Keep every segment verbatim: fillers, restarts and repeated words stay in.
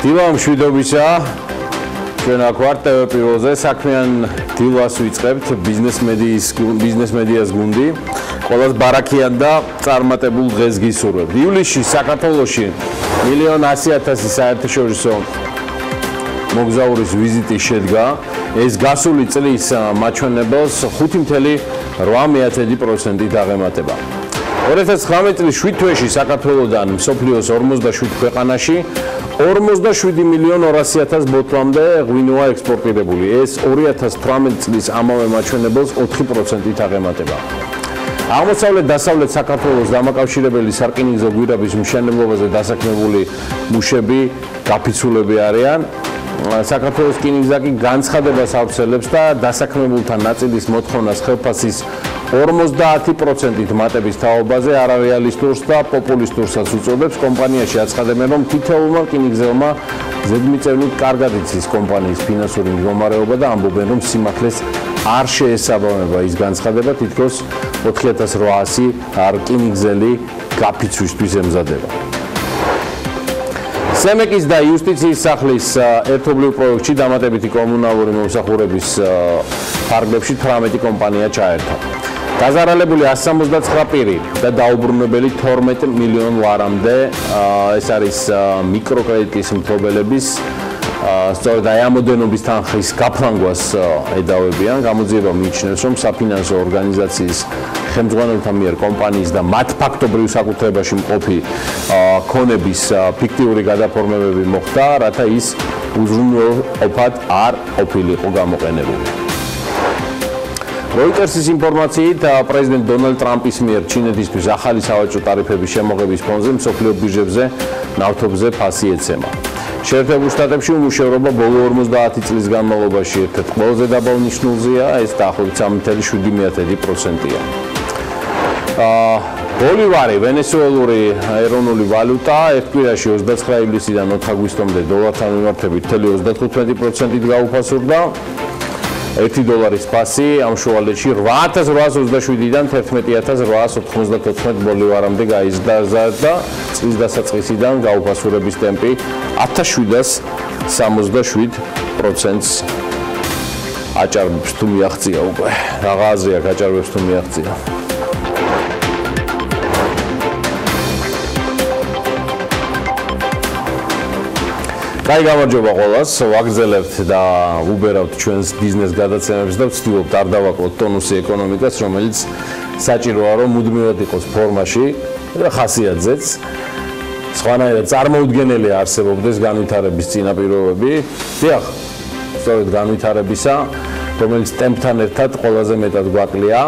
დილა მშვიდობისა, ჩვენ აქ ვართ ტევ პირველზე საქმიან დილას ვიწყებთ ბიზნეს მედიის ბიზნეს მედიას გუნდი. Ყველას ბარაქიან და წარმატებულ დღეს გისურვებთ. ივლისში საქართველოში მილიონ ასი ათასი საერთაშორისო მოგზაურის ვიზიტი შედგა. ეს გასული წლის მაჩვენებელს ხუთი მცდარი რვა პროცენტით აღემატება. ორი ათას ცხრამეტი წლის შვიდ თვეში საქართველოდან მსოფლიოს ორმოცდაშვიდ ქვეყანაში ორმოცდაშვიდი მილიონ ორასი ათას ბოთლამდე ღვინოა ექსპორტირებული. ეს ორი ათას თვრამეტი წლის ამავე მაჩვენებელს ოთხი პროცენტით აღემატება. აღმოსავლეთ დასავლეთ საქართველოს დამაკავშირებელი სარკინიგზო გვირაბის მშენებლობაზე დასაქმებული მუშები გაფიცულები არიან. საქართველოს რკინიგზა კი განცხადებას ავრცელებს და დასაქმებულთა ნაწილის მოთხოვნას ხელფასის ორმოცდაათი პროცენტით მატების თაობაზე არარეალისტურს და პოპულისტურსაც უწოდებს. კომპანიაში აცხადებენ, რომ თითოეულმა რკინიგზელმა ზედმიწევნით კარგად იცის კომპანიის ფინანსური მდგომარეობა და ამბობენ, რომ სიმართლეს არ შეესაბამება ის განცხადება, თითქოს ოთხი ათას რვაასი რკინიგზელი გაფიცვისთვის ემზადება. სემეკის და იუსტიციის სახლის ერთობლივ პროექტში დამატებითი კომუნალური მომსახურების ფარგლებში თვრამეტი კომპანია ჩაერთა. გაზარალებული ასი სამოცდაცხრა პირი და დაუბრუნებელი თორმეტი მილიონ ლარამდე ეს არის მიკროკრედიტის მფლობელების სწორედ აი ამ მოდენობის თანხის გაფრანგვას ედავებიან. გამოძიება მიიჩნევს, რომ საფინანსო ორგანიზაციის ხელმძღვანელთა მიერ კომპანიის და მათ ფაქტობრივ საკუთრებაში მყოფი ქონების ფიქტიური გადაფორმებები მოხდა, რათა ის უზრუნველყოფად არ ყოფილიყო გამოყენებული. როიტერსის ინფორმაციით, პრეზიდენტ დონალდ ტრამპის მიერ ჩინეთისთვის ახალი სავაჭრო ტარიფების შემოღების ფონზე მსოფლიო ბირჟებზე ნავთობზე ფასი ეცემა. შეერთებულ შტატებში უმუშევრობა ბოლო ორმოცდაათი წლის განმავლობაში ერთ-ერთ ყველაზე დაბალ ნიშნულზეა, ეს დაახლოებით სამი მცდარი შვიდი პროცენტია. ბოლივარი, ვენესუელური ეროვნული ვალუტა, ერთ კვირაში ოცდაცხრა ივლისიდან ოთხ აგვისტომდე დოლართან მიმართებით მთელი ოცდათხუთმეტი პროცენტით გაუფასურდა. ერთი დოლარის ფასი ამ შუალედში რვა ათას რვაას ოცდაშვიდიდან თერთმეტი ათას რვაას ოთხმოცდათოთხმეტ ბოლივარამდე გაიზარდა და წლის დასაწყისიდან გაუფასურების ტემპი ათას შვიდას სამოცდაშვიდ პროცენტს აჭარბებს თუ მიაღწია უკვე. რაღა აზრი აქვს აჭარბებს თუ მიაღწია. კაი გამარჯობა ყველას, ვაგრძელებთ და უბერავთ ჩვენს ბიზნეს გადაცემებს და ვცდილობთ არ დავაკლოთ ტონუსი ეკონომიკას, რომელიც საჭიროა რომ მუდმივად იყოს ფორმაში და ხასიათზეც. სხვანაირად წარმოუდგენელი არსებობდეს განვითარების წინაპირობები. დიახ, სწორედ განვითარებისა, რომელიც ტემპთან ერთად ყველაზე მეტად გვაკლია.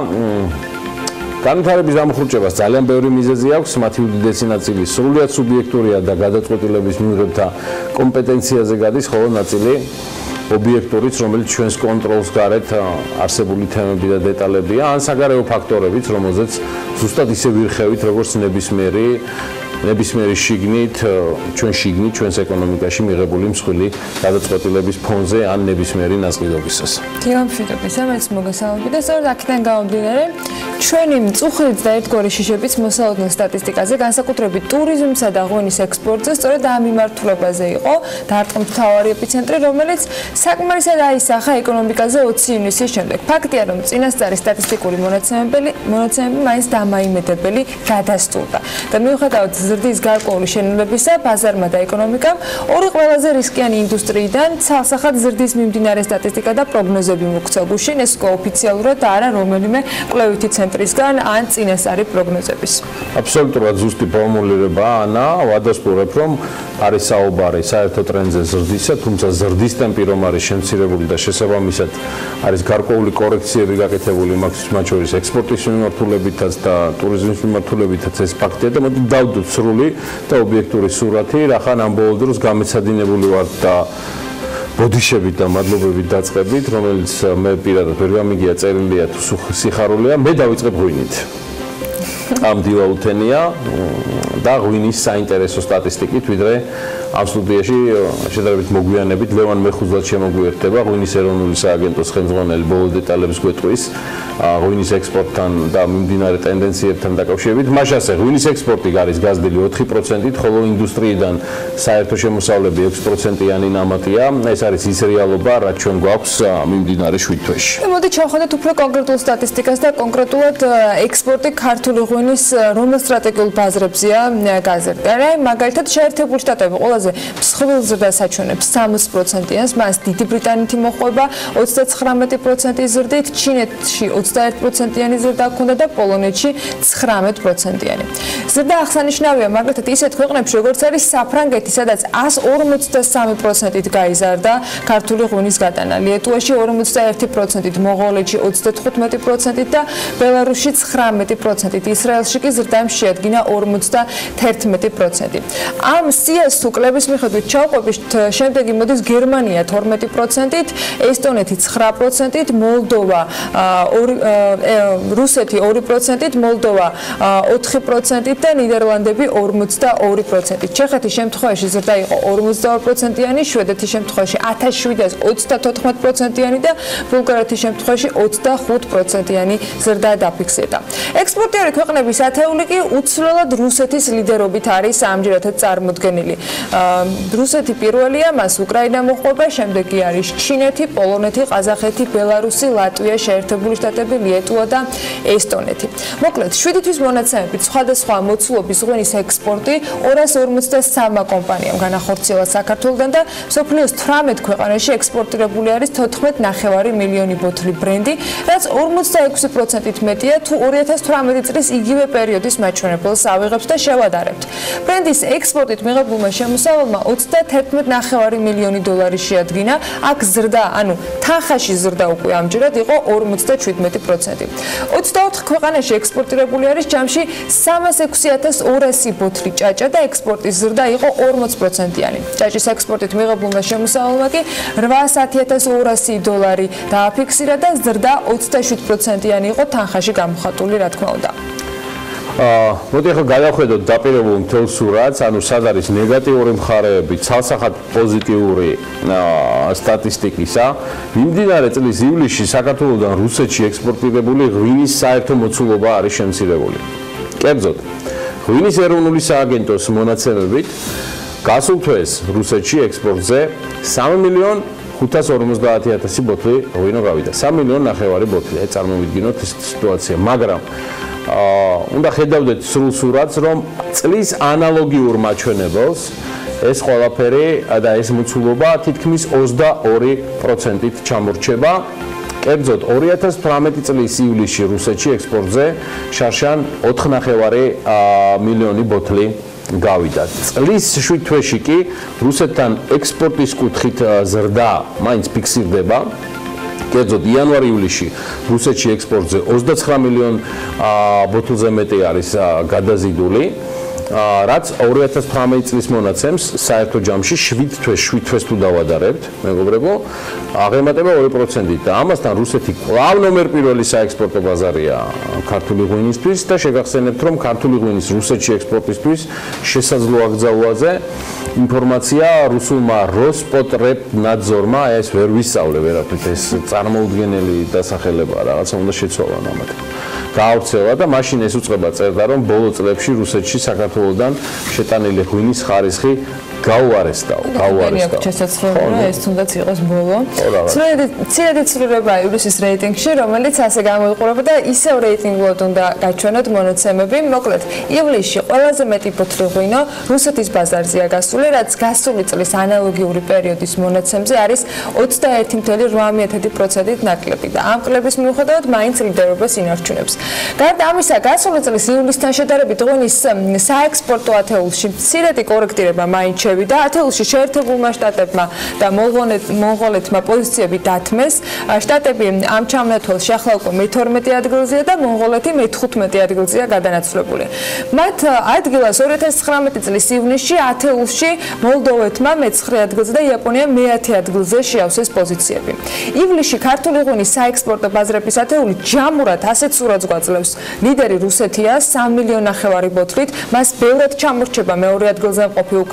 განვითარების დამხურჭებას ძალიან ბევრი მიზეზი აქვს, მათი უდიდესი ნაწილი სრულიად სუბიექტურია და გადაწყვეტილების მიღებთა კომპეტენციაზე გადის, ხოლო ნაწილი ობიექტურიც, რომელიც ჩვენს კონტროლს გარეთ არსებული თემები და დეტალებია, ან საგარეო ფაქტორებიც, რომელზეც ზუსტად ისე ვირხევით, როგორც ნებისმიერი ნებისმიერი შიგნით, ჩვენ შიგნით, ჩვენს ეკონომიკაში მიღებული მსხვილი გადაწყვეტილების ფონზე ან ნებისმიერი ნაწილობისას. დილა მშვიდობისა, მეც მოგესალმებით და სწორედ აქედან გამომდინარე, ჩვენი მწუხრით და ერთგვარი შიშებით მოსალოდნელ სტატისტიკაზე, განსაკუთრებით ტურიზმსა და ღვინის ექსპორტზე, სწორედ ამ მიმართულებაზე იყო დარტყმით მთავარი ეპიცენტრი, რომელიც საკმარისად აისახა ეკონომიკაზე ოცი ივნისის შემდეგ. ფაქტია, რომ წინასწარი სტატისტიკური მონაცემები მონაცემები მაინც დამაიმედებელი გადასტურდა. და მიუხედავად ზრდის გარკვეული შენობებისა, ბაზარმა და ეკონომიკამ ორი ყველაზე რისკიანი ინდუსტრიიდან ცალსახად ზრდის მიმდინარე სტატისტიკა და პროგნოზები მოგცა გუშინ, ეს ოფიციალურად და არა რომელიმე კვლევითი ცენტრისგან ან წინასწარი პროგნოზების. აბსოლუტურად ზუსტი ფორმულირება, ანა, ვადასტურებ, რომ არის საუბარი საერთო ტრენდზე ზრდისა, თუმცა ზრდის ტემპი რომ არის შემცირებული და შესაბამისად არის გარკვეული კორექციები გაკეთებული მათ შორის ექსპორტის მიმართულებითაც და ტურიზმის მიმართულებითაც ეს ფაქტია და მოდი დავდოთ სრული და ობიექტური სურათი, რახან ამ ბოლო დროს გამეცადინებული ვარ და ბოდიშებით და მადლობებით დაწყებით, რომელიც მე პირადად ვერ გამიგია წერილია თუ სიხარულია, მე დავიწყებ ღვინით. ამ დილა უთენია და ღვინის საინტერესო სტატისტიკით, ვიდრე ამ სტუდიაში შედარებით მოგვიანებით ლევან მეხუძლად შემოგვიერთდება ღვინის ეროვნული სააგენტოს ხელმძღვანელი ბოლო დეტალებს გვეტყვის ღვინის ექსპორტთან და მიმდინარე ტენდენციებთან დაკავშირებით. მას ასე ღვინის ექსპორტი არის გაზრდილი ოთხი პროცენტით, ხოლო ინდუსტრიიდან საერთო შემოსავლები ექვსი პროცენტიანი ნამატია. ეს არის ის რეალობა, რაც ჩვენ გვაქვს მიმდინარე შვიდ თვეში. მოდი ჩავხედოთ უფრო კონკრეტულ სტატისტიკას და კონკრეტულად ექსპორტი ქართული ღვინის რომელ სტრატეგიულ ბაზრებზეა გაზრდილი. მაგალითად, შეერთებული შტატები ყველაზე მსხვილ ზრდას აჩვენებს სამოცი პროცენტიანს, მას დიდი ბრიტანეთი მოჰყვება ოცდაცხრამეტი პროცენტის ზრდით, ჩინეთში ოცდაერთი პროცენტიანი ზრდა ჰქონდა და პოლონეთში ცხრამეტი პროცენტიანი. ზრდა აღსანიშნავია მაგალითად ისეთ ქვეყნებში, როგორც არის საფრანგეთი, სადაც ასი ორმოცდასამი პროცენტით გაიზარდა ქართული ღვინის გატანა, ლიეტუვაში ორმოცდაერთი პროცენტით, მონღოლეთში ოცდათხუთმეტი პროცენტით და ბელარუსში ცხრამეტი პროცენტით, ისრაელში კი ზრდა შეადგინა ორმოცდათერთმეტი პროცენტი. ამ სიას თუ კლების მიხედვით ჩავყვებით, შემდეგი მოდის გერმანია თორმეტი პროცენტით, ესტონეთი ცხრა პროცენტით, მოლდოვა რუსეთი ორი პროცენტით, მოლდოვა ოთხი პროცენტით და ნიდერლანდები ორმოცდაორი პროცენტით. ჩეხეთის შემთხვევაში ზრდა იყო ორმოცდაორი პროცენტიანი, შვედეთის შემთხვევაში ათას შვიდას ოცდათოთხმეტი პროცენტიანი და ბულგარეთის შემთხვევაში ოცდახუთი პროცენტიანი ზრდა დაფიქსირდა. ექსპორტიორი ქვეყნების ათეული კი უცვლელად რუსეთის ლიდერობით არის ამჯერადაც წარმოდგენილი. რუსეთი პირველია, მას უკრაინა მოჰყვება, შემდეგი არის ჩინეთი, პოლონეთი, ყაზახეთი, ბელარუსი, ლატვია, შეერთებული შტატები, ლიეტუვა და ესტონეთი. მოკლედ, შვიდი თვის მონაცემებით სხვადასხვა მოცულობის ღვინის ექსპორტი ორას ორმოცდასამმა კომპანიამ განახორციელა საქართველოდან და მსოფლიოს თვრამეტ ქვეყანაში ექსპორტირებული არის თოთხმეტი ნახევარი მილიონი ბოთლი ბრენდი, რაც ორმოცდაექვსი პროცენტით მეტია თუ ორი ათას თვრამეტი წლის იგივე პერიოდის მაჩვენებელს ავიღებთ და შევადარებთ. ბრენდის ექსპორტით მიღებულმა შემოსავალმა ოცდათერთმეტი ნახევარი მილიონი დოლარი შეადგინა, აქ ზრდა, ანუ თანხაში ზრდა უკვე ამჯერად იყო ორმოცდაშვიდმეტი პროცენტი. ოცდაოთხ ქვეყანაში ექსპორტირებული არის ჯამში სამას ექვსი ათას ორასი ბოთლი ჭაჭა და ექსპორტის ზრდა იყო ორმოცი პროცენტიანი. ჭაჭის ექსპორტით მიღებულმა შემოსავალმა კი რვაასი ათას ორასი დოლარი დააფიქსირა და ზრდა ოცდაშვიდ პროცენტიანი იყო თანხაში გამოხატული, რა თქმა უნდა. მოდი ახლა გადავხედოთ დაპირებულ მთელ სურათს, ანუ სად არის ნეგატიური მხარეები, ცალსახად პოზიტიური სტატისტიკისა. მიმდინარე წლის ივლისში საქართველოდან რუსეთში ექსპორტირებული ღვინის საერთო მოცულობა არის შემცირებული. კერძოდ, ღვინის ეროვნული სააგენტოს მონაცემებით, გასულ თვეს რუსეთში ექსპორტზე სამი მილიონი ხუთას ორმოცდაათი ათასი ბოთლი ღვინო გავიდა. სამი მილიონი ნახევარი ბოთლი, წარმოვიდგინოთ ეს სიტუაცია, მაგრამ უნდა ხედავდეთ სრულ სურათს, რომ წლის ანალოგიურ მაჩვენებელს ეს ყველაფერი და ეს მოცულობა თითქმის ოცდაორი პროცენტით ჩამორჩება. კერძოდ, ორი ათას თვრამეტი წლის ივლისში რუსეთში ექსპორტზე შარშან ოთხი ნახევარი მილიონი ბოთლი გავიდა. წლის შვიდ თვეში კი რუსეთთან ექსპორტის კუთხით ზრდა მაინც ფიქსირდება. კერძოდ, იანვარ-ივლისში რუსეთში ექსპორტზე ოცდაცხრა მილიონი ბოთლზე მეტი არის გადაზიდული, რაც ორი ათას თვრამეტი წლის მონაცემს საერთო ჯამში შვიდ თვეს, შვიდ თვეს თუ დავადარებთ, მეგობრებო, აღემატება ორი პროცენტით და ამასთან რუსეთი კვლავ ნომერ პირველი საექსპორტო ბაზარია ქართული ღვინისთვის და შეგახსენებთ, რომ ქართული ღვინის რუსეთში ექსპორტისთვის შესაძლო აკრძალვაზე ინფორმაცია რუსულმა როსპოტრებნაძორმა ეს ვერ ვისწავლე ვერაფრით, ეს წარმოუდგენელი დასახელება რაღაცა უნდა შეცვალონ ამათ. გაავრცელა და მაშინ ეს უწყება წერდა, რომ ბოლო წლებში რუსეთში საქართველოდან შეტანილი ღვინის ხარისხი გაუარესდა, გაუარესდა. შესაძლოა ეს თუნდაც იყოს ბოლო. ცირედი ცვლილება ივლისის რეიტინგში, რომელიც ასე გამოიყურება და ისევ რეიტინგულად უნდა გაჩვენოთ მონაცემები. მოკლედ, ივლისში ყველაზე მეტი ბოთლი ღვინო რუსეთის ბაზარზეა გასული, რაც გასული წლის ანალოგიური პერიოდის მონაცემზე არის ოცდაერთი მცდარი რვა პროცენტით ნაკლები და ამ კლების მიუხედავად მაინც ლიდერობას ინარჩუნებს. გარდა ამისა, გასული წლის ივლისთან შედარებით ღვინის საექსპორტო ათეულში მცირედი კორექტირება მაინც და ათეულში შეერთებულმა შტატებმა და მონღოლეთმა პოზიციები დათმეს. შტატები ამ ჩამონათვალს ახლა უკვე მეთორმეტე ადგილზეა და მონღოლეთი მეთხუთმეტე ადგილზეა გადანაცვლებული. მათ ადგილას ორი ათას ცხრამეტი წლის ივნისში ათეულში მოლდოვეთმა მეცხრე ადგილზე და იაპონიამ მეათე ადგილზე შეავსეს პოზიციები. ივლისში ქართული ღვინის საექსპორტო ბაზრების ათეული ჯამურად ასეთ სურათს გვაძლევს. ლიდერი რუსეთია სამი მილიონი ნახევარი ბოთლით, მას ბევრად ჩამორჩება მეორე ადგილზე მყოფი უკრაინა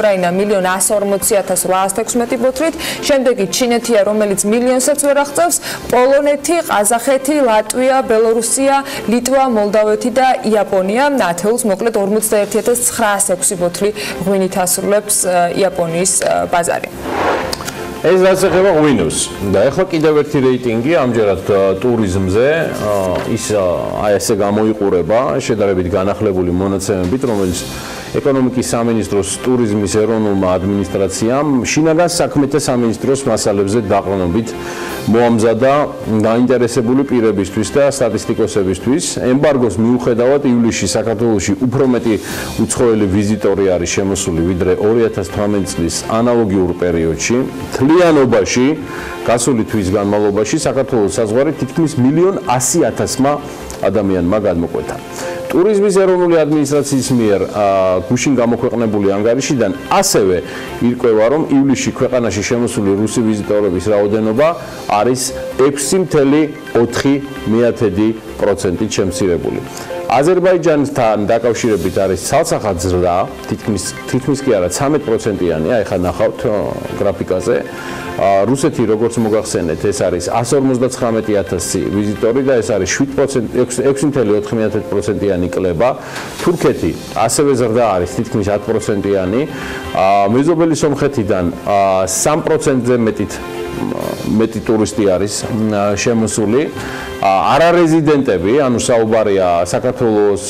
მილიონ εκατო ორმოცი ათას რვაასი თექვსმეტი ბოთლით, შემდეგი ჩინეთია, რომელიც მილიონსაც ვერ აღწევს, პოლონეთი, ყაზახეთი, ლატვია, ბელორუსია, ლიტვა, მოლდავეთი და იაპონია. ათეულს მოკლედ ორმოცდაერთი ათას ცხრაასი ექვსი ბოთლი ღვინით ასრულებს იაპონიის ბაზარი. ეს რაც ეხება ღვინოს და ეხლა კიდევ ერთი რეიტინგი ამჯერად ტურიზმზე ის აი ესე გამოიყურება შედარებით განახლებული მონაცემებით, რომელიც ეკონომიკის სამინისტროს ტურიზმის ეროვნულმა ადმინისტრაციამ შინაგან საქმეთა სამინისტროს მასალებზე დაყრდნობით მოამზადა დაინტერესებული პირებისთვის და სტატისტიკოსებისთვის. ემბარგოს მიუხედავად ივლისში საქართველოში უფრო მეტი უცხოელი ვიზიტორი არის შემოსული ვიდრე ორი ათას თვრამეტი წლის ანალოგიურ პერიოდში. მთლიანობაში გასული თვის განმავლობაში საქართველოს საზღვარი თითქმის მილიონ ასი ათასმა ადამიანმა გადმოკვეთა. ტურიზმის ეროვნული ადმინისტრაციის მიერ გუშინ გამოქვეყნებული ანგარიშიდან ასევე ირკვევა, რომ ივლისში ქვეყანაში შემოსული რუსი ვიზიტორების რაოდენობა არის ექვსი წელი ოთხი პროცენტით შემცირებული. აზერბაიჯანთან დაკავშირებით არის ცალსახად ზრდა, თითქმის თითქმის კი არა ცხრამეტ პროცენტიანი, აი ხა ნახავთ გრაფიკაზე. რუსეთი, როგორც მოგახსენეთ, ეს არის εκατო ორმოცდაცხრამეტი ათასი ვიზიტორი და ეს არის შვიდ პროცენტ ექვსი წელი ოთხი პროცენტიანი კლება. თურქეთი ასევე ზრდა არის თითქმის ათი პროცენტიანი. მეზობელი სომხეთიდან სამი პროცენტზე მეტით მეტი ტურისტი არის შემოსული. არარეზიდენტები, ანუ საუბარია საქართველოს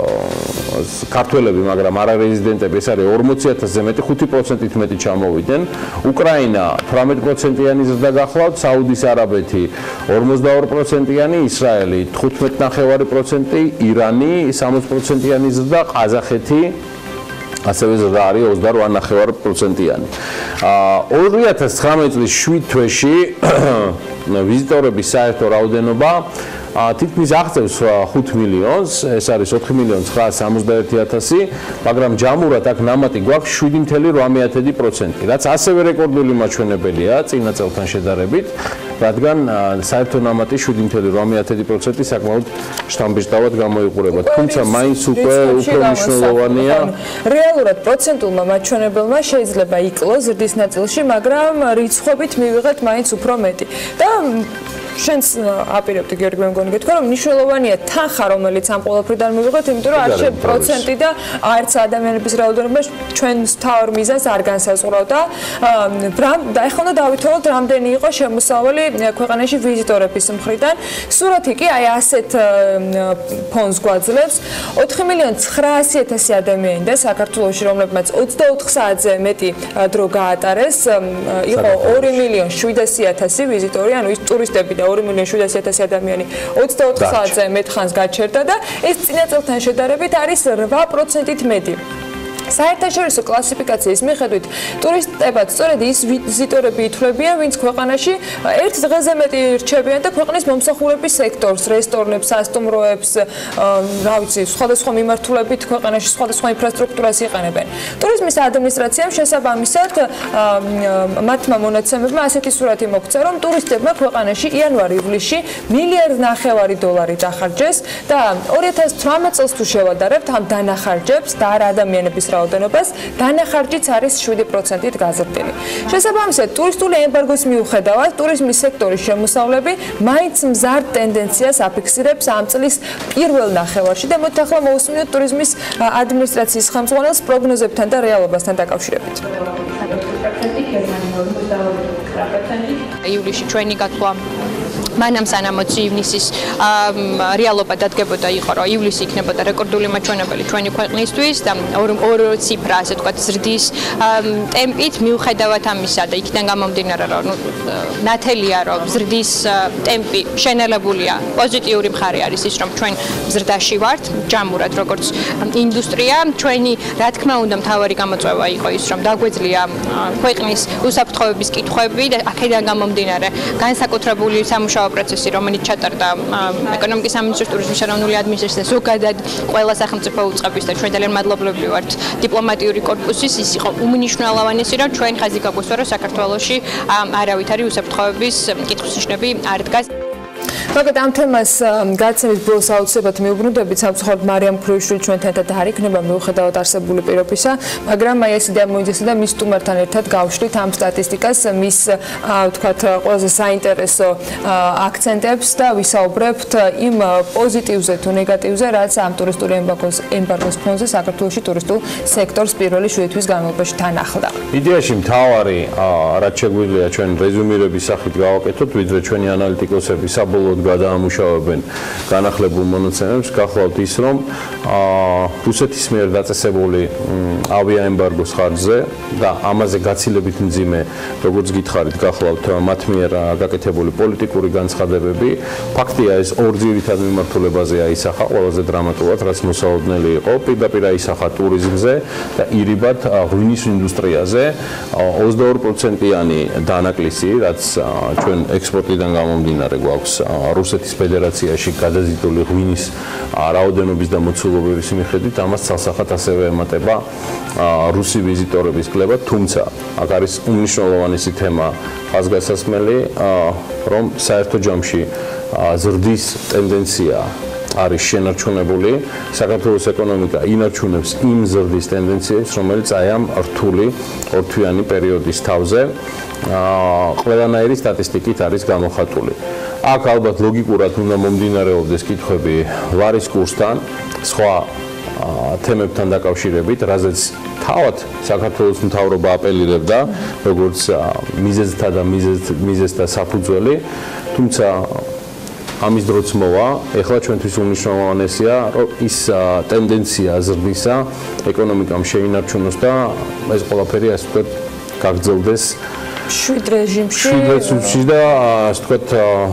ქართველები, მაგრამ არარეზიდენტები, ეს არის ორმოცი ათასზე მეტი, ხუთი პროცენტით მეტი ჩამოვიდნენ. უკრაინა თვრამეტ პროცენტიანი ზრდა გახლავთ, საუდის არაბეთი ორმოცდაორი პროცენტიანი, ისრაელი თხუთმეტ ნახევარი პროცენტი, ირანი სამოცი პროცენტიანი ზრდა, ყაზახეთი ასევე ზრდა არის ოცდარვა ნახევარი პროცენტიანი. ორი ათას ცხრამეტი წლის შვიდ თვეში ვიზიტორების საერთო რაოდენობა თითქმის აღწევს ხუთ მილიონს, ეს არის ოთხი მილიონი ცხრაასი სამოცდაერთი ათასი, მაგრამ ჯამურად აქ ნამატი გვაქვს შვიდი წელი ორმოცდაათი პროცენტი, რაც ასევე რეკორდული მაჩვენებელია წინა წელთან შედარებით, რადგან საერთო ნამატი შვიდი წელი ორმოცდაათი პროცენტი საკმაოდ შთამბეჭდავად გამოიყურება. თუმცა მაინც უკვე უფრო მნიშვნელოვანია. რეალურად პროცენტულმა მაჩვენებელმა შეიძლება იკლოს ზრდის ნაწილში, მაგრამ რიცხვებით მივიღეთ მაინც უფრო მეტი. და შენს აპირებდი გიორგი, მე მგონი გეთქვა, რომ მნიშვნელოვანია თანხა, რომელიც ამ ყველაფრიდან მივიღეთ, იმიტომ რომ არჩევ პროცენტი და არც ადამიანების რაოდენობა ჩვენს თავარ მიზანს არ განსაზღვრავდა. და ეხლა უნდა დავითვალოთ, რამდენი იყო შემოსავალი ქვეყანაში ვიზიტორების მხრიდან. სურათი კი აი ასეთ ფონს გვაძლევს. ოთხი მილიონი ცხრაასი ათასი ადამიანი და საქართველოში, რომლებმაც ოცდაოთხ საათზე მეტი დრო გაატარეს, იყო ორი მილიონი შვიდასი ათასი ვიზიტორი, ანუ ის ტურისტები და ორი მილიონი შვიდასი ათასი ადამიანი ოცდაოთხ საათზე მეტ ხანს გაჩერდა და ეს წინა წელთან შედარებით არის რვა პროცენტით მეტი. საერთაშორისო კლასიფიკაციის მიხედვით ტურისტებად სწორედ ის ვიზიტორები ითვლებიან, ვინც ქვეყანაში ერთ დღეზე მეტი რჩებიან და ქვეყნის მომსახურების სექტორს, რესტორნებს, სასტუმროებს, რა ვიცი, სხვადასხვა მიმართულებით ქვეყანაში სხვადასხვა ინფრასტრუქტურას იყენებენ. ტურიზმის ადმინისტრაციამ შესაბამისად მათმა მონაცემებმა ასეთი სურათი მოგცა, რომ ტურისტებმა ქვეყანაში იანვარ-ივლისში მილიარდ ნახევარი დოლარი დახარჯეს და ორი ათას თვრამეტ წელს თუ შევადარებთ ამ დანახარჯებს და არა ადამიანების რაოდენობას, დანახარჯიც არის შვიდი პროცენტით გაზრდილი. შესაბამისად, ტურისტული ემბარგოს მიუხედავად, ტურიზმის სექტორის შემოსავლები მაინც მზარდ ტენდენციას აფიქსირებს ამ წლის პირველ ნახევარში და მოდით ახლა მოვუსმინოთ ტურიზმის ადმინისტრაციის ხელმძღვანელს პროგნოზებთან და რეალობასთან დაკავშირებით. ივლისში ჩვენი გათვლა მანამ სანამოც ივნისის რეალობა დადგებოდა იყო, რომ ივლისი იქნებოდა რეკორდული მაჩვენებელი ჩვენი ქვეყნისთვის და ორ ციფრა, ასე ვთქვათ, ზრდის ტემპით, მიუხედავად ამისა და იქიდან გამომდინარე, რომ ნათელია, რომ ზრდის ტემპი შენელებულია, პოზიტიური მხარე არის ის, რომ ჩვენ ზრდაში ვართ, ჯამურად როგორც ინდუსტრია, ჩვენი, რა თქმა უნდა, მთავარი გამოწვევა იყო ის, რომ დაგვეძლია ქვეყნის უსაფრთხოების კითხვები და აქედან გამომდინარე განსაკუთრებული სამუშაო პროცესი, რომელიც ჩატარდა ეკონომიკის სამინისტროს ტურიზმის ეროვნული ადმინისტრაციის ზოგადად ყველა სახელმწიფო უწყების და ჩვენ ძალიან მადლობლები ვართ დიპლომატიური კორპუსის, ის იყო უმნიშვნელოვანესი, რომ ჩვენ ხაზი გაგვესვა, რომ საქართველოში არავითარი უსაფრთხოების კითხვის ნიშნები არ დგას. მაგათ ამ თემას გაცემის ბოლოს აუცილებლად მიუბრუნდებით სამწუხაროდ მარიამ ქრუიშვილი ჩვენთან ერთად არ იქნება მიუხედავად არსებული პირობისა, მაგრამ აი ეს იდეა მოიძებნა და მის სტუმართან ერთად გავშლით ამ სტატისტიკას, მის ვთქვათ ყველაზე საინტერესო აქცენტებს და ვისაუბრებთ იმ პოზიტივზე თუ ნეგატივზე, რაც ამ ტურისტული ემბარგოს ფონზე საქართველოში ტურისტულ სექტორს პირველი შვიდი თვის განმავლობაში თან ახლდა. იდეაში მთავარი რაც შეგვიძლია ჩვენ რეზუმირების სახით გავაკეთოთ, ვიდრე ჩვენი ანალიტიკოსები საბოლოოდ გადაამუშავებენ განახლებულ მონაცემებს, გახლავთ ის, რომ რუსეთის მიერ დაწესებული ავიაემბარგოს ხარჯზე და ამაზე გაცილებით მძიმე, როგორც გითხარით, გახლავთ მათ მიერ გაკეთებული პოლიტიკური განცხადებები. ფაქტია, ეს ორ ძირითად მიმართულებაზე აისახა ყველაზე დრამატულად, რაც მოსალოდნელი იყო, პირდაპირ აისახა ტურიზმზე და ირიბად ღვინის ინდუსტრიაზე. ოცდაორი პროცენტიანი დანაკლისი, რაც ჩვენ ექსპორტიდან გამომდინარე გვაქვს რუსეთის ფედერაციაში გადაზიდული ღვინის რაოდენობის და მოცულობების მიხედვით, ამას ცალსახად ასევე ემატება რუსი ვიზიტორების კლება, თუმცა აქ არის უმნიშვნელოვანესი თემა ხაზგასასმელი, რომ საერთო ჯამში ზრდის ტენდენცია არის შენარჩუნებული, საქართველოს ეკონომიკა ინარჩუნებს იმ ზრდის ტენდენციებს, რომელიც აი ამ რთული ორთვიანი პერიოდის თავზე ყველანაირი სტატისტიკით არის გამოხატული. აქ ალბათ ლოგიკურად უნდა მომდინარეობდეს კითხვები ლარის კურსთან, სხვა თემებთან დაკავშირებით, რაზეც თავად საქართველოს მთავრობა აპელირებდა, როგორც მიზეზთა და მიზეზთა საფუძველი, თუმცა ამის დროც მოვა, ეხლა ჩვენთვის უმნიშვნელოვანესია, რომ ის ტენდენცია ზრდისა ეკონომიკამ შეინარჩუნოს და ეს ყველაფერი ასე ვთქვათ გაგრძელდეს შვიდ რეჟიმში. შვიდ რეჟიმში და ასე ვთქვათ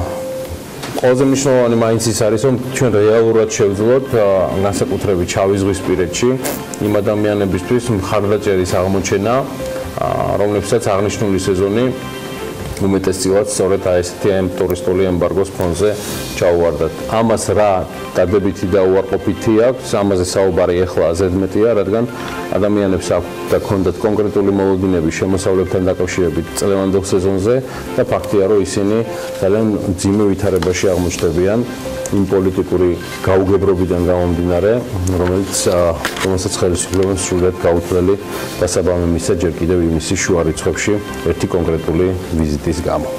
ყველაზე მნიშვნელოვანი მაინც ის არის, რომ ჩვენ რეალურად შევძლოთ განსაკუთრებით შავი ზღვისპირეთში იმ ადამიანებისთვის მხარდაჭერის აღმოჩენა, რომლებსაც აღნიშნული სეზონი უმეტესწილად სწორედ აი ესეთი ტურისტული ემბარგოს ფონზე ჩაუვარდათ. ამას რა დადებითი და უარყოფითი აქვს, ამაზე საუბარი ეხლა ზედმეტია, რადგან ადამიანებს აქვთ და ქონდათ კონკრეტული მოლოდინები შემოსავლებთან დაკავშირებით წლევანდელ სეზონზე და ფაქტია, რომ ისინი ძალიან მძიმე ვითარებაში აღმოჩნდებიან იმ პოლიტიკური გაუგებრობიდან გამომდინარე, რომელიც რომელსაც ხელისუფლებამ სრულად გაუცვლელი დასაბამი მისცა ჯერ კიდევ ივნისის შუა რიცხვებში ერთი კონკრეტული ვიზიტის გამო.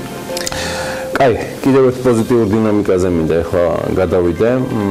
კაი, კიდევ ერთ პოზიტიურ დინამიკაზე მინდა ახლა გადავიდე.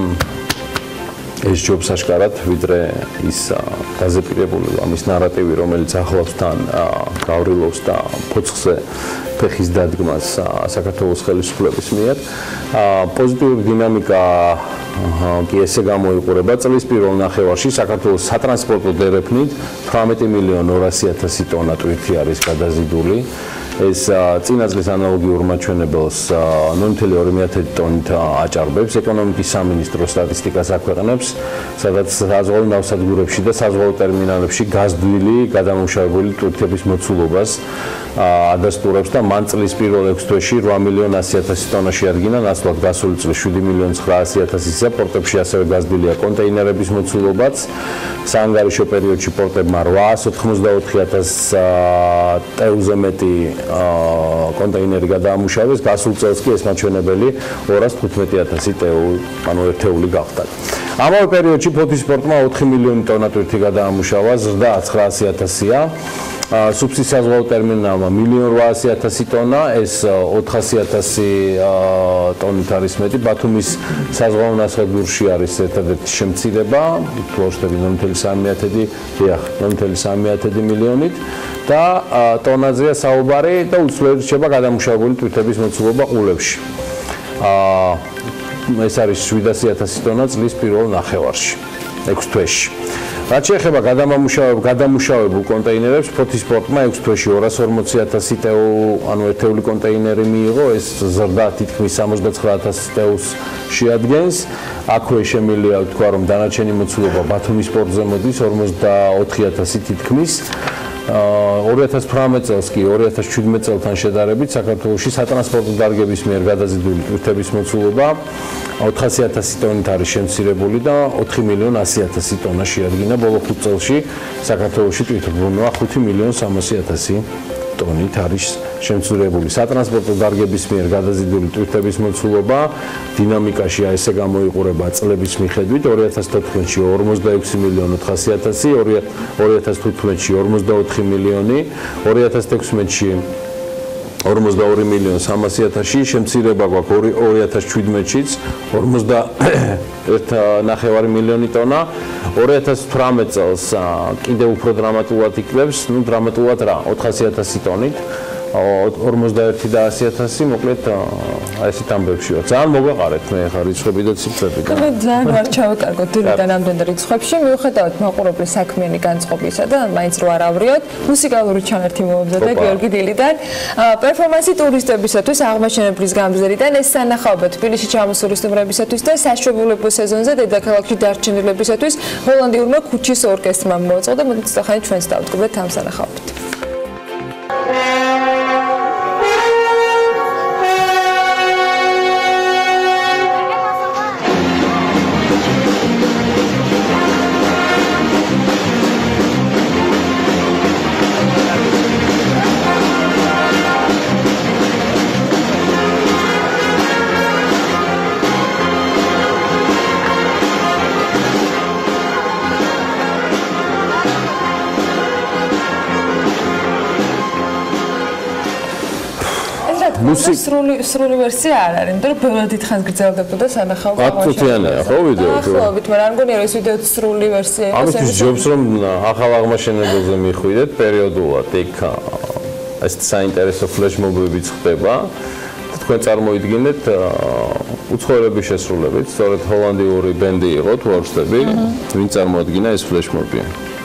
ეს ჯობს აშკარად, ვიდრე ის დაზეპირებული ამის ნარატივი, რომელიც ახლავს თან გავრილოს და ფოცხზე ფეხის დადგმას საქართველოს ხელისუფლების მიერ. პოზიტიური დინამიკა კი ესე გამოიყურება წლის პირველ ნახევარში საქართველოს სატრანსპორტო დერეფნით თვრამეტი მილიონი ორასი ათასი ტონა ტვირთი არის გადაზიდული. ეს წინა წლის ანალოგიურ მაჩვენებელს ნული ნული ორი ტონით აჭარბებს. ეკონომიკის სამინისტრო სტატისტიკას აქვეყნებს, სადაც საზღვაო ნავსადგურებში და საზღვაო ტერმინალებში გაზდვილი გადამუშავებული ტვირთების მოცულობას ადასტურებს და მან წლის პირველ ექვს თვეში რვა მილიონი ასი ათასი ტონა შეადგინა, ნაცვლად გასული წლის შვიდი მილიონი ცხრაასი ათასისა. პორტებში ასევე გაზდვილია კონტეინერების მოცულობაც. საანგარიშო პერიოდში პორტებმა რვაასი ოთხმოცდაოთხი ათას ტეუზე მეტი კონტეინერი გადაამუშავეს, გასულ წელს კი ეს მაჩვენებელი ორასი თხუთმეტი ათასი ტეუ, ანუ ერთეული გახდა. ამავე პერიოდში ფოთის პორტმა ოთხი მილიონი ტონა ტვირთი გადაამუშავა, ზრდა ცხრაასი ათასია. სუფსის საზღვაო ტერმინალმა მილიონი რვაასი ათასი ტონა, ეს ოთხასი ათასი ტონით არის მეტი. ბათუმის საზღვაო ნავსადგურში არის ერთადერთი შემცირება, ფლოშტები ნული ნული სამი მილიონით და ტონაზეა საუბარი და უცვლელი რჩება გადამუშავებული ტვირთების მოცულობა ყულებში. ეს არის შვიდასი ათასი ტონა წლის პირველ ნახევარში, ექვს თვეში. რაც შეეხება გადამუშავებულ კონტეინერებს, ფოთის პორტმა ექვს თვეში ორასი ორმოცი ათასი ტეუ, ანუ ერთეული კონტეინერი მიიღო, ეს ზრდა თითქმის სამოცდაცხრა ათასი ტეუს შეადგენს. აქვე შემიძლია ვთქვა, რომ დანარჩენი მოცულობა ბათუმის პორტზე მოდის ორმოცდაოთხი ათასი თითქმის. ორი ათას თვრამეტ წელს კი ორი ათას შვიდმეტ წელთან შედარებით საქართველოში სატრანსპორტო დარგების მიერ გადაზიდული ტვირთების მოცულობა ოთხასი ათასი ტონით არის შემცირებული და ოთხი მილიონი ასი ათასი ტონა შეადგინა. ბოლო ხუთ წელში საქართველოში ტვირთბრუნვა ხუთი მილიონი სამასი ათასი ტონით არის შემცირებული. სატრანსპორტო დარგების მიერ გადაზიდული ტვირთების მოცულობა დინამიკაში ესე გამოიყურება წლების მიხედვით ორი ათას თოთხმეტში ორმოცდაექვსი მილიონი ოთხასი ათასი, ორი ათას თუთხმეტში ორმოცდაოთხი მილიონი, ორი ათას თექვსმეტში ორმოცდაორი მილიონი სამასი ათასი, შემცირება გვაქვს ორი ათას შვიდმეტშიც ორმოცდაერთი ნახევარი მილიონი ტონა, ორი ათას თვრამეტ წელს კიდევ უფრო დრამატულად იკლებს, ну დრამატულად რა, ოთხასი ათასი ტონით, ორმოცდაერთი და ასი ათასი, მოკლედ აი ესეთ ამბებშია. ძალიან მოგვეყარეთ მე ხარ რიცხვები და ციფრები. მე ძალიან ვარ ჩავეკარგოთ დილიდან ამდენ რიცხვებში, მიუხედავად მაყურებლის საქმიანი განწყობისა და მაინც რო არ ავრიოთ, მუსიკალური ჩანართი მოამზადა გიორგი დილიდან. პერფორმანსი ტურისტებისათვის აღმაშენებლის გამზერიდან ეს სანახაობა თბილისში ჩამოსული სტუმრებისათვის და საშუალებო სეზონზე დედაქალაქში დარჩენილებისათვის ჰოლანდიურმა ქუჩის ორკესტრმა მოაწყო და მოდით ახლა ჩვენს დავდგებთ ამ სანახაობით. სრული სრული ვერსია არ არის, იმიტომ რომ ბევრად დიდხანს გრძელდებოდა სანახაობა. ათ წუთიანია ხო ვიდეო? ახლობით, მაგრამ არ მგონია რომ ეს ვიდეო სრული ვერსია იყოს. ამისთვის ჯობს რომ ახალ აღმაშენებელზე მიხვიდეთ პერიოდულად იქ ეს საინტერესო ფლეშმობებიც ხდება. თქვენ წარმოიდგინეთ უცხოელების შესრულებით, სწორედ ჰოლანდიური ბენდი იყო თუარსტები, ვინ წარმოადგინა ეს ფლეშმობი.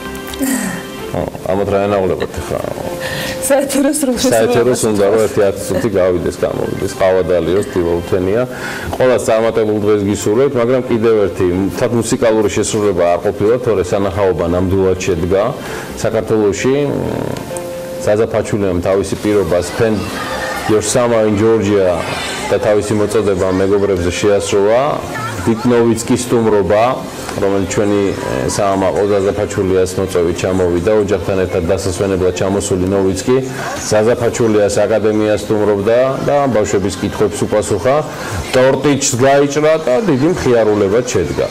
ამათ რა ენაღლებათ ხა? საერთოდ საერთოდ უნდა რომ ერთი ათი წუთი გავიდეს გამოვიდეს ყავადალიოს თივოლთენია ყოველს წარმატებულ დღეს გისურვებთ მაგრამ კიდევ ერთი თათ მუსიკალური შესრულება არ ყოფილა თორე სანახაობა ნამდვილად შედგა საქართველოში ზაზა ფაჩულიამ თავისი პირობა spend your summer in Georgia და თავისი მოწოდება მეგობრებზე შეასრულა დიტნოვიცკის სტუმრობა რომელიც ჩვენი საამაყო ზაზა ფაჩულიას მოწვევით ჩამოვიდა ოჯახთან ერთად დასასვენებლად ჩამოსული ნოვიცკი ზაზა ფაჩულიას აკადემიას სტუმრობდა და ბავშვების კითხვებს უპასუხა ტორტიც გაიჭრა და დიდი მხიარულება შედგა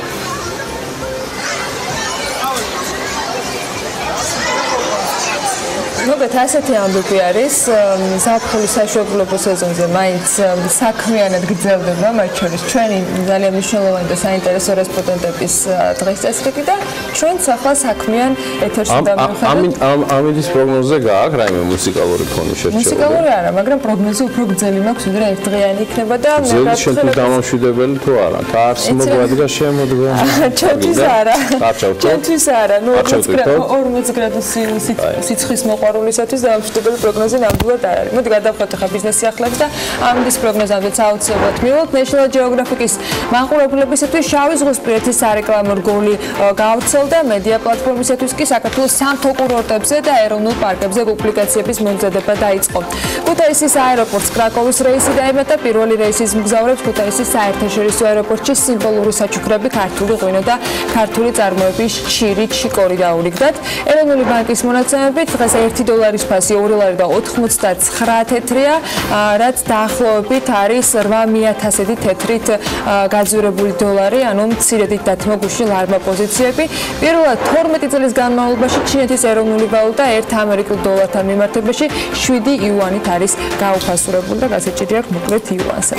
მოგეთ ასეთი ამბები არის ზაფხულის საშუალებო სეზონზე მაინც საქმიანად გრძელდება მათ შორის ჩვენი ძალიან მნიშვნელოვანი და საინტერესო რესპონდენტების დღის წესრიგი და ჩვენც ახლა საქმიან ეთერში დამივიხედოთ ამ ამის პროგნოზზე გააქვს რაიმე მუსიკალური ფონი შერჩეული მუსიკალური არა მაგრამ პროგნოზი უფრო გრძელი მაქვს ვიდრე ერთდღიანი იქნება და მე რა შეიძლება დამამშვიდებელი თუ არა კარს მოგვადგა შემოდგა ჩვენთვის არა ჩვენთვის არა ნუ ორმოც გრადუსი სიცხის მოყვარულისათვის დამამშვიდებელი პროგნოზი ნამდვილად არ არის. მოდი გადავხოთ ახლა ბიზნეს სიახლეებს და ამის პროგნოზამდე აუცილებლად მივიღოთ National Geographic-ის მაყურებლებისათვის შავი ზღვისპირეთის სარეკლამო რგოლი გავრცელდა მედია პლატფორმისათვის კი საქართველოს სამთო კურორტებზე და ეროვნულ პარკებზე პუბლიკაციების მომზადება დაიწყო. ქუთაისის აეროპორტს კრაკოვის რეისი დაემატა პირველი რეისის მგზავრებს ქუთაისის საერთაშორისო აეროპორტში სიმბოლური საჩუქრები ქართული ღვინო და ქართული წარმოების ჩირი ჩიკორი დაურიგდათ. ეროვნული ბანკის მონაცემებით დღეს ერთი დოლარის ფასი ორი ლარი და ოთხმოცდაცხრა თეთრია, რაც დაახლოებით არის რვამი ათასი თეთრით გაძვირებული დოლარი, ანუ მცირედით დათმოგუში ლარმა პოზიციები. პირველად თორმეტი წლის განმავლობაში ჩინეთის ეროვნული ვალუტა ერთ ამერიკულ დოლართან მიმართებაში შვიდი იუანით არის გაუფასურებული და გასაჭირი აქვს მოკლედ იუანსაც.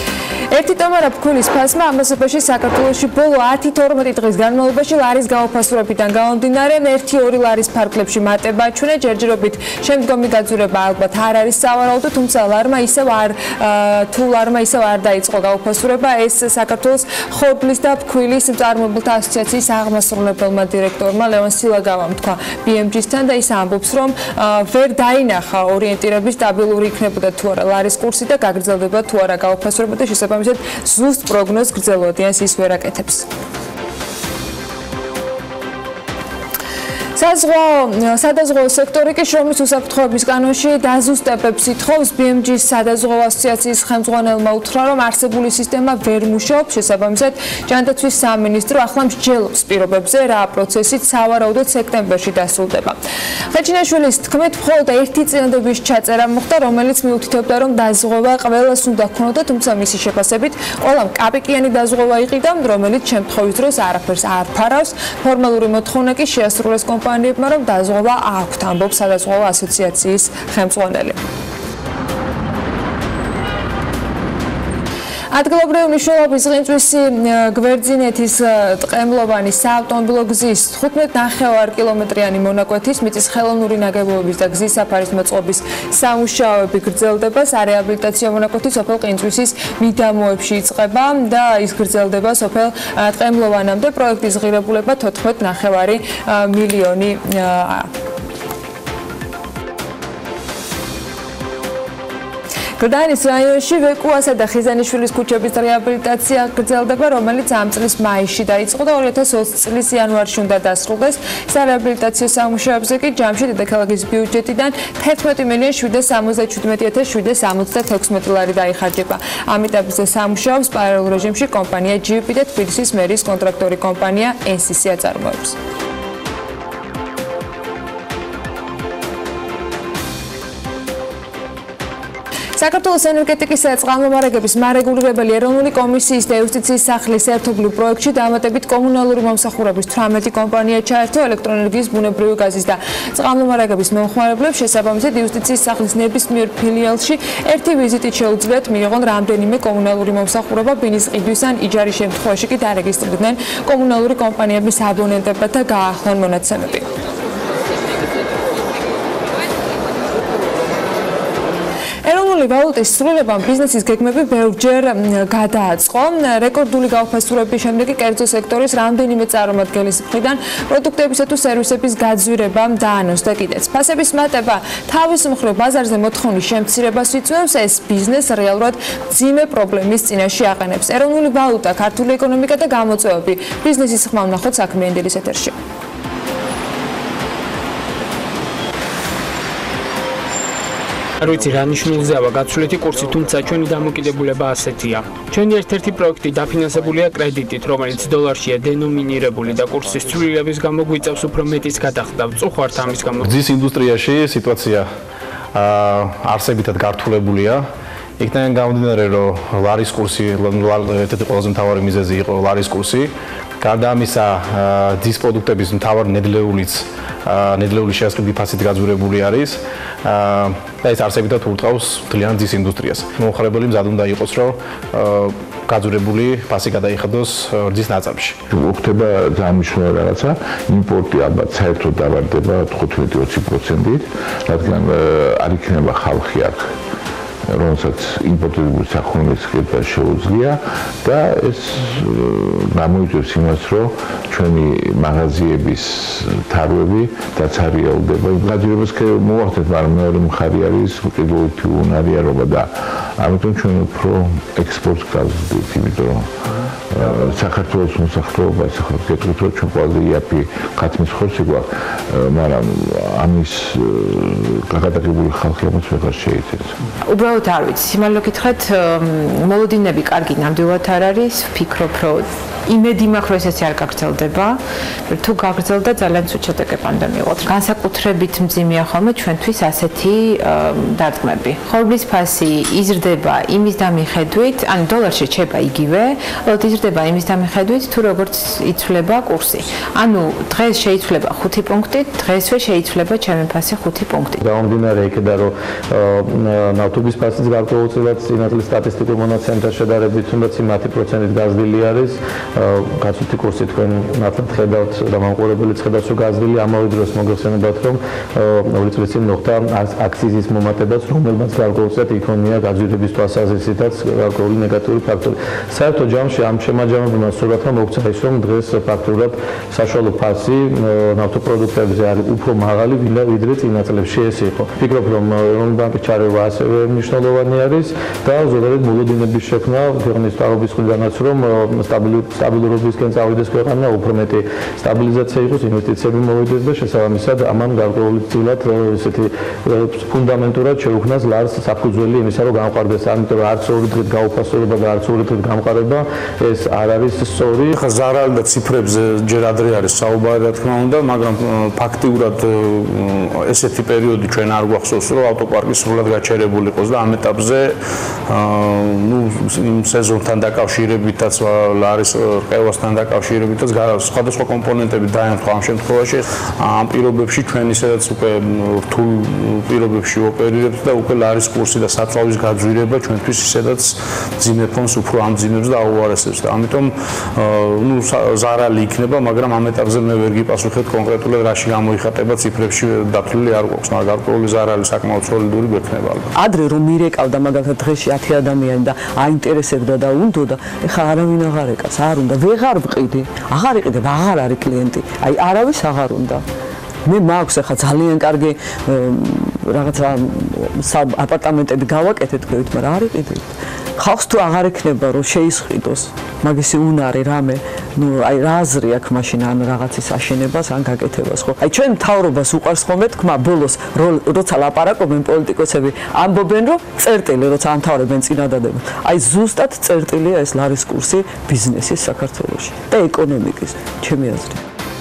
ერთი ტომარა ფქვილის ფასმა ამასობაში საქართველოში ბოლო ათი თორმეტი დღის განმავლობაში ლარის გაუფასურებიდან გამომდინარე ერთი ორი ლარის ფარგლებში მატება აჩვენა ჯერჯერობით შემდგომი გაძვირება ალბათ არ არის სავარაუდო თუმცა ლარმა ისევ არ თუ ლარმა ისევ არ დაიწყო გაუფასურება ეს საქართველოს ხორბლის და ფქვილის მწარმოებელთა ასოციაციის აღმასრულებელმა დირექტორმა ლევან სილაგავამ თქვა ბი ემ ჯი-სთან და ის ამბობს რომ ვერ დაინახა ორიენტირების სტაბილური იქნებოდა თუ არა ლარის კურსი და გაგრძელდება თუ არა გაუფასურება და შესაბამისად ზუსტ პროგნოზს გრძელვადიანს ის ვერ აკეთებს. საზღვაო სადაზღვაო სექტორი კი შრომის უსაფრთხოების კანონში დაზუსტებებს ითხოვს. ბი ემ ჯის სადაზღვაო ასოციაციის ხელმძღვანელმა უთხრა, რომ არსებული სისტემა ვერ მუშაობს. შესაბამისად, ჯანდაცვის სამინისტრო ახლა მსჯელობს პირობებზე, რა პროცესით სავარაუდოდ სექტემბერში დასრულდება. ხეჩინაშვილის თქმით, მხოლოდ ერთი წინადების ჩაწერა მოხდა, რომელიც მიუთითებდა, რომ დაზღვევა ყველას უნდა ქონოდა, თუმცა მისი შეფასებით, ყველამ კაპიკიანი დაზღვევა იყიდა, რომელიც შემთხვევის დროს არაფერს არ ფარავს. ფორმალური მოთხოვნა კი შეასრულეს კომპანიებმა, რომ დაზღვევა აქვთ, ამბობს სადაზღვაო ასოციაციის ხელმძღვანელი. ადგილობრივი მნიშვნელობის ღინწვისი გვერდზინეთის ტყემლოვანი საავტომობილო გზის თხუთმეტ ნახევარ კილომეტრიანი მონაკვეთის მიწის ხელოვნური ნაგებობების და გზის საფარის მოწყობის სამუშაოები გრძელდება. სარეაბილიტაციო მონაკვეთი სოფელ ყინწვისის მიდამოებში იწყება და ის გრძელდება სოფელ ტყემლოვანამდე. პროექტის ღირებულება თოთხმეტ ნახევარი მილიონი გრდანის რაიონში ვეკუასა და ხიზანიშვილის ქუჩების რეაბილიტაცია გრძელდება, რომელიც ამ წლის მაისში დაიწყო და ორი ათას ოცი წლის იანვარში უნდა დასრულდეს. სარეაბილიტაციო სამუშაოებზე კი ჯამში დედაქალაქის ბიუჯეტიდან თერთმეტი მილიონი შვიდსათ სამოცდაჩვიდმეტი ათას შვიდსათ სამოცდათექვსმეტი ლარი დაიხარჯება. ამ ეტაპზე სამუშაობს პარალელურ რეჟიმში კომპანია ჯი ვი პი და თბილისის მერის კონტრაქტორი კომპანია ენ სი სი აწარმოებს. საქართველოს ენერგეტიკის და წყალმომარაგების მარეგულირებელი ეროვნული კომისიის და იუსტიციის სახლის ერთობლივ პროექტში დამატებით კომუნალური მომსახურების თვრამეტი კომპანია ჩაერთო ელექტროენერგიის, ბუნებრივი გაზის და წყალმომარაგების მომხმარებლებს. შესაბამისად, იუსტიციის სახლის ნებისმიერ ფილიალში ერთი ვიზიტით შეუძლიათ მიიღონ რამდენიმე კომუნალური მომსახურება, ბინის ყიდვის ან იჯარის შემთხვევაში კი დარეგისტრირდნენ კომუნალური კომპანიების აბონენტებად და გააახლონ მონაცემები. ეროვნული ვალუტის სრულებამ ბიზნესის გეგმები ბევრჯერ გადააწყო. რეკორდული გაუფასურების შემდეგ კერძო სექტორის რამდენიმე წარმომადგენლის მხრიდან პროდუქტებისა თუ სერვისების გაძვირება დაანონსდა კიდეც. ფასების მატება თავის მხრივ ბაზარზე მოთხოვნის შემცირებას იწვევს. ეს ბიზნეს რეალურად მძიმე პრობლემის წინაშე აყენებს. ეროვნული ვალუტა, ქართული ეკონომიკა და გამოწვევები. ბიზნესის ხმა ვნახოთ საქმე ენდელის ეთერში. არ ვიცი რა ნიშნულზეა გაცვლითი კურსი, თუმცა ჩვენი დამოკიდებულება ასეთია. ჩვენი ერთ-ერთი პროექტი დაფინანსებულია კრედიტით, რომელიც დოლარშია დენომინირებული და კურსის ცვლილების გამო გვიწევს უფრო მეტის გადახდა. ვწუხართ ამის გამო. გზის ინდუსტრიაში სიტუაცია არსებითად გართულებულია. იქიდან გამომდინარე, რომ ლარის კურსი ერთ-ერთი ყველაზე მთავარი მიზეზი იყო ლარის კურსი. გარდა ამისა, ძის პროდუქტების მთავარი ნედლეულიც ნედლეული შეასყიდი ფასით გაძვირებული არის. და ეს არსებითად ურტყავს მთლიან ძის ინდუსტრიას. მომხმარებელი მზად უნდა იყოს, რომ გაძვირებული ფასი გადაიხადოს რძის ნაწარმში. ხდება ძალიან მნიშვნელოვანი რაღაცა, იმპორტი ალბათ საერთოდ დავარდება თხუთმეტი ოცი პროცენტით, რადგან არ იქნება ხალხი აქ რომელსაც იმპორტირებული საქონლის ყიდვა შეუძლია და ეს გამოიწვევს იმას, რომ ჩვენი მაღაზიების თარვები დაცარიელდება. გაძვირებას მოვახდეთ, მაგრამ მეორე მხარე არის უკიდურესი უნარიანობა და ამიტომ ჩვენ უფრო ექსპორტს გავზრდით, იმიტომ რომ საქართველოს მოსახლეობა ახლა გეტყვით, რომ ჩვენ ყველაზე იაფი ხათმის ხორცი გვაქვს, მაგრამ ამის გაგადაღებული ხალხი ამას ვეღარ შეიცავს. უბრალოდ არ ვიცი, სიმართლე გითხრათ, მოლოდინები კარგი ნამდვილად არ არის, ვფიქრობ, რომ იმედი მაქვს, რომ ესეც არ გაგრძელდება, თუ გაგრძელდა ძალიან ცუდ შედეგები უნდა მივიღოთ. განსაკუთრებით მძიმეა ხოლმე ჩვენთვის ასეთი დარტყმები. ხორბლის ფასი იზრდება იმის დამიხედვით, ანუ დოლარში რჩება იგივე, ალბათ იზრდება იმის დამიხედვით, თუ როგორც იცვლება კურსი. ანუ დღეს შეიცვლება ხუთი პუნქტი, დღესვე შეიცვლება ჩემი ფასი ხუთი პუნქტი. გამომდინარე იქიდან, რომ ნავთობის ფასიც გარკვეულწილად წინა წლის სტატისტიკურ მონაცემთან შედარებით თუნდაც მათი პროცენტით გაზრდილი არის. გაცვლითი კურსი თქვენ ნათლად ხედავთ და მომყურებელიც ხედავს, რომ გაზრდილი. ამავე დროს მოგეხსენებათ, რომ ორი წლის წინ მოხდა აქციზის მომატებაც, რომელმაც გარკვეულწილად იქონია გაზრდების თვალსაზრისითაც გარკვეული ნეგატიური ფაქტორი. საერთო ჯამში ამ შემაჯამებმა სურათმა მოგვცა ის, რომ დღეს ფაქტურად საშუალო ფასი ნავთობპროდუქტებზე არის უფრო მაღალი, ვიდრე წინა წლებში ეს იყო. ვფიქრობ, რომ ეროვნული ბანკის ჩარევა ასევე მნიშვნელოვანი არის და ზოგადად მოლოდინების შექმნა ქვეყნის თავობის მხრიდანაც, რომ სტაბილურობა სტაბილურობისკენ წავიდეს ქვეყანა, უფრო მეტი სტაბილიზაცია იყოს, ინვესტიციები მოვიდეს და შესაბამისად ამან გარკვეულწილად ესეთი ფუნდამენტურად შეუქმნას ლარს საფუძველი იმისა, რომ გამყარდეს, ამიტომ რომ არც ორი დღით გაუფასურება და არც ორი დღით გამყარება ეს არ არის სწორი. ხა ზარალი და ციფრებზე ჯერ ადრე არის საუბარი, რა თქმა უნდა, მაგრამ ფაქტიურად ესეთი პერიოდი ჩვენ არ გვახსოვს, რომ ავტოპარკი სრულად გაჩერებული იყოს და ამ ეტაპზე ნუ იმ სეზონთან დაკავშირებითაც ლარის ყევასთან დაკავშირებითაც სხვადასხვა კომპონენტები დაემთხვა ამ შემთხვევაში. ამ პირობებში ჩვენ ისედაც უკვე რთულ პირობებში ოპერირებთ და უკვე ლარის კურსი და საწვავის გაძვირება ჩვენთვის ისედაც ძიმე ფონს უფრო ამძიმებს და აუარესებს და ამიტომ ნუ ზარალი იქნება, მაგრამ ამ ეტაპზე მე ვერ გიპასუხებ კონკრეტულად რაში გამოიხატება ციფრებში დათვლილი არ გვაქვს, მაგრამ გარკვეული ზარალი საკმაოდ სოლიდური გვექნება. ადრე რომ მირეკავდა მაგალითად დღეში ათი ადამიანი და აინტერესებდა და უნდოდა, ეხლა არავინ აღარ ეკავს, არ უნდა, ვეღარ ვყიდი, აღარ იყიდებ, აღარ არის კლიენტი, აი არავის აღარ უნდა. მე მაქვს ახლა ძალიან კარგი რაღაცა აპარტამენტები გავაკეთეთ გვერდით, მაგრამ არ იყიდეთ. ხალხს თუ აღარ ექნება რომ შეისყიდოს მაგისი უნარი რამე, ნუ აი რა აზრი აქვს მაშინ ან რაღაცის აშენებას ან გაკეთებას ხო? აი ჩვენ მთავრობას უყარს ხოლმე თქმა ბოლოს როცა ლაპარაკობენ პოლიტიკოსები ამბობენ რომ წერტილი როცა ამთავრებენ წინადადებას. აი ზუსტად წერტილია ეს ლარის კურსი ბიზნესის საქართველოში და ეკონომიკის, ჩემი აზრით.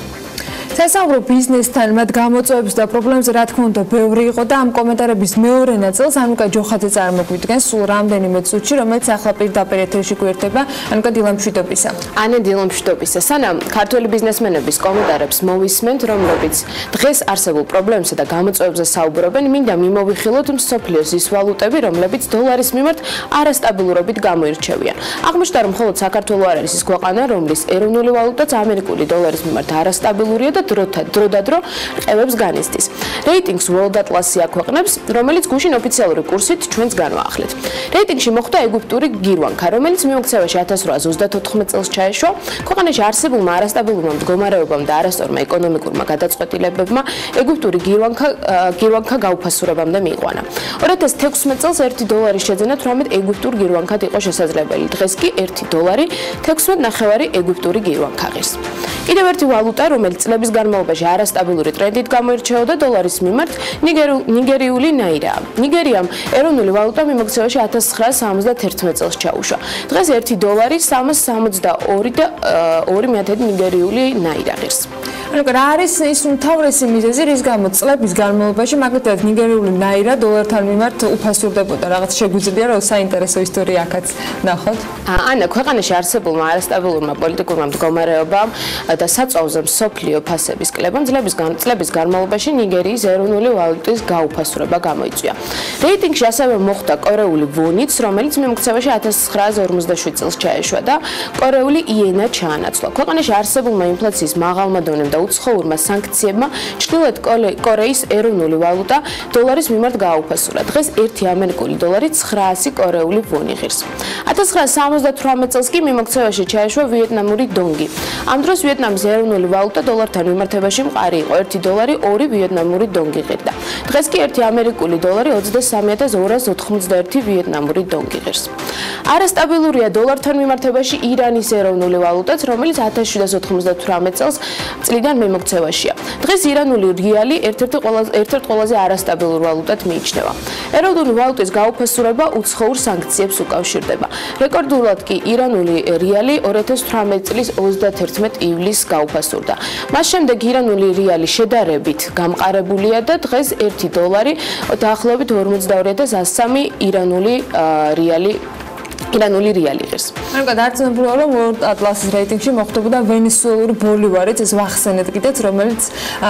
სასაუბრო ბიზნესთან, მათ გამოწვევებს და პრობლემებზე რა თქმა უნდა ბევრი იყო და ამ კომენტარების მეორე ნაწილს ანუკა ჯოხაძე წარმოგვიდგენს სულ რამდენიმე წუთში, რომელიც ახლა პირდაპირ ეთერში გვერდება. ანუკა დილამშვიდობისა. ანე დილამშვიდობისა. სანამ ქართველი ბიზნესმენების კომენტარებს მოვისმენთ, რომლებიც დღეს არსებულ პრობლემებსა და გამოწვევებზე საუბრობენ, მინდა მიმოვიხილოთ მსოფლიოს ის ვალუტები, რომლებიც დოლარის მიმართ არასტაბილურობით გამოირჩევიან. აღმოჩნდა, რომ მხოლოდ საქართველო არ არის ის ქვეყანა, რომლის ეროვნული ვალუტაც ამერიკული დოლარის მიმართ არასტაბილურია და დროდადრო ყევებს განიცდის. რეიტინგს World Atlas-ი აქვეყნებს, რომელიც გუშინ ოფიციალური კურსით ჩვენს განვაახლეთ. რეიტინგში მოხვდა ეგვიპტური გირვანქა, რომელიც მიმოქცევაში ათას რვაას ოცდაოთხ წელს ჩაეშვა. ქვეყანაში არსებულმა არასტაბილურმა მდგომარეობამ და არასწორმა ეკონომიკურმა გადაწყვეტილებებმა ეგვიპტური გირვანქა გირვანქა გაუფასურებამდე მიიყვანა. ორი ათას თექვსმეტ წელს ერთი დოლარის შეძენა თვრამეტ ეგვიპტურ გირვანქად იყო შესაძლებელი. დღეს კი ერთი დოლარი თექვსმეტ ნახევარი ეგვიპტური გირვანქა ღირს. კიდევ ერთი ვალუტა, რომელიც წლების განმავლობაში არასტაბილური ტრენდით გამოირჩეოდა დოლარის მიმართ, ნიგერიული ნაირაა. ნიგერიამ ეროვნული ვალუტა მიმოქცევაში ათას ცხრაას სამოცდაერთი წელს ჩაუშვა. დღეს ერთი დოლარი სამას სამოცდაორი და ორი მეათედი ნიგერიული ნაირა ღირს. ანუ რა არის ის უმთავრესი მიზეზი, რის გამოც წლების განმავლობაში მაგალითად ნიგერიული ნაირა დოლართან მიმართ უფასურდებოდა? რაღაც შეგვიძლია რომ საინტერესო ისტორია აქაც ნახოთ. ანა, ქვეყანაში არსებულმა არასტაბილურმა პოლიტიკურმა მდგომარეობამ და საწვავზე მსოფლიო ფასების კლებამ წლების წლების განმავლობაში ნიგერიის ეროვნული ვალუტის გაუფასურება გამოიწვია. რეიტინგში ასევე მოხვდა კორეული ვონიც, რომელიც მიმოქცევაში ათას ცხრაას ორმოცდაშვიდ წელს ჩაეშვა და კორეული იენა ჩაანაცვლა. ქვეყანაში არსებულმა ინფლაციის მაღალმა დონემ და უცხოურმა სანქციებმა ჩრდილოეთ კორეის ეროვნული ვალუტა დოლარის მიმართ გააუფასურა. დღეს ერთი ამერიკული დოლარი ცხრაასი კორეული ვონი ღირს. ათას ცხრაას სამოცდათვრამეტ წელს კი მიმოქცევაში ჩაეშვა ვიეტნამური დონგი. ამ დროს ვიეტნამის ეროვნული ვალუტა დოლართან მიმართებაში მყარი იყო. ერთი დოლარი ორი ვიეტნამური დონგი ღირდა. დღეს კი ერთი ამერიკული დოლარი ოცდასამი ათას ორასი ოთხმოცდაერთი ვიეტნამური დონგი ღირს. არასტაბილურია დოლართან მიმართებაში ირანის ეროვნული ვალუტაც, რომელიც ათას შვიდას ოთხმოცდათვრამეტ წელს წლიდან მიმოქცევაშია. დღეს ირანული რიალი ერთ-ერთი ყველაზე ერთ-ერთ ყველაზე არასტაბილურ ვალუტად მიიჩნევა. ეროვნული ვალუტის გაუფასურება უცხოურ სანქციებს უკავშირდება. რეკორდულად კი ირანული რიალი ორი ათას თვრამეტ წლის ოცდათერთმეტ ივლისს გაუფასურდა. მას შემდეგ ირანული რიალი შედარებით გამყარებულია და დღეს ერთი დოლარი დაახლოებით ორმოცდაორი ათას ასსამი ირანული რიალი ირანული რიალი ღირს. ანუ გადაარჩენებულა რომ World Atlas-ის რეიტინგში მოხვდებოდა ვენესუელური ბოლივარიც, ეს ვახსენეთ კიდეც, რომელიც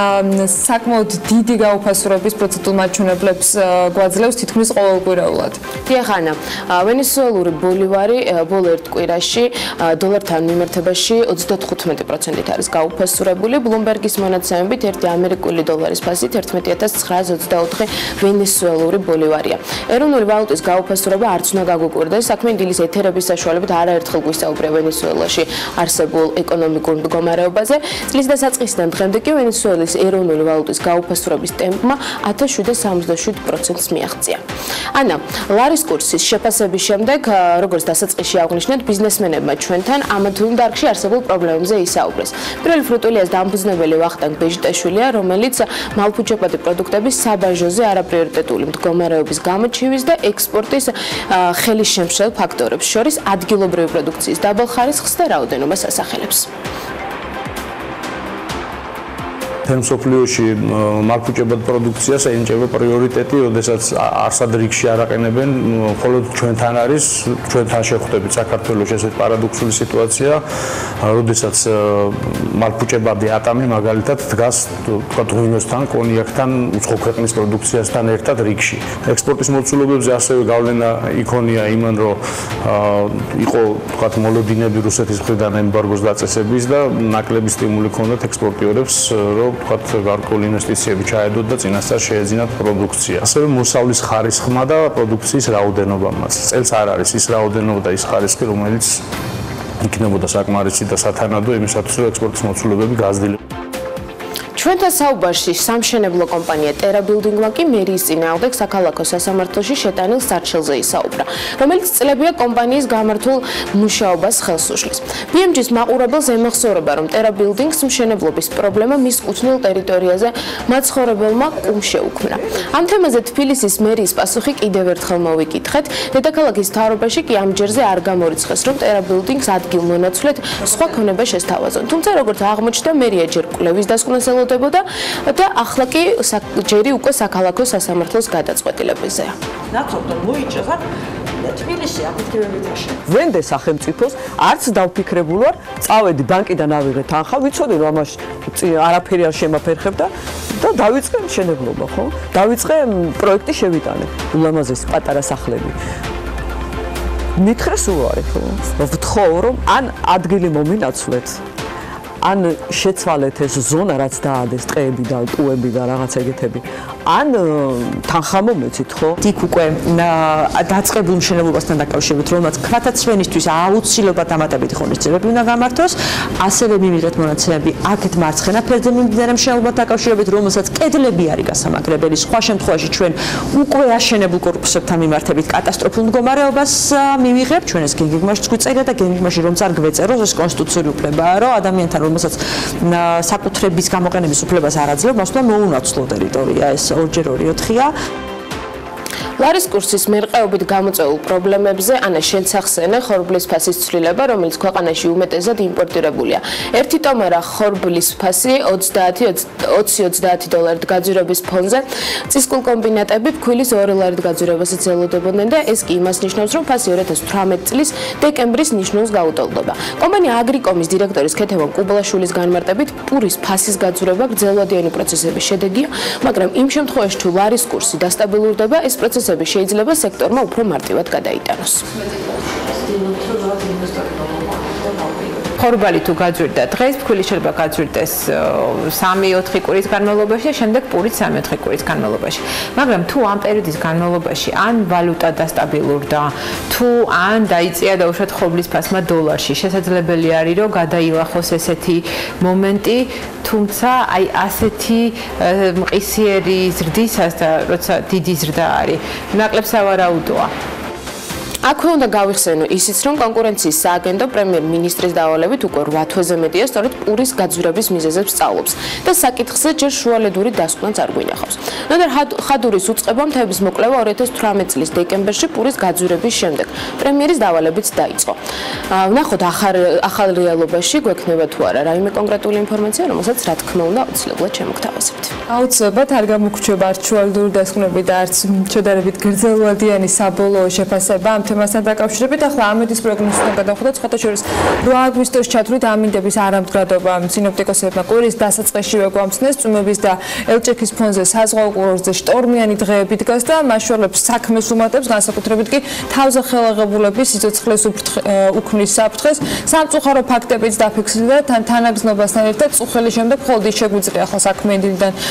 საკმაოდ დიდი გაუფასურების პროცენტულ მაჩვენებლებს გვაძლევს თითქმის ყოველკვირეულად. დიახ, ანა, ვენესუელური ბოლივარი ბოლო ერთ კვირაში დოლართან მიმართებაში ოცდათხუთმეტი პროცენტით არის გაუფასურებული. Bloomberg-ის მონაცემებით ერთი ამერიკული დოლარის ფასით ერთმეტი ათას ცხრაას ოცდაოთხი ვენესუელური ბოლივარია. ეროვნული ვალუტის გაუფასურება არც უნდა გაგვიკვირდეს, საქმე თბილისის ეთერების საშუალებით არაერთხელ გვისაუბრა ვენესუელაში არსებულ ეკონომიკურ მდგომარეობაზე. წლის დასაწყისიდან დღემდე კი ვენესუელის ეროვნული ვალუტის გაუფასურების ტემპმა ათას შვიდსა სამოცდაშვიდ პროცენტს მიაღწია. ანა, ლარის კურსის შეფასების შემდეგ, როგორც დასაწყისში აღნიშნეთ, ბიზნესმენებმა ჩვენთან ამ თუ დარგში არსებულ პრობლემებზე ისაუბრეს. პირველი ფრუტულიას დამფუძნებელი ვახტანგ ბეჟიტაშვილია, რომელიც მალფუჩებადი პროდუქტების საბაჟოზე არაპრიორიტეტული მდგომარეობის გამოჩივის და ექსპორტის ხელისშემშელ ფაქტორებს შორის ადგილობრივი პროდუქციის დაბალ ხარისხს და რაოდენობას ასახელებს. თემსოფლიოში მალფუჩებად პროდუქციას ენიჭება პრიორიტეტი, როდესაც არსად რიგში არაყენებენ, მხოლოდ ჩვენთან არის, ჩვენთან შეხვდებით საქართველოს ესეთ პარადოქსული სიტუაცია, როდესაც მალფუჩებადი ატამი მაგალითად დგას თქვა ღვინოსთან, კონიაკთან, უცხო ქვეყნის პროდუქციასთან ერთად რიგში. ექსპორტის მოცულობებზე ასევე გავლენა იქონია იმან, რომ იყო თქვა მოლოდინები რუსეთის მხრიდან ემბარგოს დაწესების და ნაკლები სტიმული ჰქონდათ ექსპორტიორებს, რომ ვთქვათ, გარკვეული ინვესტიციები ჩაედოთ და წინასწარ შეეძინათ პროდუქცია. ასევე მოსავლის ხარისხმა და პროდუქციის რაოდენობამაც. წელს არ არის ის რაოდენობა და ის ხარისხი, რომელიც იქნებოდა საკმარისი და სათანადო იმისათვის, რომ ექსპორტის მოცულობები გაზრდილიყო. ჩვენთან საუბარში სამშენებლო კომპანია ტერაბილდინგმა კი მერიის წინააღმდეგ საქალაქო სასამართლოში შეტანილ სარჩელზე ისაუბრა, რომელიც წლებია კომპანიის გამართულ მუშაობას ხელს უშლის. ბი ემ ჯის მაყურებელს ემახსოვრება, რომ ტერაბილდინგს მშენებლობის პრობლემა მის კუთვნილ ტერიტორიაზე მაცხოვრებელმა კუმ შეუქმნა. ამ თემაზე თბილისის მერიის პასუხი კიდევ ერთხელ მოვიკითხეთ. დედაქალაქის მთავრობაში კი ამ ჯერზე არ გამორიცხეს, რომ ტერაბილდინგს ადგილმონაცვლედ სხვა ქონება შესთავაზონ. თუმცა როგორც აღმოჩნდა, მერია ჯერ კვლევის დასკვნას ელოდებოდა და ახლა კი ჯერი უკვე საქალაქო სასამართლოს გადაწყვეტილებაზეა. ნახოთ რომ მოიჭრა თბილისში აფეთქებებით აშენ. ვენდე სახელმწიფოს არც დავფიქრებულ ვარ, წავედი ბანკიდან ავიღე თანხა, ვიცოდი რომ ამაში არაფერი არ შემაფერხებდა და დავიწყე მშენებლობა, ხო? დავიწყე პროექტი შევიტანე. ულამაზესი პატარა სახლები. მითხრეს უარი, ხო? ვთხოვ რომ ან ადგილი მომინაცვლეთ, ან შეცვალეთ ეს ზონა, რაც დაადეს ტყეები და კუები და რაღაც ეგეთები. ან თანხა მომეცით, ხო? იქ უკვე დაწყებულ მშენებლობასთან დაკავშირებით, რომელსაც ქრათაცვენისთვის აუცილებლად დამატებითი ღონისძიებები უნდა გამართოს, ასევე მივიღეთ მონაცემები აქეთ მარცხენა ფერზე მიმდინარე მშენებლობასთან დაკავშირებით, რომელსაც კედლები არის გასამაგრებელი. სხვა შემთხვევაში ჩვენ უკვე აშენებულ კორპუსებთან მიმართებით კატასტროფულ მდგომარეობას მივიღებთ. ჩვენ ეს გენგიგმაშიც გვიწერია და გენგიგმაში რომ წარ გვეწეროს, ეს კონსტიტუციური უფლებაა, რომ ადამიანთან რომელსაც საკუთრების გამოყენების უფლებას არ აძლევს, მას უნდა მოუნაცვლო ტერიტორია. ეს ორჯერ ორი ოთხია. ლარის კურსის მერყეობით გამოწვეულ პრობლემებზე ანა შენც ახსენე ხორბლის ფასის ცვლილება, რომელიც ქვეყანაში უმეტესად იმპორტირებულია. ერთი ტომარა ხორბლის ფასი ოცდაათი ოცდაათი დოლარით გაძვირების ფონზე წისკულ კომბინატები ფქვილის ორი ლარით გაძვირებასაც ელოდებოდნენ და ეს კი იმას ნიშნავს, რომ ფასი ორი ათას თვრამეტი წლის დეკემბრის ნიშნულს გაუტოლდება. კომპანია აგრიკომის დირექტორის ქეთევან კუბლაშვილის განმარტებით, პურის ფასის გაძვირება გრძელვადიანი პროცესების შედეგია, მაგრამ იმ შემთხვევაში თუ ლარის კურსი დასტაბილურდება, ეს პროცესი შეიძლება სექტორმა უფრო მარტივად გადაიტანოს. ხორბალი თუ გაძვირდა დღეს, ფქვილი შეიძლება გაძვირდეს სამი ოთხი კვირის განმავლობაში და შემდეგ პურიც სამი ოთხი კვირის განმავლობაში. მაგრამ თუ ამ პერიოდის განმავლობაში ან ვალუტა დასტაბილურდა, თუ ან დაიწია და უშუალოდ ხორბლის ფასმა დოლარში, შესაძლებელი არის რომ გადაილახოს ესეთი მომენტი, თუმცა აი ასეთი მყისიერი ზრდისას და როცა დიდი ზრდა არის, ნაკლებ სავარაუდოა. აქვე უნდა გავიხსენო ისიც, რომ კონკურენციის სააგენტო პრემიერ-მინისტრის დავალებით უკვე რვა თვეზე მეტია სწორედ პურის გაძვირების მიზეზებს სწავლობს და საკითხზე ჯერ შუალედური დასკვნაც არ გვინახავს. ნოდარ ხადურის უწყება მთების მოკვლევა ორი ათას თვრამეტი წლის დეკემბერში პურის გაძვირების შემდეგ პრემიერის დავალებით დაიწყო. ვნახოთ ახალ რეალობაში გვექნება თუ არა რაიმე კონკრეტული ინფორმაცია, რომელსაც რა თქმა უნდა აუცილებლად შემოგთავაზებთ. აუცილებლად არ გამოგვჩნდება არც შუალედური დასკვნები და არც შედარებით გრძელვადიანი საბოლოო შეფასება ამ თემასთან დაკავშირებით. ახლა ამედის პროგნოზისგან გადავხვდეთ, სხვათა შორის რვა აგვისტოს ჩათვლით ამინდების არამდგრადობა სინოპტიკოსებმა კვირის დასაწყისშივე გვამცნეს, წვიმების და ელჭექის ფონზე საზღვაო კურორტზე შტორმიანი დღეები დგას და მასშორებს საქმეს უმატებს, განსაკუთრებით კი თავზე ხელაღებულების სიცოცხლეს უქმნის საფრთხეს. სამწუხარო ფაქტებიც დაფიქსირდა და თან თანაგზნობასთან ერთად წუხელი შემდეგ მხოლოდ ის შეგვიძლია ახლა საქმე დილიდან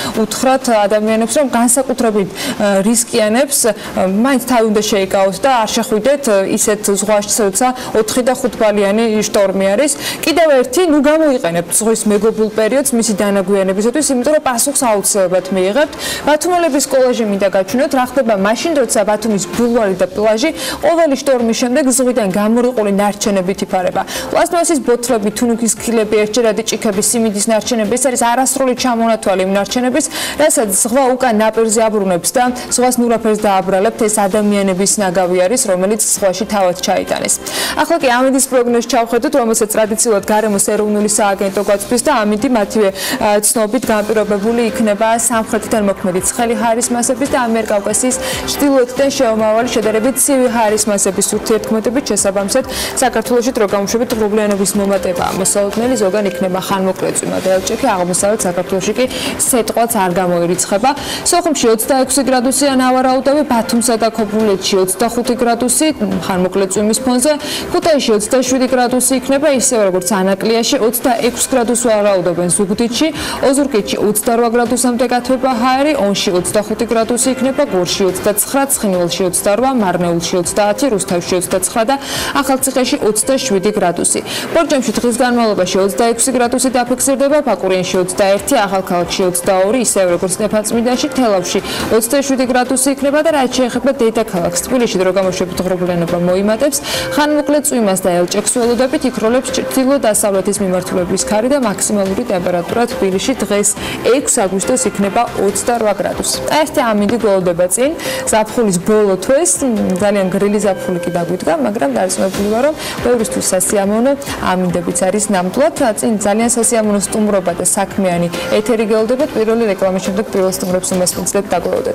უთხრათ ადამიანებს, რომ განსაკუთრებით რისკიანებს მაინც თავი უნდა შეიკავოთ და არ შეხვიდეთ ისეთ ზღვაში, როცა ოთხი და ხუთ ბალიანი შტორმი არის. კიდევ ერთი, ნუ გამოიყენებთ ზღვის მეგობულ პერიოდს მისი დანაგვიანებისათვის, იმიტომ რომ პასუხს აუცილებლად მიიღებთ. ბათუმელების კოლაჟი მინდა გაჩვენოთ, რა ხდება მაშინ, როცა ბათუმის ბულვარი და პლაჟი ყოველი შტორმის შემდეგ ზღვიდან გამორიყული ნარჩენებით იფარება. პლასტმასის ბოთლები, თუნუქის ქილები, ერთჯერადი ჭიქების, სიმინდის ნარჩენები, ეს არის არასრული ჩამონათვალი იმ ნარჩენების, რასაც ზღვა უკან ნაპირზე აბრუნებს და ზღვას ნურაფერს დააბრალებთ, ეს ადამიანების ნაგავი არის, რომელიც ზღვაში თავად ჩაიტანეს. ახლა კი ამინდის პროგნოზს ჩავხედოთ, რომელსაც ტრადიციულად გარემოს ეროვნული სააგენტო გვაწვდის და ამინდი მათივე ცნობით განპირობებული იქნება სამხრეთიდან მოქმედი ცხელი ჰაერის მასების და ამიერკავკასიის ჩრდილოეთიდან შემავალი შედარებით ცივი ჰაერის მასების ურთიერთქმედებით შესაბამისად საქართველოში დრო გამოშვებით ღრუბლიანობის მომატება მოსალოდნელი ზოგან იქნება ხანმოკლე წვიმა და ელჭექი აღმოსავლეთ საქართველოში კი სეტყვაც არ გამოირიცხება. სოხუმში ოცდაექვსი გრადუსია ნავარაუდები, ბათუმსა და ქობულეთში ოცდახუთი გრადუსი ხანმოკლე წვიმის ფონზე, ქუთაისში ოცდაშვიდი გრადუსი იქნება ისევე როგორც ანაკლიაში, ოცდაექვსი გრადუსს ვარაუდობენ ზუგდიდში, ოზურგეთში ოცდარვა გრადუსამდე გათბება ჰაერი, ონში ოცდახუთი გრადუსი იქნება, გორში ოცდაცხრა, ცხინვალში ოცდარვა, მარნეულში ოცდაათი, რუსთავში ოცდაცხრა და ახალციხეში ოცდაშვიდი გრადუსი. ბორჯომში დღის განმავლობაში ოცდაექვსი გრადუსი დაფიქსირდება, ბაკურიანში ოცდაერთი, ახალქალაქში ოცდაორი, ისევე როგორც სტეფანწმინდაში, თელავში ოცდაშვიდი გრადუსი იქნება და რაც შეეხება დედაქალაქს, თბილისში დრო გამოშვებით ღრუბლიანობა მოიმატებს, ხანმოკლე წვიმას და ელჭექს ველოდებით, იქროლებს ჩრდილო-დასავლეთის მიმართულების ქარი და მაქსიმალური ტემპერატურა თბილისში დღეს ექვსი აგვისტოს იქნება ოცდარვა გრადუსი. ერთი ამინდი გველოდება წინ, ზაფხულის ბოლო თვეს, ძალიან გრილი ზაფხული კი დაგვიდგა, მაგრამ დარწმუნებული ვარ, რომ ბევრისთვის სასიამოვნო ამინდებიც არის ნამდვილად. წინ ძალიან სასიამოვნო სტუმრობა და საქმიანი ეთერი გველოდებათ. პირველი რეკლამის შემდეგ პირველ სტუმრებს უმასპინძლებ დაგველოდეთ.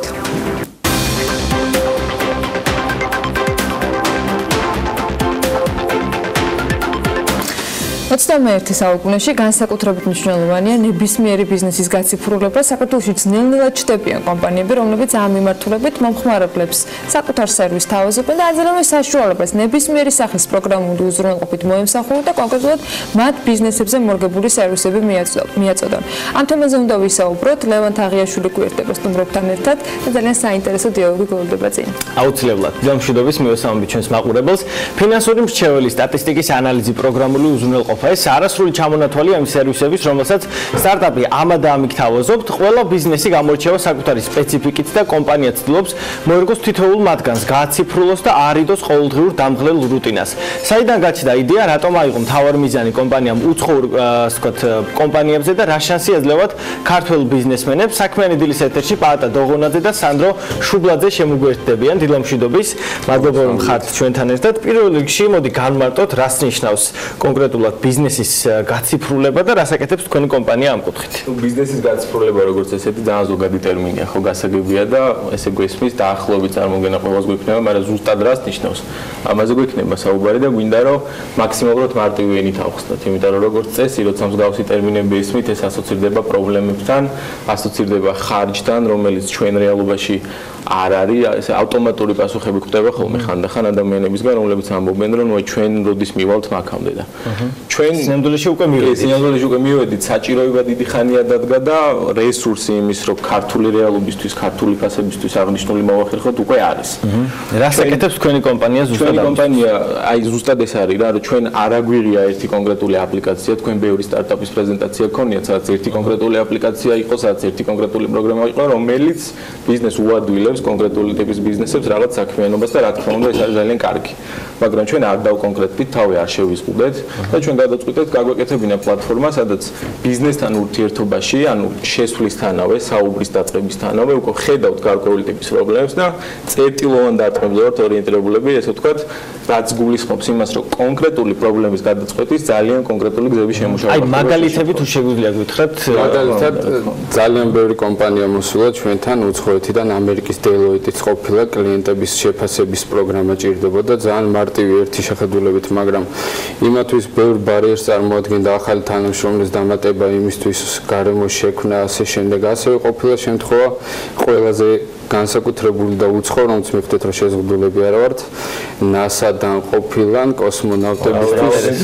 ოცდამეერთე საუკუნეში განსაკუთრებით მნიშვნელოვანია ნებისმიერი ბიზნესის გაციფრულება. საქართველოში ძნელნელად ჩნდებიან კომპანიები, რომლებიც ამ მიმართულებით მომხმარებლებს საკუთარ სერვისს თავაზობენ და აძლევენ საშუალებას ნებისმიერი სახის პროგრამული უზრუნველყოფით მოემსახურონ და კონკრეტულად მათ ბიზნესებზე მორგებული სერვისები მიაწოდონ. ამ თემაზე უნდა ვისაუბროთ. ლევან თაღიაშვილი გვერდება სტუმრებთან ერთად და ძალიან საინტერესო დიალოგი გველოდება წინ. აუცილებლად. მშვიდობის მივესალმებით ჩვენს მაყურებელს. ფინანსური მრჩეველი სტატისტიკის ანალიზი პროგრამული უზრუნველყოფა ეს არასრული ჩამონათვალი ამ სერვისების, რომელსაც სტარტაპი ამა და ამით თავაზობთ, ყველა ბიზნესი გამორჩევა საკუთარი სპეციფიკით და კომპანია ცდილობს მოერგოს თითოეულ მათგანს, გააციფრულოს და არიდოს ყოველდღიურ დამღლელ რუტინას. საიდან გაჩნდა იდეა, რატომ აიღო მთავარი მიზანი კომპანიამ უცხოურ, ასე ვთქვათ, კომპანიებზე და რა შანსი ეძლევათ ქართველ ბიზნესმენებს? საქმიანი დილის ეთერში პაატა დოღონაძე და სანდრო შუბლაძე შემოგვერთდებიან. დილა მშვიდობის, მადლობა რომ ხართ ჩვენთან ერთად. პირველ რიგში მოდი განმარტოთ, რას ნიშნავს კონკრეტულად ბიზნესის გაციფრულება და რას აკეთებს თქვენი კომპანია ამ კუთხით? ბიზნესის გაციფრულება როგორც ესეთი ძალიან ზოგადი ტერმინია, ხო, გასაგებია და ესე გვესმის დაახლოებით წარმოგენა ყველას გვიქნება, მაგრამ ზუსტად რას ნიშნავს? ამაზე გვიქნება საუბარი და გვინდა რომ მაქსიმალურად მარტივი ენით ავხსნათ, იმიტომ რომ როგორც წესი, როცა მსგავსი ტერმინები ესმით, ეს ასოცირდება პრობლემებთან, ასოცირდება ხარჯთან, რომელიც ჩვენ რეალობაში არ არის, ესე ავტომატური პასუხები გვხვდება ხოლმე ხანდახან ადამიანებისგან, რომლებიც ამბობენ, რომ ნუ ჩვენ როდის მივალთ მაქამდე და ჩვენ სინამდვილეში უკვე მივედით. სინამდვილეში უკვე მივედით, საჭიროება დიდი ხანია დადგა და რესურსი იმის, რომ ქართული რეალობისთვის, ქართული ფასებისთვის აღნიშნული მოვახერხოთ, უკვე არის. რას აკეთებს თქვენი კომპანია ზუსტად? ჩვენი კომპანია, აი ზუსტად ეს არის რა, რომ ჩვენ არ აგვიღია ერთი კონკრეტული აპლიკაცია, თქვენ ბევრი სტარტაპის პრეზენტაცია გქონიათ, სადაც ერთი კონკრეტული აპლიკაცია იყო, სადაც ერთი კონკრეტული პროგრამა იყო, რომელიც ბიზნეს უადვილებს კონკრეტული ტიპის ბიზნესებს რაღაც საქმიანობას და რა თქმა უნდა ეს არის ძალიან კარგი. მაგრამ ჩვენ არ დავკონკრეტდით, თავი არ შევიზღუდეთ და ჩვენ გადაწყვიტეთ გაგვეკეთებინა პლატფორმა, სადაც ბიზნესთან ურთიერთობაში, ანუ შესვლისთანავე, საუბრის დაწყებისთანავე უკვე ხედავთ გარკვეული ტიპის პრობლემებს და წერტილოვან დარტყმებზე ვართ ორიენტირებულები, ესე ვთქვათ, რაც გულისხმობს იმას, რომ კონკრეტული პრობლემის გადაწყვეტის ძალიან კონკრეტული გზების შემუშავება. აი მაგალითები თუ შეგვიძლია გითხრათ, მაგალითად ძალიან ბევრი კომპანია მოსულა ჩვენთან უცხოეთიდან, ამერიკის Deloitte-იც ყოფილა კლიენტების შეფასების პროგრამა ჭირდებოდა ძალიან მარტივი ერთი შეხედულებით, მაგრამ იმათვის ბევრ ბარიერს წარმოადგენდა ახალი თანამშრომლის დამატება, იმისთვის გარემოს შექმნა, ასე შემდეგ. ასევე ყოფილა შემთხვევა ყველაზე განსაკუთრებული და უცხო, რომელიც მივხვდეთ, რომ შეზღუდულები არ ვართ, ნასადან ყოფილან კოსმონავტებისთვის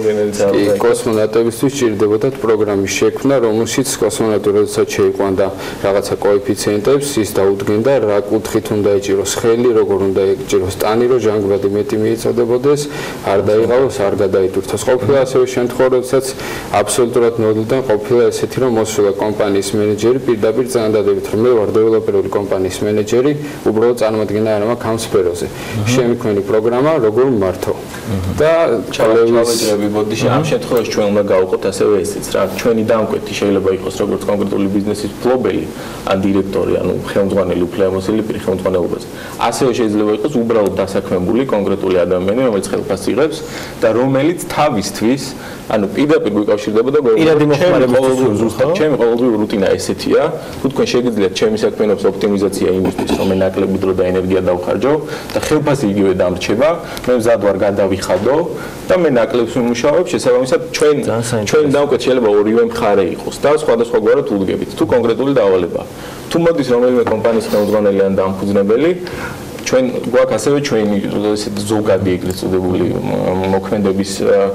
კოსმონავტებისთვის ჭირდებოდათ პროგრამის შექმნა, რომელშიც კოსმონავტი როდესაც შეიყვანდა რაღაცა კოეფიციენტებს, ის დაუდგენდა რა კუთხით უნდა ეჭიროს ხელი, როგორ უნდა ეჭიროს ტანი, რომ ჟანგბადი მეტი მიეწოდებოდეს, არ დაიღალოს, არ გადაიტვირთოს. ყოფილა ასევე შემთხვევა, როდესაც აბსოლუტურად ნოდლიდან ყოფილა ესეთი, რომ მოსულა კომპანიის მენეჯერი პირდაპირ წინადადებით, რომ მე ვარ დეველოპერული კომპანიის მენეჯერი, უბრალოდ წარმოადგენა არა მაქვს ამ სფეროზე. შემიქმნილი პროგრამა, როგორ მართო. და ჩავეჭრები ბოდიში ამ შემთხვევაში ჩვენ უნდა გავუყოთ ასევე ესეც რა, ჩვენი დამკვეთი შეიძლება იყოს როგორც კონკრეტული ბიზნესის ფლობელი, ან დირექტორი, ანუ ხელმძღვანელი უფლებამოსილი პირი ხელმძღვანელობაზე. ასევე შეიძლება იყოს უბრალოდ დასაქმებული კონკრეტული ადამიანი, რომელიც ხელფასს იღებს და რომელიც თავისთვის ანუ პირდაპირ გვიკავშირდება და პირადი მოხმარებისთვის ზუსტად ჩემი ყოველდღიური რუტინა ესეთია, თუ თქვენ შეგიძლიათ ჩემი საქმიანობის ოპტიმიზაცია იმისთვის, რომ მე ნაკლები დრო და ენერგია დავხარჯო და ხელფასი იგივე დამრჩება, მე მზად ვარ გადავიხადო და მე ნაკლებს ვიმუშავებ, შესაბამისად ჩვენ ჩვენ დავკვეთ შეიძლება ორივე მხარე იყოს და სხვადასხვაგვარად უდგებით. თუ კონკრეტული დავალება. თუ მოდის რომელიმე კომპანიის ხელმძღვანელი ან დამფუძნებელი ჩვენ გვაქვს ასევე ჩვენი ესეთ ზოგადი ეგრეთ წოდებული მოქმედების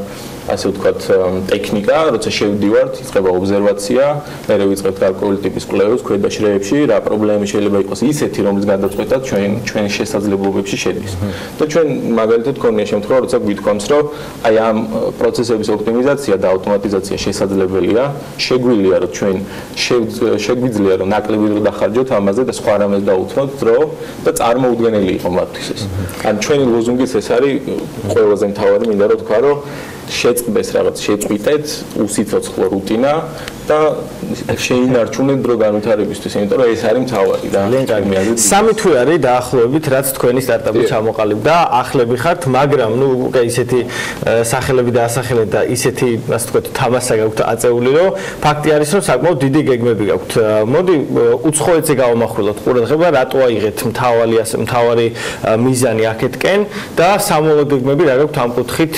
ასე ვთქვათ ტექნიკა, როცა შევდივართ, იწყება ობზერვაცია, მერე ვიწყებთ გარკვეული ტიპის კვლევებს ქვედა შრეებში, რა პრობლემები შეიძლება იყოს ისეთი, რომელიც გადაწყვეტად ჩვენ ჩვენი შესაძლებლობებში შედის. და ჩვენ მაგალითად გქონია შემთხვევა, როცა გვითქვამს, რომ აი ამ პროცესების ოპტიმიზაცია და ავტომატიზაცია შესაძლებელია, შეგვიძლია რომ ჩვენ შეგვიძლია რომ ნაკლები დრო დახარჯოთ ამაზე და სხვა რამეს დაუთმოთ დრო და წარმოუდგენელი იყო მათთვის ეს. ან ჩვენი ლოზუნგიც ეს არის ყველაზე მთავარი, მინდა რომ თქვა, რომ შეწყდეს რაღაც შეწყვიტეთ უსიცოცხლო რუტინა და შეინარჩუნეთ დრო განვითარებისთვის, იმიტომ რომ ეს არის მთავარი და სამი თვე არის დაახლოებით, რაც თქვენი სტარტაპი ჩამოყალიბდა და ახლები ხართ, მაგრამ ნუ უკვე ისეთი სახელები დაასახელეთ და ისეთი, ასე ვთქვათ, თამასა გაქვთ აწეული, რომ ფაქტი არის, რომ საკმაოდ დიდი გეგმები გაქვთ. მოდი უცხოეთზე გავამახვილოთ ყურადღება, რატო აიღეთ მთავარი ასე მთავარი მიზანი აქეთკენ და სამოვალ გეგმები რა გაქვთ ამ კუთხით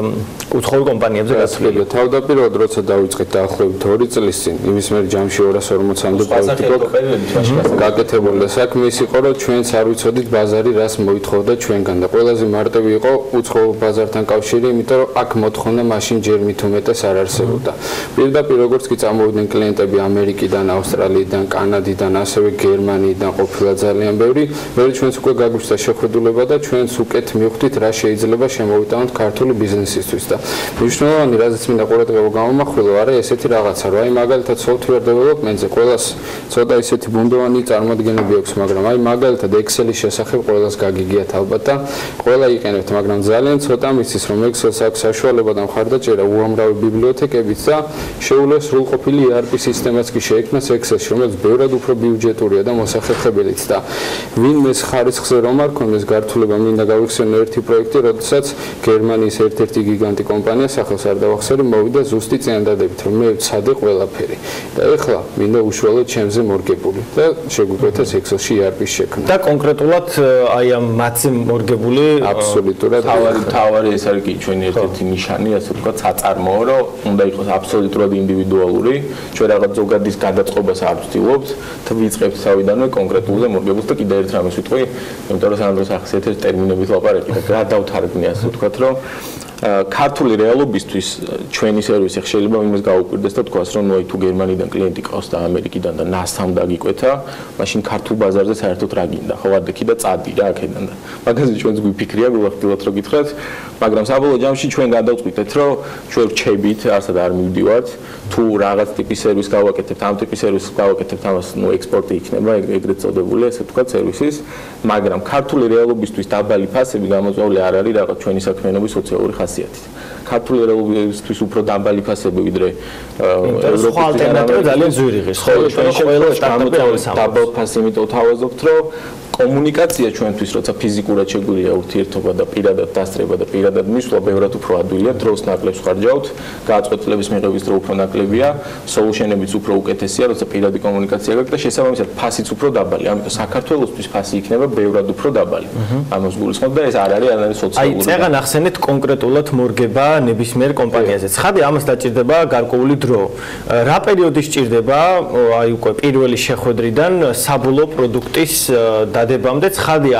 უცხოურ კომპანიებზე გასვლილი. თავდაპირველად როცა დავიწყეთ დაახლოებით ორი წლის წინ, იმის მერე ჯამში ორას ორმოცამდე პროექტი გვაქვს გაკეთებული და საქმე ის იყო, რომ ჩვენც არ ვიცოდით ბაზარი რას მოითხოვდა ჩვენგან და ყველაზე მარტივი იყო უცხო ბაზართან კავშირი, იმიტომ რომ აქ მოთხოვნა მაშინ ჯერ მით უმეტეს არ არსებობდა. პირდაპირ როგორც კი წამოვიდნენ კლიენტები ამერიკიდან, ავსტრალიიდან, კანადიდან, ასევე გერმანიიდან ყოფილა ძალიან ბევრი, მე ჩვენც უკვე გაგვიჩნდა შეხვედრილება და ჩვენც უკეთ მივხვდით რა შეიძლება შემოვიტანოთ ქართული ბიზნესისთვის და მნიშვნელოვანი რაზეც მინდა ყურადღება გამომახვილო არის ესეთი რაღაცა, რომ აი მაგალითად software development-ზე ყველას ცოტა ისეთი ბუნდოვანი წარმოადგენები აქვს, მაგრამ აი მაგალითად Excel-ის შესახებ ყველას გაგიგიათ ალბათ და ყველა იყენებთ, მაგრამ ძალიან ცოტა მისის, რომ Excel-ს აქვს საშუალება და მხარდაჭერა უამრავი ბიბლიოთეკებით და შეუძლია სრულყოფილი E R P სისტემაც კი შეექმნას Excel-ში, რომელიც ბევრად უფრო ბიუჯეტურია და მოსახერხებელიც და ვინმეს ხარისხზე რომ არ ქონდეს გართულება, მინდა გავიხსენო ერთი პროექტი, როდესაც გერმანიის ერთ-ერთი გიგანტი კომპანია სახელს არ დავახსენე, მოვიდა ზუსტი წინადადებით, რომ მე ვცადე ყველაფერი. და ეხლა მინდა უშუალოდ ჩემზე მორგებული და შეგვიკვეთეს Excel-ში E R P-ს შექმნა. და კონკრეტულად აი ამ მათზე მორგებული აბსოლუტურად თავარი თავარი ეს არის კი ჩვენი ერთ-ერთი ნიშანი, ასე ვთქვათ, საწარმოო, რომ უნდა იყოს აბსოლუტურად ინდივიდუალური, ჩვენ რაღაც ზოგადის გადაწყობას არ ვცდილობთ, და ვიწყებთ თავიდანვე კონკრეტულზე მორგებულს და კიდევ ერთ რამეს ვიტყვი, იმიტომ რომ სანდროს ახსიათებს ტერმინებით ლაპარაკი და გადავთარგმნი, ასე ვთქვათ, რომ ქართული რეალობისთვის ჩვენი სერვისი შეიძლება იმას გაუკვირდეს და თქვას, რომ ნუ თუ გერმანიდან კლიენტი ყავს და ამერიკიდან და ნასამ დაგიკვეთა, მაშინ ქართულ ბაზარზე საერთოდ რა გინდა, ხო ვადექი და წადი რა აქედან და მაგაზე ჩვენც გვიფიქრია, გულახდილად რო გითხრათ, მაგრამ საბოლოო ჯამში ჩვენ გადავწყვიტეთ, რომ ჩვენ რჩებით, არსად არ მივდივართ, თუ რაღაც ტიპის სერვისს გავაკეთებთ, ამ ტიპის სერვისს გავაკეთებთ, ამას ნუ ექსპორტი იქნება, ეგრეთ წოდებული, ესე ვთქვათ, სერვისის, მაგრამ ქართული რეალობისთვის დაბალი ფასები გამოწვეული არ არის რაღაც ჩვენი საქმიანობის სოციალური ხასიათით. ქართული რეალობისთვის უფრო დაბალი ფასები ვიდრე ევროპის ალტერნატივა ძალიან ძვირი ღირს. ხო, ჩვენ ყველა სტარტაპი დაბალ ფასს იმიტომ თავაზობთ, რომ კომუნიკაცია ჩვენთვის, როცა ფიზიკურად შეგვიძლია ურთიერთობა და პირადად დასწრება და პირადად მისვლა, ბევრად უფრო ადვილია, დროს ნაკლებს ხარჯავთ, გადაწყვეტილების მიღების დრო უფრო ნაკლებია, solution-ებიც უფრო უკეთესია, როცა პირადი კომუნიკაცია გაქვს და შესაბამისად ფასიც უფრო დაბალი. ამიტომ საქართველოსთვის ფასი იქნება ბევრად უფრო დაბალი. ამას გულისხმობ და ეს არ არის არანაირი სოციალური. აი, წეგან ახსენეთ კონკრეტულად მორგება ნებისმიერ კომპანიაზე. ცხადი ამას დაჭირდება გარკვეული დრო. რა პერიოდი სჭირდება, აი უკვე პირველი შეხვედრიდან საბოლოო პროდუქტის დადებამდე? ცხადია,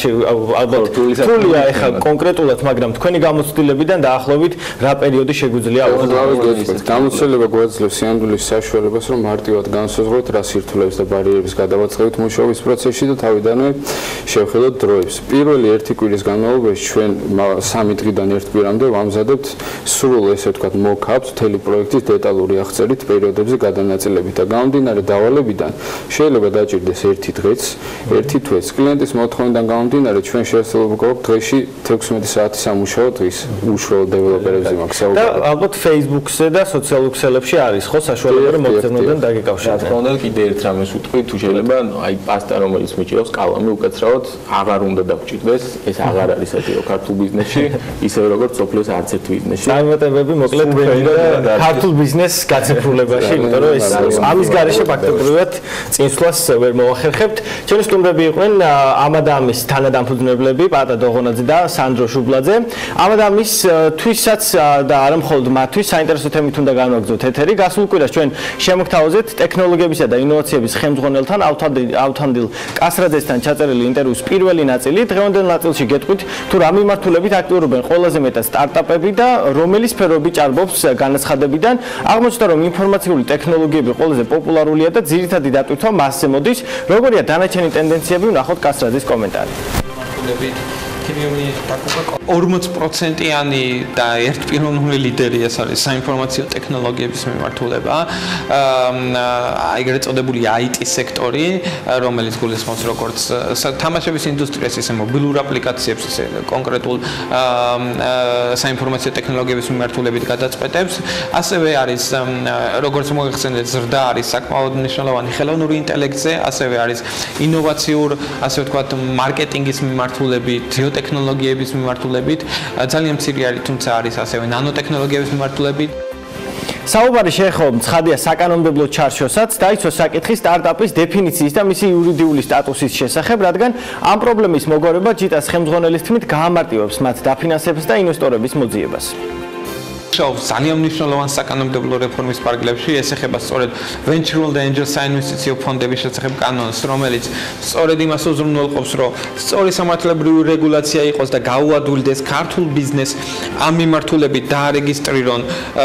ალბათ რთულია ეხლა კონკრეტულად, მაგრამ თქვენი გამოცდილებიდან დაახლოებით რა პერიოდი შეგვიძლია აღნიშნოთ? გამოცდილება გვაძლევს სიამბულის საშუალებას, რომ მარტივად განსაზღვროთ რა სირთულეებს და ბარიერებს გადავაწყდებით მუშაობის პროცესში და თავიდანვე შევხედოთ დროებს. პირველი ერთი კვირის განმავლობაში ჩვენ სამი დღიდან ერთ კვირამდე ვამზადებთ სრულ, ესე ვთქვათ, mock-ups მთელი პროექტის დეტალური აღწერით პერიოდებზე გადანაწილებით და გამომდინარე დავალებიდან შეიძლება დაჭირდეს ერთი დღეც, ერთი თვეც. კლიენტის მოთხოვნიდან გამომდინარე ჩვენ შესაძლოა გვაქვს დღეში თექვსმეტი საათი სამუშაო დღის უშუალო დეველოპერებზე მაქვს საუბარი. და ალბათ Facebook-ზე და სოციალურ ქსელებში არის ხო საშუალება რომ მოგზაურობდნენ დაგეკავშირდნენ. რა თქმა უნდა, კიდე ერთ რამეს ვიტყვი, თუ შეიძლება აი პასტა რომელიც მიჭირავს კალამი უკაცრავად აღარ უნდა დაგჭირდეს, ეს აღარ არის საჭირო ქართულ ბიზნესში, ისევე როგორც სოფლის არც ერთ ბიზნესში. წარმატებები მოკლედ თქვენ და ქართულ ბიზნესს გაციფრულებაში, იმიტომ რომ ეს ამის გარეშე ფაქტობრივად წინსვლას ვერ მოახერხებთ. ჩვენი სტუმრები იყვნენ ამადამის თანადამფუძნებლები პატა დოღონაძე და სანდრო შუბლაძე. ამადამის თვისაც და არა მხოლოდ მათთვის საინტერესო თემით უნდა განვაგრძოთ ეთერი. გასულ კვირას ჩვენ შემოგთავაზეთ ტექნოლოგიებისა და ინოვაციების ხელმძღვანელთან ავთანდილ კასრაძესთან ჩაწერილი ინტერვიუს პირველი ნაწილი. დღევანდელ ნაწილში გეტყვით თუ რა მიმართულებით აქტიურობენ ყველაზე მეტად სტარტაპები და რომელი სფეროები ჭარბობს განაცხადებიდან. აღმოჩნდა რომ ინფორმაციული ტექნოლოგიები ყველაზე პოპულარულია და ძირითადი დატვირთვა მასზე მოდის. როგორია დანარჩენი ტენდენციები, ვნახოთ კასრაძის კომენტარი. ორმოც პროცენტიანი და ერთპიროვნული ლიდერი ეს არის საინფორმაციო ტექნოლოგიების მიმართულება. აი ეგრეთ წოდებული I T სექტორი, რომელიც გულისხმობს როგორც თამაშების ინდუსტრიას, ისე მობილურ აპლიკაციებს, ისე კონკრეტულ საინფორმაციო ტექნოლოგიების მიმართულებით გადაწყვეტებს. ასევე არის როგორც მოიხსენეთ, ზრდა არის საკმაოდ მნიშვნელოვანი ხელოვნური ინტელექტზე, ასევე არის ინოვაციურ, ასე ვთქვათ, მარკეტინგის მიმართულებით, ტექნოლოგიების მიმართულებით, ძალიან მცირე არის, თუმცა არის ასევე ნანოტექნოლოგიების მიმართულებით. საუბარი შეეხო ცხადია საკანონმდებლო ჩარჩოსაც, დაიცვა საკითხი სტარტაპის დეფინიციის და მისი იურიდიული სტატუსის შესახებ, რადგან ამ პრობლემის მოგვარება ჯიტას ხელმძღვანელის თქმით გაამარტივებს მათ დაფინანსებას და ინვესტორების მოძიებას. ძალიან მნიშვნელოვან საკანონმდებლო რეფორმის პარალელში ეს ეხება სწორედ venture და angel საინვესტიციო ფონდების შესახებ კანონს, რომელიც სწორედ იმას უზრუნველყოფს, რომ სწორი სამართლებრივი რეგულაცია იყოს და გაუადვილდეს ქართულ ბიზნესს ამ მიმართულებით დაარეგისტრირონ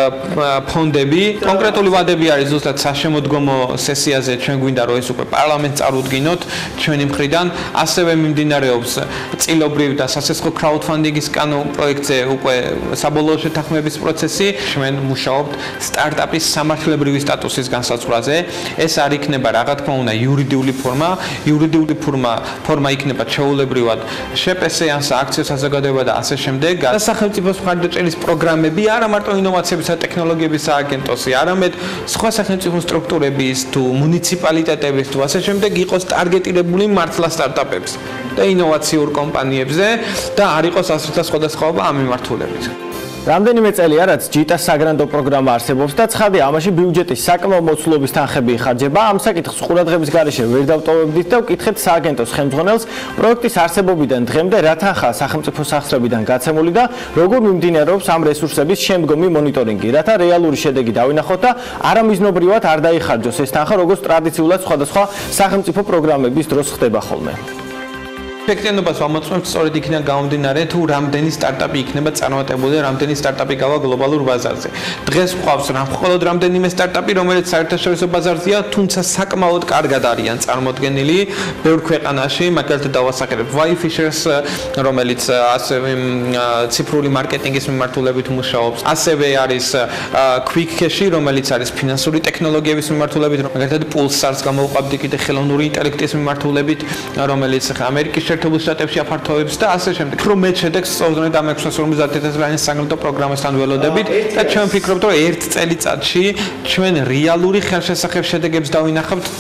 ფონდები. კონკრეტული ვადები არის ზუსტად საშემოდგომო სესიაზე, ჩვენ გვინდა რომ ეს უკვე პარლამენტს წარუდგინოთ ჩვენი მხრიდან, ასევე მიმდინარეობს წილობრივ და სასესხო crowdfunding-ის კანონ პროექტზე უკვე საბოლოო შეთანხმების პროცესი. ჩვენ მუშაობთ სტარტაპის სამართლებრივი სტატუსის განსაზღვრაზე. ეს არ იქნება რა თქმა უნდა იურიდიული ფორმა, იურიდიული ფორმა ფორმა იქნება ჩვეულებრივად შპს ან სააქციო საზოგადოება და ასე შემდეგ. სახელმწიფოს მხარდაჭერის პროგრამები არა მარტო ინოვაციების და ტექნოლოგიების სააგენტოსი, არამედ სხვა სახელმწიფო სტრუქტურების თუ მუნიციპალიტეტების თუ ასე შემდეგ იყოს ტარგეტირებული მართლა სტარტაპებს და ინოვაციურ კომპანიებზე და არ იყოს ასრთა სხვადასხვაობა ამ მიმართულებით. რამდენიმე წელია რაც ჯიტას საგრანდო პროგრამა არსებობს და ცხადია ამაში ბიუჯეტის საკმაო მოცულობის თანხები იხარჯება. ამ საკითხს ყურადღების გარეშე ვერ დავტოვებდით და ვკითხეთ სააგენტოს ხელმძღვანელს პროექტის არსებობიდან დღემდე რა თანხაა სახელმწიფო სახსრებიდან გაცემული და როგორ მიმდინარეობს ამ რესურსების შემდგომი მონიტორინგი, რათა რეალური შედეგი დავინახოთ და არამიზნობრივად არ დაიხარჯოს ეს თანხა, როგორც ტრადიციულად სხვადასხვა სახელმწიფო პროგრამების დროს ხდება ხოლმე. ეფექტიანობას ვამოწმებთ სწორედ იქიდან გამომდინარე, თუ რამდენი სტარტაპი იქნება წარმატებული, რამდენი სტარტაპი გავა გლობალურ ბაზარზე. დღეს გვყავს მხოლოდ რამდენიმე სტარტაპი, რომელიც საერთაშორისო ბაზარზეა, თუმცა საკმაოდ კარგად არიან წარმოდგენილი ბევრ ქვეყანაში, მაგალითად დავასახელებ Yfishers, რომელიც ასევე ციფრული მარკეტინგის მიმართულებით მუშაობს. ასევე არის Quickcash, რომელიც არის ფინანსური ტექნოლოგიების მიმართულებით, მაგალითად Pulsar-ს გამოვყავდი კიდე ხელოვნური ინტელექტის მიმართულებით, რომელიც ამერიკის შეერთებულ შტატებში აფართოვებს და ასე შემდეგ. რომ მე შედეგს სწორედ ამ ექვსი ათი ორმოცდაათი წლიანი საგრაფო პროგრამასთან ველოდებით და ჩვენ ვფიქრობთ, რომ ერთ წელიწადში ჩვენ რეალური ხელშესახებ შედეგებს დავინახავთ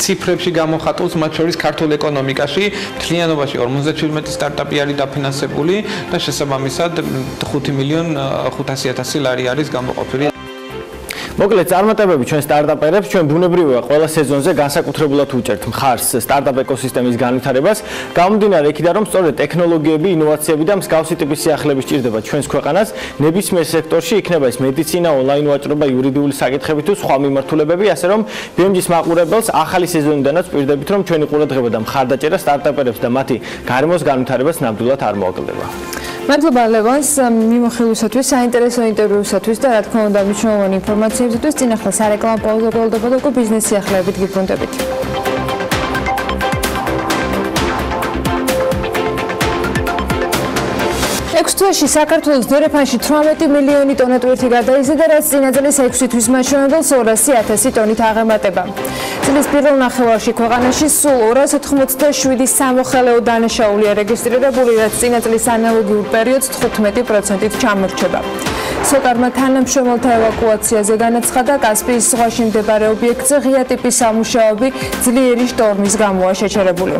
ციფრებში გამოხატულს, მათ შორის ქართულ ეკონომიკაში მთლიანობაში ორმოცდაჩვიდმეტი სტარტაპი არის დაფინანსებული და შესაბამისად ხუთი მილიონი ხუთასი ათასი ლარი არის გამოყოფილი. მოკლედ წარმატებები ჩვენ სტარტაპერებს, ჩვენ ბუნებრივია ყველა სეზონზე განსაკუთრებულად უჭერთ მხარს სტარტაპ ეკოსისტემის განვითარებას, გამომდინარე იქიდან რომ სწორედ ტექნოლოგიები, ინოვაციები და მსგავსი ტიპის სიახლეები სჭირდება ჩვენს ქვეყანას ნებისმიერ სექტორში, იქნება ეს მედიცინა, ონლაინ ვაჭრობა, იურიდიული საკითხები თუ სხვა მიმართულებები, ასე რომ ბი ემ ჯის მაყურებელს ახალი სეზონიდანაც ვპირდებით რომ ჩვენი ყურადღება და მხარდაჭერა სტარტაპერებს და მათი გარემოს განვითარებას ნამდვილად არ მოაკლდება. მადლობა ლევანს მიმოხილვისათვის, საინტერესო ინტერვიუსათვის და რა თქმა უნდა მნიშვნელოვანი ინფორმაციებისთვის. წინ ახლა სარეკლამო პაუზა გველდება და უკვე ბიზნეს სიახლეებით გიბრუნდებით. ექვს თვეში საქართველოს დერეფანში თვრამეტი მილიონი ტონა ტვირთი გადაიზარდა, რაც წინა წლის ექვსი თვის მაჩვენებელს ორასი ათასი ტონით აღემატება. წლის პირველ ნახევარში ქვეყანაში სულ ორას ოთხმოცდაშვიდი სამოხელეო დანაშაულია რეგისტრირებული, რაც წინა წლის ანალოგიურ პერიოდს თხუთმეტი პროცენტით ჩამორჩება. სოკარმა თანამშრომელთა ევაკუაციაზე განაცხადა, კასპიის ზღვაში მდებარე ობიექტზე ღია ტიპის სამუშაოები ძლიერი შტორმის გამოა შეჩერებული.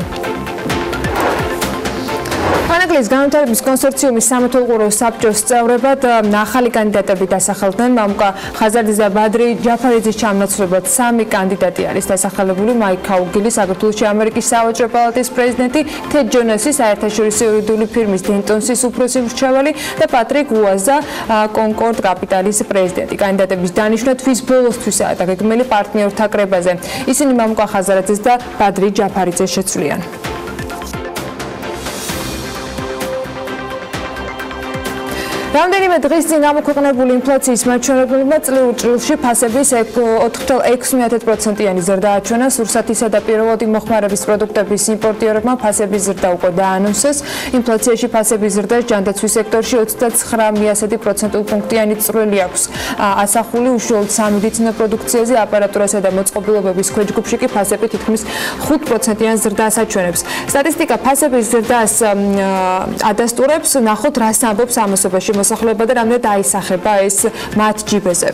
ფანაგლის განვითარების კონსორციუმის სამეთვალყურო საბჭოს წევრებად ახალი კანდიდატები დასახელდნენ. მამუკა ხაზარიძის და ბადრი ჯაფარიძის ჩამონაცვლებლად სამი კანდიდატი არის დასახელებული: მაიკ ქაუგილი, საქართველოში ამერიკის სავაჭრო პალატის პრეზიდენტი, თედ ჯონასი, საერთაშორისო იურიდიული ფირმის დენტონსის უფროსი მრჩეველი და პატრიკ უაზა, კონკორდ კაპიტალის პრეზიდენტი. კანდიდატების დანიშვნა თვის ბოლოსთვისაა დაგეგმილი პარტნიორთა კრებაზე. ისინი მამუკა ხაზარიძეს და ბადრი ჯაფარიძეს შეცვლიან. რამდენიმე დღის წინ გამოქვეყნებული ინფლაციის მაჩვენებლებმა წლიურ ჭრილში ფასების ოთხ ათას ექვსი პროცენტიანი ზრდა აჩვენა. სურსათისა და პირველადი მოხმარების პროდუქტების იმპორტიორებმა ფასების ზრდა უკვე დაანონსეს. ინფლაციაში ფასების ზრდას ჯანდაცვის სექტორში ოცდათვრამეტ პროცენტულპუნქტიანი წვლილი აქვს ასახული. უშუალოდ სამედიცინო პროდუქციაზე, აპარატურასა და მოწყობილობების ქვეჯგუფში კი ფასები თითქმის ხუთ პროცენტიან ზრდას აჩვენებს. სტატისტიკა ფასების ზრდას ადასტურებს. ნახოთ, რას ამბობს ამასობაში მოსახლეობა და რამდენად აისახება ეს მათ ჯიბეზე.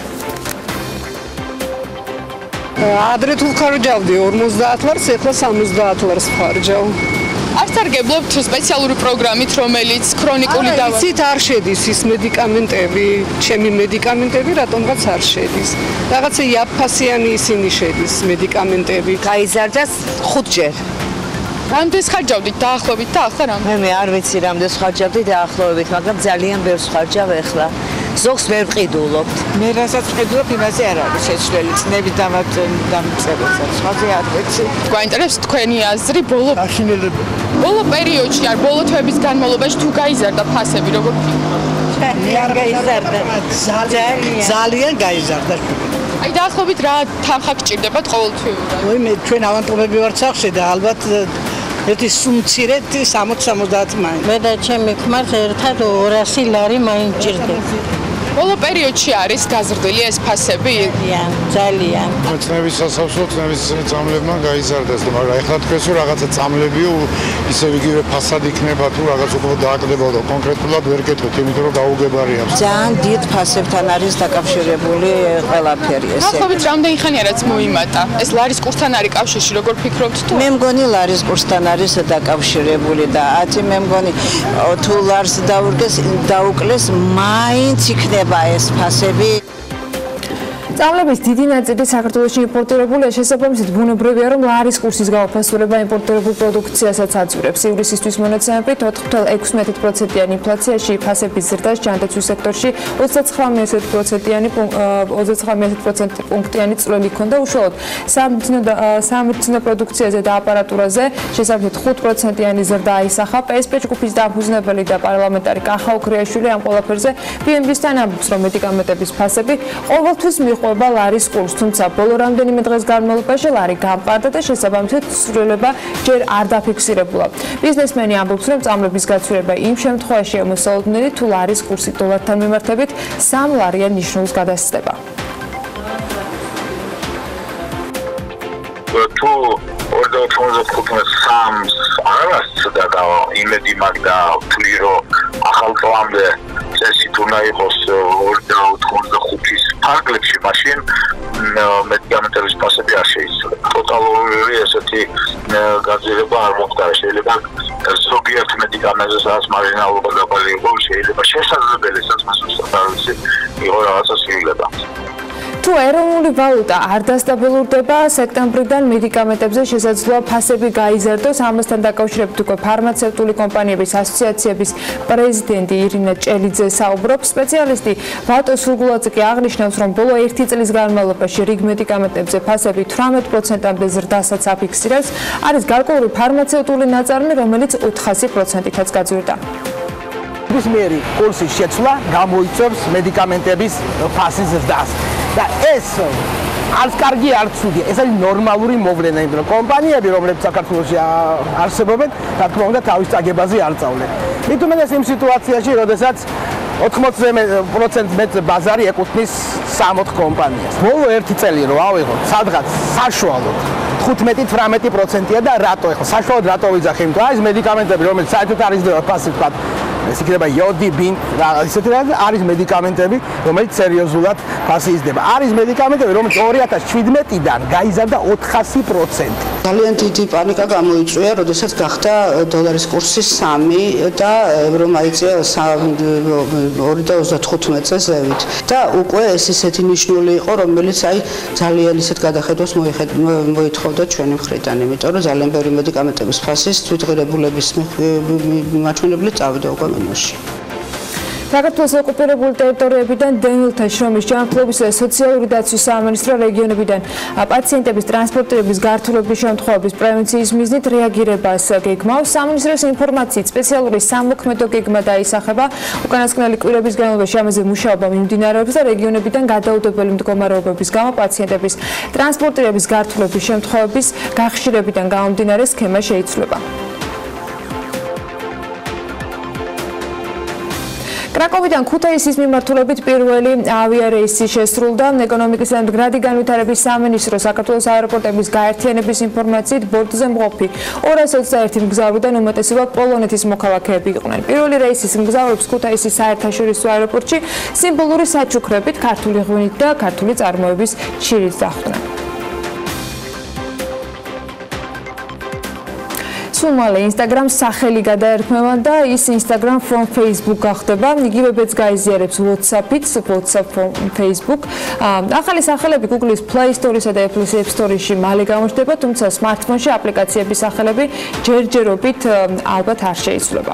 ადრე თუ ხარჯავდი ორმოცდაათ ლარს, ახლა სამოცდაათ ლარს ხარჯავ. არ სარგებლობთ სპეციალური პროგრამით, რომელიც ქრონიკული დავა. იცით, არ შედის ის მედიკამენტები, ჩემი მედიკამენტები რატომღაც არ შედის. რაღაცა იაფფასიანი ისინი შედის მედიკამენტები. გაიზარდას ხუთჯერ. რამდენს ხარჯავდით დაახლოებით და ახლა რამდენ? მე მე არ ვიცი რამდენს ხარჯავდი დაახლოებით, მაგრამ ძალიან ბევრს ხარჯავ ახლა. ზოგს ვერ ვყიდულობთ. მე რასაც ვყიდულობ, იმაზე არ არის შეცვლილი წნების დამწერლობაც. სხვაზე არ ვიცი. გვაინტერესებს თქვენი აზრი ბოლო დაშინელება. ბოლო პერიოდში არ ბოლო თვეების განმავლობაში თუ გაიზარდა ფასები, როგორ ფიქრობთ? მე არ გაიზარდა. ძალიან ძალიან გაიზარდა. აი დაახლოებით რა თანხა გჭირდებათ ყოველთვიურად? ой მე ჩვენ ავანტობები ვართ სახში და ალბათ ერთი სუმცირეთ სამოცი სამოცდაათ მაინც. მე და ჩემი ქმარს ერთად ორასი ლარი მაინც ჭირდება. ბოლო პერიოდში არის გაზრდილი ეს ფასები? ძალიან, ძალიან. წნევის სასავსო წნევის წამლებმა გაიზარდეს, მაგრამ ეხლა თქვენს რომ რაღაცა წამლებიო ისევ იგივე ფასად იქნება თუ რაღაც უფრო დააკდება და კონკრეტულად ვერ გეტყვით, იმიტომ რომ გაუგებარია. ძალიან დიდ ფასებთან არის დაკავშირებული ყველაფერი ესე. დაახლოებით რამდენი ხანია რაც მოიმატა? ეს ლარის კურსთან არის კავშირში, როგორ ფიქრობთ თუ? მე მგონი ლარის კურსთან არის დაკავშირებული და ათი მე მგონი თუ ლარს დაურგეს დაუკლეს მაინც იქნება ეს ფასები. წამლების დიდი ნაწილი საქართველოში იმპორტირებულია, შესაბამისად ბუნებრივია, რომ ლარის კურსის გაუფასურება იმპორტირებულ პროდუქციასაც აწურებს. ივლისისთვის მონაცემებით ოთხ ათას ექვსი პროცენტიანი ინფლაციაში ფასების ზრდას ჯანდაცვის სექტორში ოცდაცხრამეტ პროცენტპუნქტიანი წვლილი ჰქონდა. უშუალოდ სამედიცინო პროდუქციაზე და აპარატურაზე შესაბამისად ხუთ პროცენტიანი ზრდა აისახა. პე ეს პე ჯგუფის დამფუძნებელი და პარლამენტარი კახა უქრიაშვილი ამ ყველაფერზე ბი ემ ჯის-თან ამბობს, რომ მედიკამენტების ფასები ყოველთვის მიყვება ლარის კურსს, თუმცა ბოლო რამდენიმე დღის განმავლობაში ლარი გამყარდა და შესაბამისად ცვლილება ჯერ არ დაფიქსირებულა. ბიზნესმენი ამბობს, რომ წამლების გაცვლილება იმ შემთხვევაშია მოსალოდნელი, თუ ლარის კურსი დოლართან მიმართებით სამ ლარიან ნიშნულს გადასცდება. თუ ორ და ოთხმოცდახუთ სამს არას და იმედი მაქვს და ვთვლი რომ ახალ წლამდე წესით უნდა იყოს ორ და ოთხმოცდახუთის ფარგლებში, მაშინ მედიკამენტების ფასები არ შეიძლება. ტოტალური ესეთი გაძლიერება არ მოხდა. შეიძლება ზოგიერთ მედიკამენტზე სადაც მარჟინალობა დაბალი იყო, შეიძლება შესაძლებელი სასმასო სარვისი იყო რაღაცა სიულება. თუ ეროვნული ვალუტა არ დასტაბილურდება, სექტემბრიდან მედიკამენტებზე შესაძლოა ფასები გაიზარდოს. ამასთან დაკავშირებით უკვე ფარმაცევტული კომპანიების ასოციაციების პრეზიდენტი ირინა ჭელიძე საუბრობს. სპეციალისტი ვატო სულგულაძე კი აღნიშნავს, რომ ბოლო ერთი წლის განმავლობაში რიგ მედიკამენტებზე ფასები თვრამეტ პროცენტამდე ზრდასაც აფიქსირებს. არის გარკვეული ფარმაცევტული ნაწარმი, რომელიც ოთხასი პროცენტითაც გაძვირდა. ნებისმიერი კურსის შეცვლა გამოიწვევს მედიკამენტების ფასის ზრდას. და ეს არც კარგი არც ცუდია. ეს არის ნორმალური მოვლენა, იმიტომ რომ კომპანიები, რომლებიც საქართველოში არსებობენ, რა თქმა უნდა, თავის წაგებაზე არ წავლენ. მით უმეტეს იმ სიტუაციაში, როდესაც ოთხმოცდე პროცენტ მეტ ბაზარი ეკუთვნის სამოთხ კომპანიას. ბოლო ერთი წელი რო ავიღოთ, სადღაც საშუალოდ თხუთმეტი თვრამეტი პროცენტია და რატო ახლა საშუალოდ რატო ვიძახი? იმიტომ რომ ეს მედიკამენტები, რომელიც საერთოდ არ იზრდება ფასი, თქვა ეს იქნება იოდი, ბინ, რა ისეთი რა არის მედიკამენტები, რომელიც სერიოზულად ფასი იზრდება. არის მედიკამენტები, რომელიც ორი ათას შვიდმეტიდან გაიზარდა ოთხასი პროცენტი. ძალიან დიდი პანიკა გამოიწვია, როდესაც გახდა დოლარის კურსი სამი და ევრო მაიწია ორი და ოცდათხუთმეტზე ზევით. და უკვე ეს ისეთი ნიშნული იყო, რომელიც აი ძალიან ისეთ გადახედვას მოითხოვდა ჩვენი მხრიდან, იმიტომ რომ ძალიან ბევრი მედიკამენტების ფასის თვითღირებულების მაჩვენებლით წავიდა უკვე მინუსში. საქართველოს ოკუპირებული ტერიტორიებიდან დენილთა შრომის ჯანმრთელობის და სოციალური დაცვის სამინისტრო რეგიონებიდან პაციენტების ტრანსპორტირების გართულების შემთხვევების პრევენციის მიზნით რეაგირებას გეგმავს. სამინისტროს ინფორმაციით სპეციალური სამოქმედო გეგმა დაისახება. უკანასკნელი კვირების განმავლობაში ამაზე მუშაობა მიმდინარეობს და რეგიონებიდან გადაუდებელი მდგომარეობების გამო პაციენტების ტრანსპორტირების გართულების შემთხვევების გახშირებიდან გამომდინარე სქემა შეიცვლება. კრაკოვიდან ქუთაისის მიმართულებით პირველი ავიარეისი შესრულდა. ეკონომიკის და მდგრადი განვითარების სამინისტრო საქართველოს აეროპორტების გაერთიანების ინფორმაციით ბორტზე მყოფი ორას ოცდაერთი მგზავრიდან უმეტესობა პოლონეთის მოქალაქეები იყვნენ. პირველი რეისის მგზავრებს ქუთაისის საერთაშორისო აეროპორტში სიმბოლური საჩუქრებით, ქართული ღვინით და ქართული წარმოების ჩირით დახვდნენ. სულ Instagram სახელი გადაერქმევა და ის Instagram from Facebook გახდება. იგივე ბეც გაიზიარებს WhatsApp-ით, WhatsApp from Facebook. ახალი სახელები Google-ის Play Store-ისა და Apple-ის App Store-ში მალე გამოჩნდება, თუმცა smartphone-ში აპლიკაციების სახელები ჯერჯერობით ალბათ არ შეიცვლება.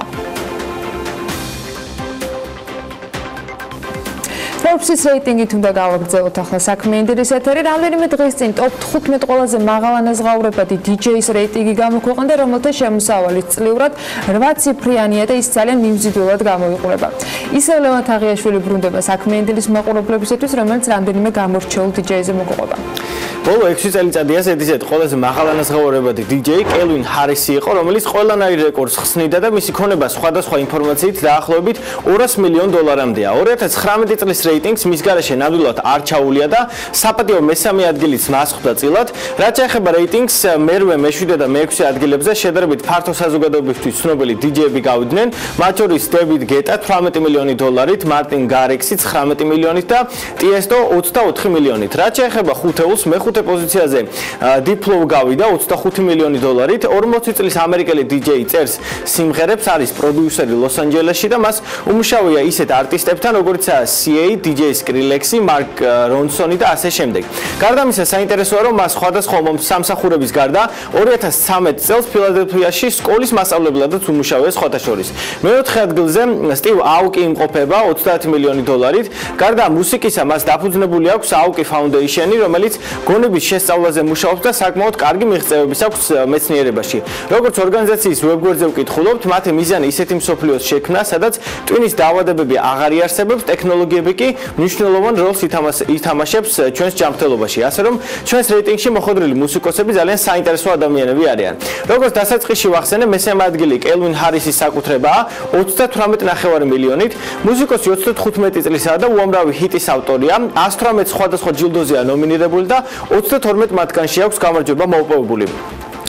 Forbes-ის რეიტინგით უნდა გავაგრძელოთ ახლა საქმე ინდირის ეთერი. რამდენიმე დღის წინ ტოპ თხუთმეტ ყველაზე მაღალანაზღაურებადი დი-ჯეის რეიტინგი გამოქვეყნდა, რომელთა შემოსავალიც წლიურად რვა ციფრიანია და ის ძალიან მიმზიდველად გამოიყურება. ისევ ლევან თაღიაშვილი ბრუნდება საქმე ინდირის მაყურებლებისათვის, რომელიც რამდენიმე გამორჩეულ დი-ჯეიზე მოგყვება. ბოლო ექვსი წელიწადია ზედიზედ ყველაზე მაღალანაზღაურებადი დი-ჯეი კელვინ ჰარისი იყო, რომელიც ყველანაირ რეკორდს ხსნიდა და მისი ქონება სხვადასხვა ინფორმაციით დაახლოებით ორას მილიონ დოლარამდეა. ორი ათას ცხრამეტი წლის რეიტინგს მის გარეშე ნამდვილად არ ჩაუვლია და საპატიო მესამე ადგილიც მას ხვდა წილად. რაც ეხება რეიტინგს, მერვე, მეშვიდე და მეექვსე ადგილებზე შედარებით ფართო საზოგადოებისთვის ცნობილი დი-ჯეები გავიდნენ, მათ შორის დევიდ გეტა თვრამეტი მილიონი დოლარით, მარტინ გარექსი ცხრამეტი მილიონით და ტიესტო ოცდაოთხი მილიონით. რაც ეხება ხუთეულს, მეხუთე პოზიციაზე დიპლოუ გავიდა ოცდახუთი მილიონი დოლარით. ორმოცი წლის ამერიკელი დი-ჯეი წერს სიმღერებს, არის პროდიუსერი ლოს-ანჯელესში და მას უმუშავია ისეთ არტისტებთან, როგორიცაა სი ეი, დი-ჯეი სკრილექსი, მარკ რონსონი და ასე შემდეგ. გარდა ამისა, საინტერესოა, რომ მას სხვადასხვა სამსახურების გარდა ორი ათას ცხრამეტ წელს ფილადელფიაში სკოლის მასწავლებელადაც უმუშავია სხვათა შორის. მეოთხე ადგილზე სტივ აუკი იმყოფება ოცდაათი მილიონი დოლარით. გარდა მუსიკისა, მას დაფუძნებული აქვს აუკი ფაუნდეიშენი, რომელიც გონების შესწავლაზე მუშაობს და საკმაოდ კარგი მიღწევების აქვს მეცნიერებაში. როგორც ორგანიზაციის ვებგვერდზე ვკითხულობთ, მათი მიზანი ისეთი მსოფლიოს შექმნა, სადაც ტვინის დაავადებები აღარ იარსებებს, ტექნოლოგიები კი მნიშვნელოვან როლს ითამაშებს ჩვენს ჯანმრთელობაში. ასე რომ ჩვენს რეიტინგში მოხვედრილი მუსიკოსები ძალიან საინტერესო ადამიანები არიან. როგორც დასაწყისში ვახსენე, მესამე ადგილი კელვინ ჰარისის საკუთრებაა ოცდათვრამეტი ნახევარი მილიონით. მუსიკოსი ოცდათხუთმეტი წლისაა და უამრავი ჰიტის ავტორია. ას თვრამეტ სხვადასხვა ჯილდოზეა ნომინირებული და ოცდათორმეტ მათგანში აქვს გამარჯვება მოპოვებული.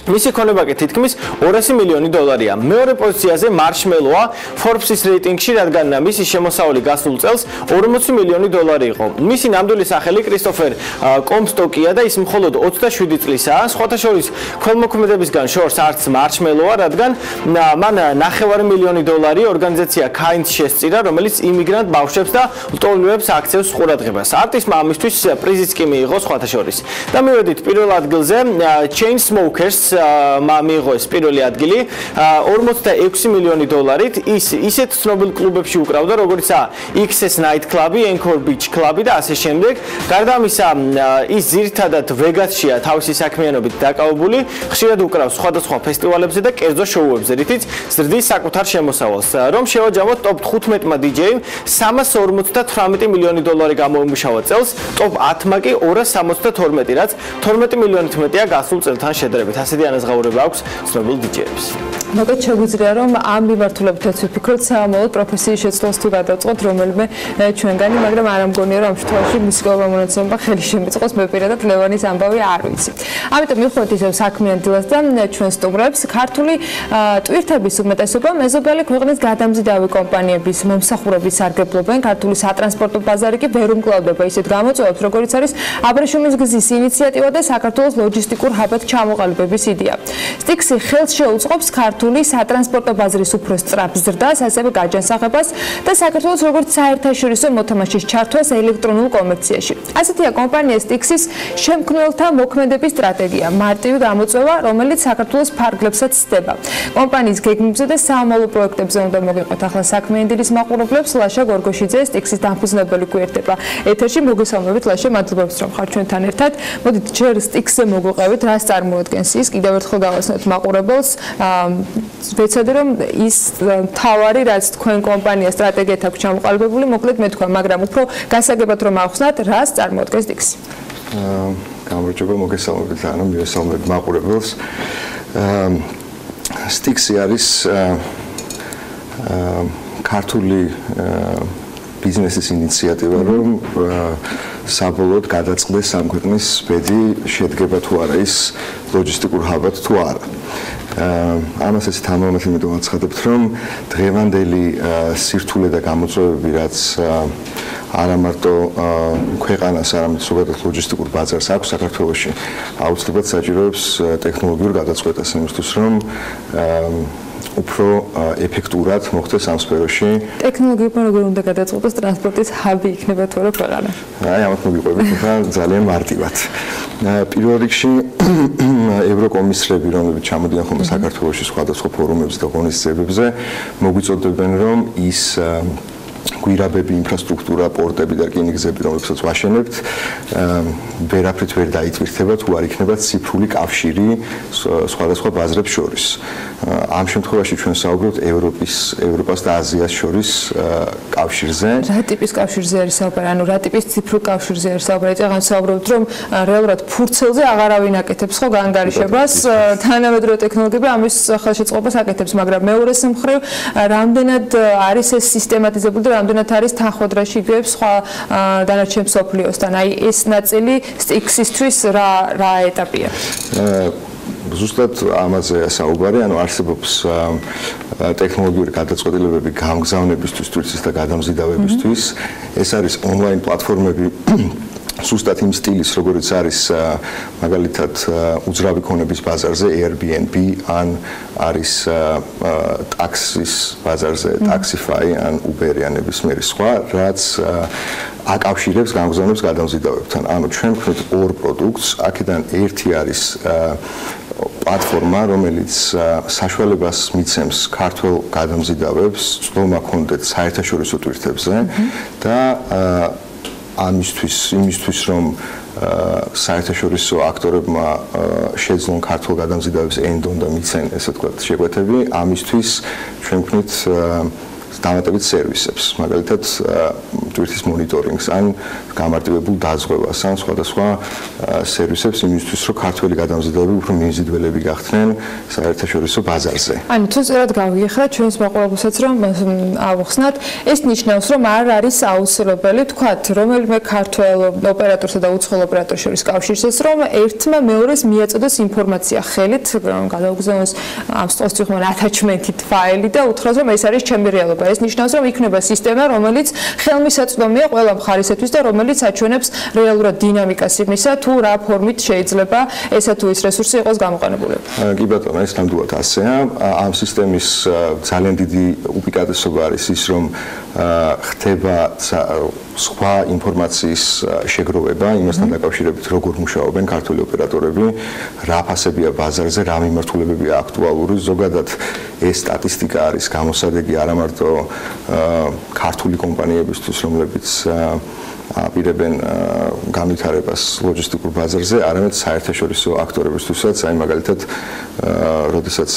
მისი ქონება კი თითქმის ორასი მილიონი დოლარია. მეორე პოზიციაზე მარშმელოა Forbes-ის რეიტინგში, რადგან მისი შემოსავალი გასულ წელს ორმოცი მილიონი დოლარი იყო. მისი ნამდვილი სახელი კრისტოფერ კომსტოკია და ის მხოლოდ ოცდაშვიდი წლისაა. სხვათა შორის ქველმოქმედებისგან შორს არც მარშმელოა, რადგან მან ნახევარი მილიონი დოლარი ორგანიზაცია Kind შესწირა, რომელიც იმიგრანტ ბავშვებს და ლტოლვილებს აქცევს ყურადღებას. არტისტმა ამისთვის პრიზიც კი მიიღო სხვათა შორის. და მივედით პირველ ადგილზე Chainsmokers მიიღო ეს პირველი ადგილი ორმოცდაექვსი მილიონი დოლარით. ის ისეთ ცნობილ კლუბებში უკრავდა, როგორიცაა X S Night Club, Encore Beach Club და ასე შემდეგ. გარდა ამისა, ის ძირითადად ვეგასშია თავისი საქმიანობით დაკავებული, ხშირად უკრავს სხვადასხვა ფესტივალებზე და კერძო შოუებზე, რითიც ზრდის საკუთარ შემოსავალს. რომ შევაჯამოთ ტოპ თხუთმეტმა დიჯეიმ სამას ორმოცდათვრამეტი მილიონი დოლარი გამოიმუშავა წელს, ტოპ ათმა კი ორას სამოცდათორმეტი, რაც თორმეტი მილიონით მეტია გასულ წელთან შედარებით. ასეთი ანაზღაურება აქვს ცნობილ დიჯეებს. მოგეთ შეგვიძლია რომ ამ მიმართულებითაც ვფიქროთ სამომავლოდ პროფესიის შეცვლას თუ გადავწყოთ რომელიმე ჩვენგანი, მაგრამ არ ამგონია რომ ამ შემთხვევაში მუსიკალურმა მონაცემებმა ხელი შემიწყოს, მე პირადად ლევანის ამბავი არ ვიცი. ამიტომ მივხვდით ისევ საქმიან დილას და ჩვენ სტუმრებს, ქართული ტვირთების უმეტესობა მეზობელი ქვეყნის გადამზიდავი კომპანიების მომსახურების სარგებლობენ, ქართული სატრანსპორტო ბაზარი კი ვერ უმკლავდება ისეთ გამოწვევებს, როგორიც არის აბრეშუმის გზის ინიციატივა და საქართველოს ლოჯისტიკურ ჰაბად ჩამოყალიბების იდეა. სტიქსი ხელს შეუწყობს ქართული სატრანსპორტო ბაზრის უფრო სწრაფ ზრდას, ასევე გაჯანსაღებას და საქართველოს როგორც საერთაშორისო მოთამაშის ჩართვას ელექტრონულ კომერციაში. ასეთია კომპანია სტიქსის შემქმნელთა მოქმედების სტრატეგია, მარტივი გამოწვევა, რომელიც საქართველოს ფარგლებსაც სდება. კომპანიის გეგმებზე და სამომავლო პროექტებზე უნდა მოგიყვეთ ახლა საქმე ინდილის მაყურებლებს. ლაშა გორგოშიძე, სტიქსის დამფუძნებელი გვერდება ეთერში. მოგესალმებით ლაშა, მადლობთ რომ ხართ ჩვენთან ერთად. მოდით ჯერ სტიქსზე მოგვიყევით, რას წარმოადგენს ის, კიდევ ერთხელ გავაცნოთ მაყურებელს. ვეცადე რომ ის თავარი, რაც თქვენ კომპანია სტრატეგიით აქვს ჩამოყალიბებული, მოკლედ მე თქვა, მაგრამ უფრო გასაგებად რომ ახსნათ, რას წარმოადგენს სტიქსი. გამარჯობა, მოგესალმებით, ანუ მივესალმებ მაყურებელს. სტიქსი არის ქართული ბიზნესის ინიციატივა, რომ საბოლოოდ გადაწყდეს ამ ქვეყნის ბედი შედგება თუ არა ის ლოჯისტიკურ ჰაბად თუ არა. ამას ეს თამამად იმიტომ აცხადებთ, რომ დღევანდელი სირთულე და გამოწვევები, რაც არა მარტო ქვეყანას, არამედ ზოგადად ლოჯისტიკურ ბაზარს აქვს საქართველოში, აუცილებლად საჭიროებს ტექნოლოგიურ გადაწყვეტას იმისთვის, რომ უფრო ეფექტურად მოხდეს ამ სფეროში. ტექნოლოგიებმა როგორ უნდა გადაწყვეტოს ტრანსპორტის ჰაბი იქნება თუ არა ქვეყანა? აი, ამათ მოგიყვებით ხა ძალიან მარტივად. პირველ რიგში ევროკომისრები, რომლებიც ჩამოდიან ხოლმე საქართველოში სხვადასხვა ფორუმებზე და ღონისძიებებზე, მოგვიწოდებენ, რომ ის გვირაბები, ინფრასტრუქტურა, პორტები და რკინიგზები, რომლებსაც ვაშენებთ, ვერაფრით ვერ დაიტვირთება თუ არ იქნება ციფრული კავშირი სხვადასხვა ბაზრებს შორის. ამ შემთხვევაში ჩვენ საუბრობთ ევროპის, ევროპას და აზიას შორის კავშირზე. რა ტიპის კავშირზე არის საუბარი? ანუ რა ტიპის ციფრულ კავშირზე არის საუბარი? წეგან საუბრობთ, რომ რეალურად ფურცელზე აღარავინ აკეთებს ხო განგარიშებას, თანამედროვე ტექნოლოგიები ამის ხელშეწყობას აკეთებს, მაგრამ მეორეს მხრივ, რამდენად არის ეს სისტემატიზებული და რამდენად არის თანხმდრაში იგებს სხვა დანარჩენ მსოფლიოსთან. აი ეს ნაწილი სტიქსისთვის რა რა ეტაპია? ზუსტად ამაზე საუბარი, ანუ არსებობს ტექნოლოგიური გადაწყვეტილებები გამგზავნებისთვის, თვითონ და გადამზიდავებისთვის. ეს არის ონლაინ პლატფორმები ზუსტად იმ სტილის, როგორიც არის მაგალითად უძრავი ქონების ბაზარზე Airbnb, ან არის ტაქსის ბაზარზე Taxify, ან Uber, ან ნებისმიერი სხვა, რაც აკავშირებს გამგზავნებს გადამზიდავებთან. ანუ ჩვენ ვქნით ორ პროდუქტს, აქედან ერთი არის პლატფორმა, რომელიც საშუალებას მიცემს ქართველ გადამზიდავებს წვდომა კონდეთ საერთაშორისო ტვირთებზე და ამისთვის, იმისთვის, რომ საერთაშორისო აქტორებმა შეძლონ ქართულ გადამზიდავებს ენდონ და მიცენ, ესე ვთქვათ, შეკვეთები, ამისთვის ჩვენ ვქნით დამატებით სერვისებს. მაგალითად, ტვირთის მონიტორინგს, ან გამარტივებულ დაზღვევას, ან სხვადასხვა სერვისებს იმისთვის, რომ ქართველი გადამზიდველი უფრო მიმზიდველები გახდნენ საერთაშორისო ბაზარზე. ანუ თუ წერად გავიგეხრათ ჩვენს მაყურებელსაც რომ ავხსნათ, ეს ნიშნავს, რომ არ არის აუცილებელი თქვათ, რომელიმე ქართველ ოპერატორსა და უცხოელ ოპერატორს შორის კავშირს, რომ ერთმა მეორეს მიაწოდოს ინფორმაცია ხელით, გადაუგზავნოს ამ სტოს თვითონ attachment-ით ფაილი და უთხრას, რომ ეს არის ჩემი რეალობა. ეს ნიშნავს, რომ იქნება სისტემა, რომელიც ხელმისაწვდომია ყველა მხარისათვის და რომელიც აჩვენებს რეალურად დინამიკას იმისა, თუ რა ფორმით შეიძლება ესა თუ ის რესურსი იყოს გამოყენებული. კი ბატონო, ეს ნამდვილად ასეა. ამ სისტემის ძალიან დიდი უპირატესობა არის ის, რომ ხდება სხვა ინფორმაციის შეგროვება იმასთან დაკავშირებით, როგორ მუშაობენ ქართული ოპერატორები, რა ფასებია ბაზარზე, რა მიმართულებებია აქტუალური. ზოგადად ეს სტატისტიკა არის გამოსადეგი არა მარტო ქართული კომპანიებისთვის, რომლებიც აპირებენ განვითარებას ლოჯისტიკურ ბაზარზე, არამედ საერთაშორისო აქტორებისთვისაც, აი მაგალითად, როდესაც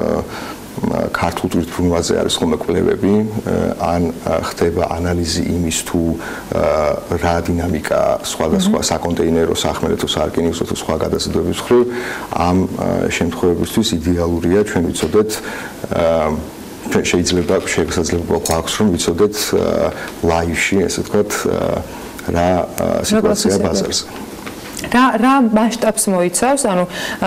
ქართულ ტვირთბრუნვაზე არის ხოლმე კვლევები, ან ხდება ანალიზი იმის თუ რა დინამიკა სხვადასხვა საკონტეინერო, სახმელეთო, სარკინიგზო თუ სხვა გადაზიდვების მხრივ, ამ შემთხვევებისთვის იდეალურია ჩვენ ვიცოდეთ შეიძლება შესაძლებლობა გვაქვს რომ ვიცოდეთ ლაივში, ესე ვთქვათ, რა სიტუაცია ბაზარზე. რა რა მასშტაბს მოიცავს, ანუ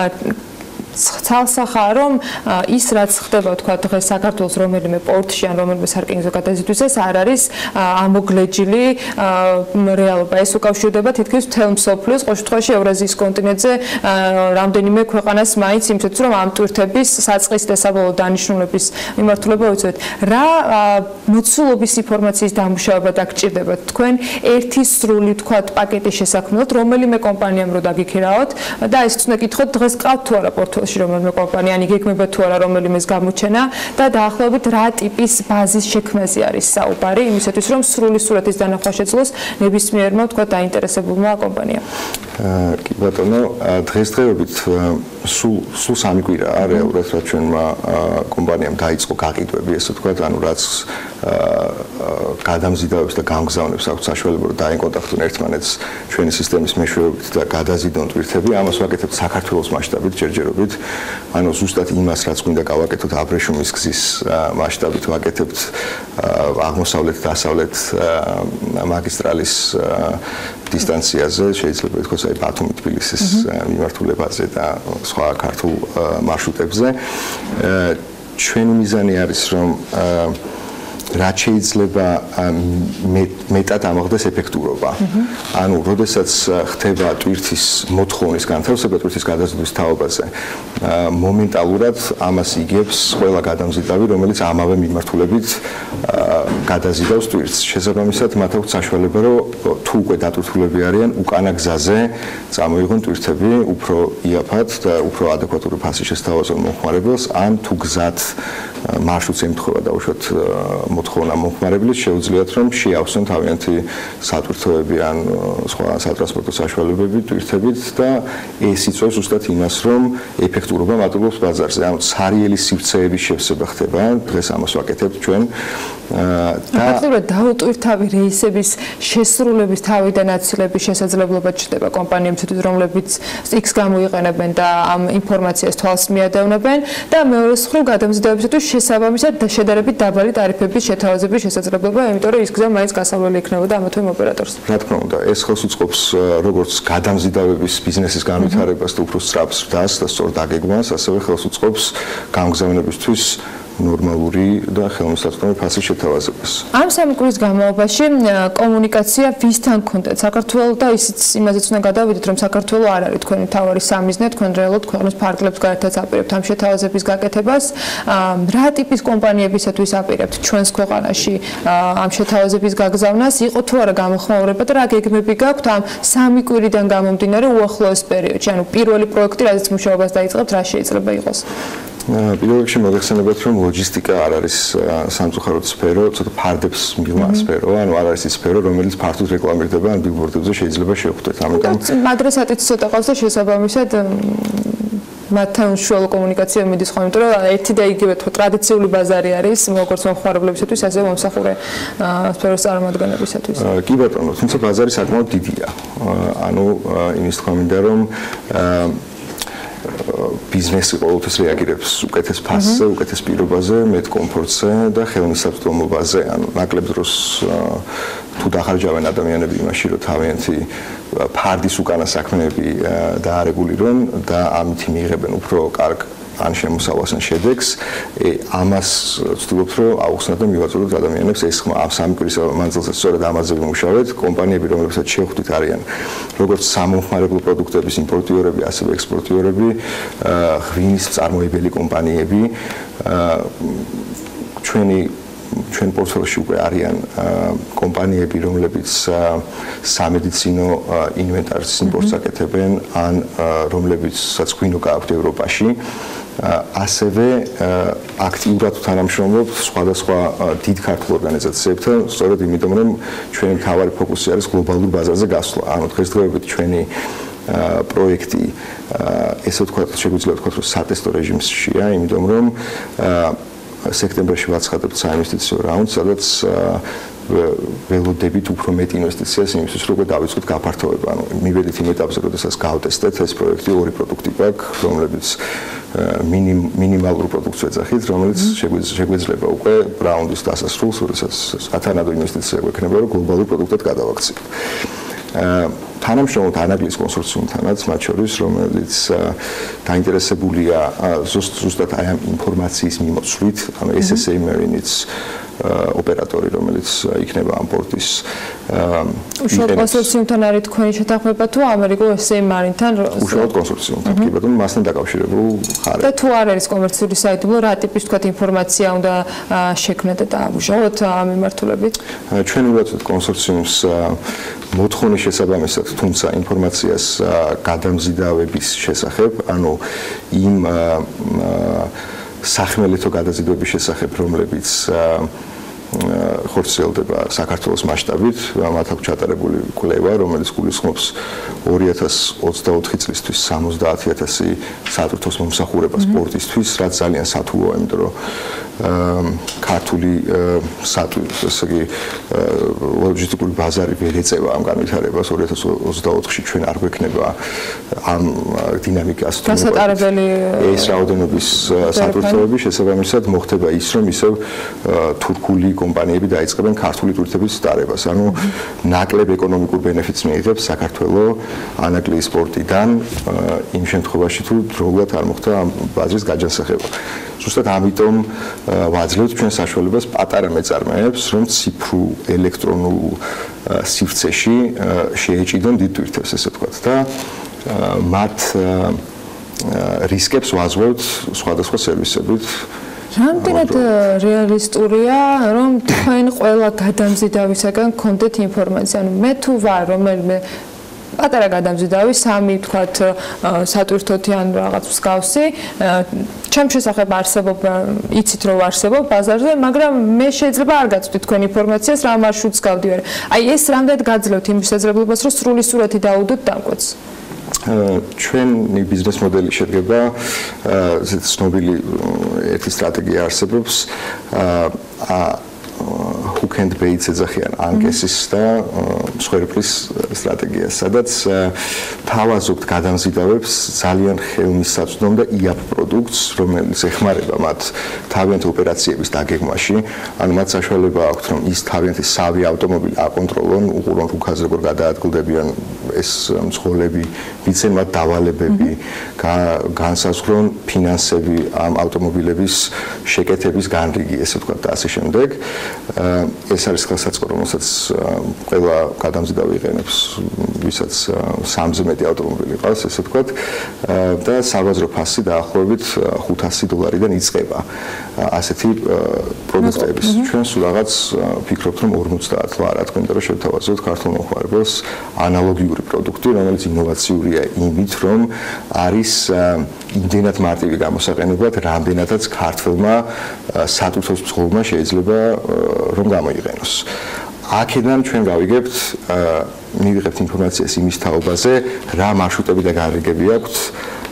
ცალსახაა რომ ის რაც ხდება თქვა დღეს საქართველოს რომელიმე პორტში ან რომელიმე სარკინიგზო გადაზიდვისას არ არის ამოგლეჯილი რეალობა. ეს უკავშირდება თითქმის მთელ მსოფლიოს, ყოველ შემთხვევაში ევრაზიის კონტინენტზე რამდენიმე ქვეყანას მაინც იმისათვის რომ ამ ტვირთების საწყის და საბოლოო დანიშნულების მიმართულება ვიცოდეთ. რა მოცულობის ინფორმაციის დამუშავება დაგჭირდებათ თქვენ ერთი სრული თქვა პაკეტის შესაქმნელად რომელიმე კომპანიამ რო დაგიქირაოთ და ეს უნდა გითხოთ დღეს ყავთ თუ არა პორტ რომელიმე კომპანია ან იგეგმება თუ არა რომელიმეს გამოჩენა და დაახლოებით რა ტიპის ბაზის შექმნაზე არის საუბარი იმისათვის რომ სრული სურათის დანახვა შეძლოს ნებისმიერმა თქვა დაინტერესებულმა კომპანიამ. კი ბატონო, დღესდღეობით სულ სულ სამი კვირაა რეალურად რაც ჩვენმა კომპანიამ დაიწყო გაყიდვები, ესე ვთქვათ, ანუ რაც გადამზიდავებს და გამგზავნებს აქვს საშუალება რომ დაინკონტაქტონ ერთმანეთს ჩვენი სისტემის მეშვეობით და გადაზიდონ ტვირთები, ამას ვაკეთებთ საქართველოს მასშტაბით ჯერჯერობით. ანუ ზუსტად იმას რაც გვინდა გავაკეთოთ აბრეშუმის გზის მასშტაბით ვაკეთებთ აღმოსავლეთ-დასავლეთ მაგისტრალის დისტანციაზე, შეიძლება ითქვას აი ბათუმი-თბილისის მიმართულებაზე და სხვა ქართულ მარშრუტებზე. ჩვენი მიზანი არის რომ რაც შეიძლება მეტად ამოხდეს ეფექტურობა. ანუ, როდესაც ხდება ტვირთის მოთხოვნის განთავსება ტვირთის გადაზიდვის თაობაზე, მომენტალურად ამას იგებს ყველა გადამზიდავი, რომელიც ამავე მიმართულებით გადაზიდავს ტვირთს. შესაბამისად, მათ აქვს საშუალება, რომ თუ უკვე დატვირთულები არიან, უკანა გზაზე წამოიღონ ტვირთები უფრო იაფად და უფრო ადეკვატური ფასით შესთავაზონ მომხმარებელს, ან თუ გზად მარშრუტს ემთხვევა დაუშვათ მოთხოვნა მომხმარებლის, შეუძლიათ რომ შეავსონ თავიანთი სატვირთოები ან სხვა სატრანსპორტო საშუალებები ტვირთებით და ეს იწვევს ზუსტად იმას, რომ ეფექტურობა მატულობს ბაზარზე. ანუ ცარიელი სივრცეების შევსება ხდება, დღეს ამას ვაკეთებთ ჩვენ. და ფაქტობრივად დაუტვირთავი რეისების შესრულების თავიდან აცილების შესაძლებლობა ჩნდება კომპანიებისთვის, რომლებიც X გამოიყენებენ და ამ ინფორმაციას თვალს მიადევნებენ და მეორე მხრივ გადამზიდავებისათვის შესაბამისად შედარებით დაბალი ტარიფების შეთავაზების შესაძლებლობა, იმიტომ რომ ის გზა მაინც გასავლელი იქნებოდა ამა თუ იმ ოპერატორს. რა თქმა უნდა, ეს ხელს უწყობს როგორც გადამზიდავების ბიზნესის განვითარებას და უფრო სწრაფ ზრდას და სწორ დაგეგმვას, ასევე ხელს უწყობს გამგზავნებისთვის ნორმალური და ხელმისაწვდომი ფასის შეთავაზებას. ამ სამი კვირის განმავლობაში კომუნიკაცია ვისთან გქონდათ? საქართველოს და ისიც იმაზეც უნდა გადავიდეთ, რომ საქართველოს არ არის თქვენი თავარი სამიზნე, თქვენ რეალურად ქვეყნის ფარგლებს გარეთაც აპირებთ ამ შეთავაზების გაკეთებას. რა ტიპის კომპანიებისათვის აპირებთ ჩვენს ქვეყანაში ამ შეთავაზების გაგზავნას? იყო თუ არა გამოხმაურება და რა გეგმები გაქვთ ამ სამი კვირიდან გამომდინარე უახლოეს პერიოდში? ანუ პირველი პროექტი, რაზეც მუშაობას დაიწყებთ, რა შეიძლება იყოს? პირველ რიგში მოგეხსენებათ, რომ ლოჯისტიკა არ არის სამწუხაროდ სფერო, ცოტა ფარდებს მიღმა სფერო, ანუ არ არის ის სფერო, რომელიც ფართოდ რეკლამირდება ან ბილბორდებზე შეიძლება შევხვდეთ. ამიტომ ადრესატიც ცოტა ყავს და შესაბამისად მათთან უშუალო კომუნიკაცია მიდის ხოლმე, იმიტომ რომ ერთი და იგივე თქო ტრადიციული ბაზარი არის, როგორც მომხმარებლებისათვის, ასევე მომსახურე სფეროს წარმომადგენლებისათვის. კი ბატონო, თუმცა ბაზარი საკმაოდ დიდია. ანუ იმის თქმა მინდა რომ ბიზნესი ყოველთვის რეაგირებს უკეთეს ფასზე, უკეთეს პირობაზე, მეტ კომფორტზე და ხელმისაწვდომობაზე. ანუ ნაკლებ დროს თუ დახარჯავენ ადამიანები იმაში, რომ თავიანთი ფარდის უკანა საქმეები დაარეგულირონ და ამით მიიღებენ უფრო კარგ ან შემოსავალს ან შედეგს, ამას ვცდილობთ, რომ აუხსნათ და მივაწოდოთ ადამიანებს ეს ხმა ამ სამი კვირის მანძილზე სწორედ ამაზე ვიმუშავეთ. კომპანიები, რომლებსაც შევხვდით, არიან როგორც სამომხმარებლო პროდუქტების იმპორტიორები, ასევე ექსპორტიორები, ღვინის მწარმოებელი კომპანიები, ჩვენი ჩვენ პორტფელიოში უკვე არიან კომპანიები, რომლებიც სამედიცინო ინვენტარის იმპორტს აკეთებენ, ან რომლებიცაც ღვინო გააქვთ ევროპაში. ასევე აქტიურად თანამშრომლობთ სხვადასხვა დიდ ქართულ ორგანიზაციებთან, სწორედ იმიტომ, რომ ჩვენი მთავარი ფოკუსი არის გლობალურ ბაზარზე გასვლა. ანუ დღესდღეობით ჩვენი პროექტი, ესე ვთქვათ, შეგვიძლია ვთქვათ, რომ სატესტო რეჟიმშია, იმიტომ რომ სექტემბერში ვაცხადებთ საინვესტიციო რაუნდს, სადაც ველოდებით უფრო მეტ ინვესტიციას იმისთვის, რომ დავიწყოთ გაფართოება. ანუ მივედით იმ ეტაპზე, როდესაც გავტესტეთ ეს პროექტი, ორი პროდუქტი გვაქვს, რომლებიც მინიმალურ პროდუქტს ეძახით, რომელიც შეგვიძლია უკვე რაუნდის დასასრულს, როდესაც ათანადო ინვესტიცია გვექნება, რომ გლობალურ პროდუქტად გადავაქციოთ. თანამშრომლობთ ანაგლის კონსორციუმთანაც, მათ შორის, რომელიც დაინტერესებულია ზუსტად აი ამ ინფორმაციის მიმოწვით, ანუ ეს ეს ეი Marine-იც ოპერატორი, რომელიც იქნება ამ პორტის უშუალოდ კონსორციუმთან არის თქვენი შეთანხმება თუ ამერიკულ ეს ეს ეი Marine-თან? უშუალოდ კონსორციუმთან, კი ბატონო, მასთან დაკავშირებულ ხარ. და თუ არ არის კომერციული საიდუმლო, რა ტიპის თქვათ ინფორმაცია უნდა შექმნათ და დაამუშავოთ ამ მიმართულებით? ჩვენ ვუწევთ კონსორციუმს მოთხოვნის შესაბამისად, თუმცა ინფორმაციას გადამზიდავების შესახებ, ანუ იმ სახმელეთო გადაზიდვების შესახებ, რომლებიც ხორციელდება საქართველოს მასშტაბით, მათ აქვს ჩატარებული კვლევა, რომელიც გულისხმობს ორი ათას ოცდაოთხი წლისთვის სამოცდაათი ათასი სატვირთოს მომსახურება სპორტისთვის, რაც ძალიან სათულოა, იმიტომ რომ ქართული სატვირთო, ესე იგი ლოჯისტიკური ბაზარი ვერ ეწევა ამ განვითარებას. ორი ათას ოცდაოთხში ჩვენ არ გვექნება ამ დინამიკას დასატარებელი ეს რაოდენობის სატვირთოები, შესაბამისად მოხდება ის, რომ ისევ თურქული კომპანიები დაიწყებენ ქართული ტვირთების დარებას. ანუ ნაკლებ ეკონომიკურ ბენეფიტს მიიღებს საქართველოს ანაგლის სპორტიდან იმ შემთხვევაში, თუ დროულად არ მოხდა ამ ბაზრის გაჯანსაღება. ზუსტად ამიტომ ვაძლევთ ჩვენ საშუალებას პატარა მეწარმეებს, რომ ციფრულ ელექტრონულ სივრცეში შეეჭიდონ დიდ ტვირთებს, ესე ვთქვათ, და მათ რისკებს ვაზღვევთ სხვადასხვა სერვისებით. რამდენად რეალისტურია, რომ თქვენ ყველა გადამზიდავისაგან გქონდეთ ინფორმაცია? ანუ მე თუ ვარ რომელიმე პატარა გადამზიდავი, სამი თქვათ სატვირთოთი ან რაღაც მსგავსი, ჩემ შესახებ არსებობა, იცით რომ არსებობ ბაზარზე, მაგრამ მე შეიძლება არ გაწვდით თქვენ ინფორმაციას, რა მარშრუტს გავდივარ. აი ეს რამდენად გაძლევთ იმ შესაძლებლობას, რომ სრული სურათი დაუდოთ დამკვეთს? ჩვენი ბიზნეს მოდელი შედგება ცნობილი ერთი სტრატეგია არსებობს hook and bait ეძახიან ანკესის და მსხვერპლის სტრატეგიას, სადაც თავაზობთ გადამზიდავებს ძალიან ხელმისაწვდომ და იაფ პროდუქტს, რომელიც ეხმარება მათ თავიანთი ოპერაციების დაგეგმვაში. ანუ მათ საშუალება აქვთ, რომ ის თავიანთი სავი ავტომობილი აკონტროლონ, უყურონ რუქაზე როგორ გადაადგილდებიან ეს მძღოლები, ვიცენ მათ დავალებები, განსაზღვრონ ფინანსები ამ ავტომობილების შეკეთების განრიგი, ესე ვთქვათ, და ასე შემდეგ. ეს არის ხელსაწყო, რომელსაც ყველა გადამზიდავი იყენებს, ვისაც სამზე მეტი ავტომობილი ყავს, ესე ვთქვათ, და საბაზრო ფასი დაახლოებით ხუთასი დოლარიდან იწყება ასეთი პროდუქტების. ჩვენ სულ რაღაც ვფიქრობთ, რომ ორმოცდაათ ლარა, რა თქმა უნდა, რომ შევთავაზოთ ქართულ მომხმარებელს ანალოგიური პროდუქტი, რომელიც ინოვაციურია იმით, რომ არის იმდენად მარტივი გამოსაყენებლად, რამდენადაც ქართველმა სატვირთოს მძღოლმა შეიძლება რომ გამოიყენოს. აქედან ჩვენ გავიგებთ, მივიღებთ ინფორმაციას იმის თაობაზე, რა მარშრუტები და განრიგები აქვთ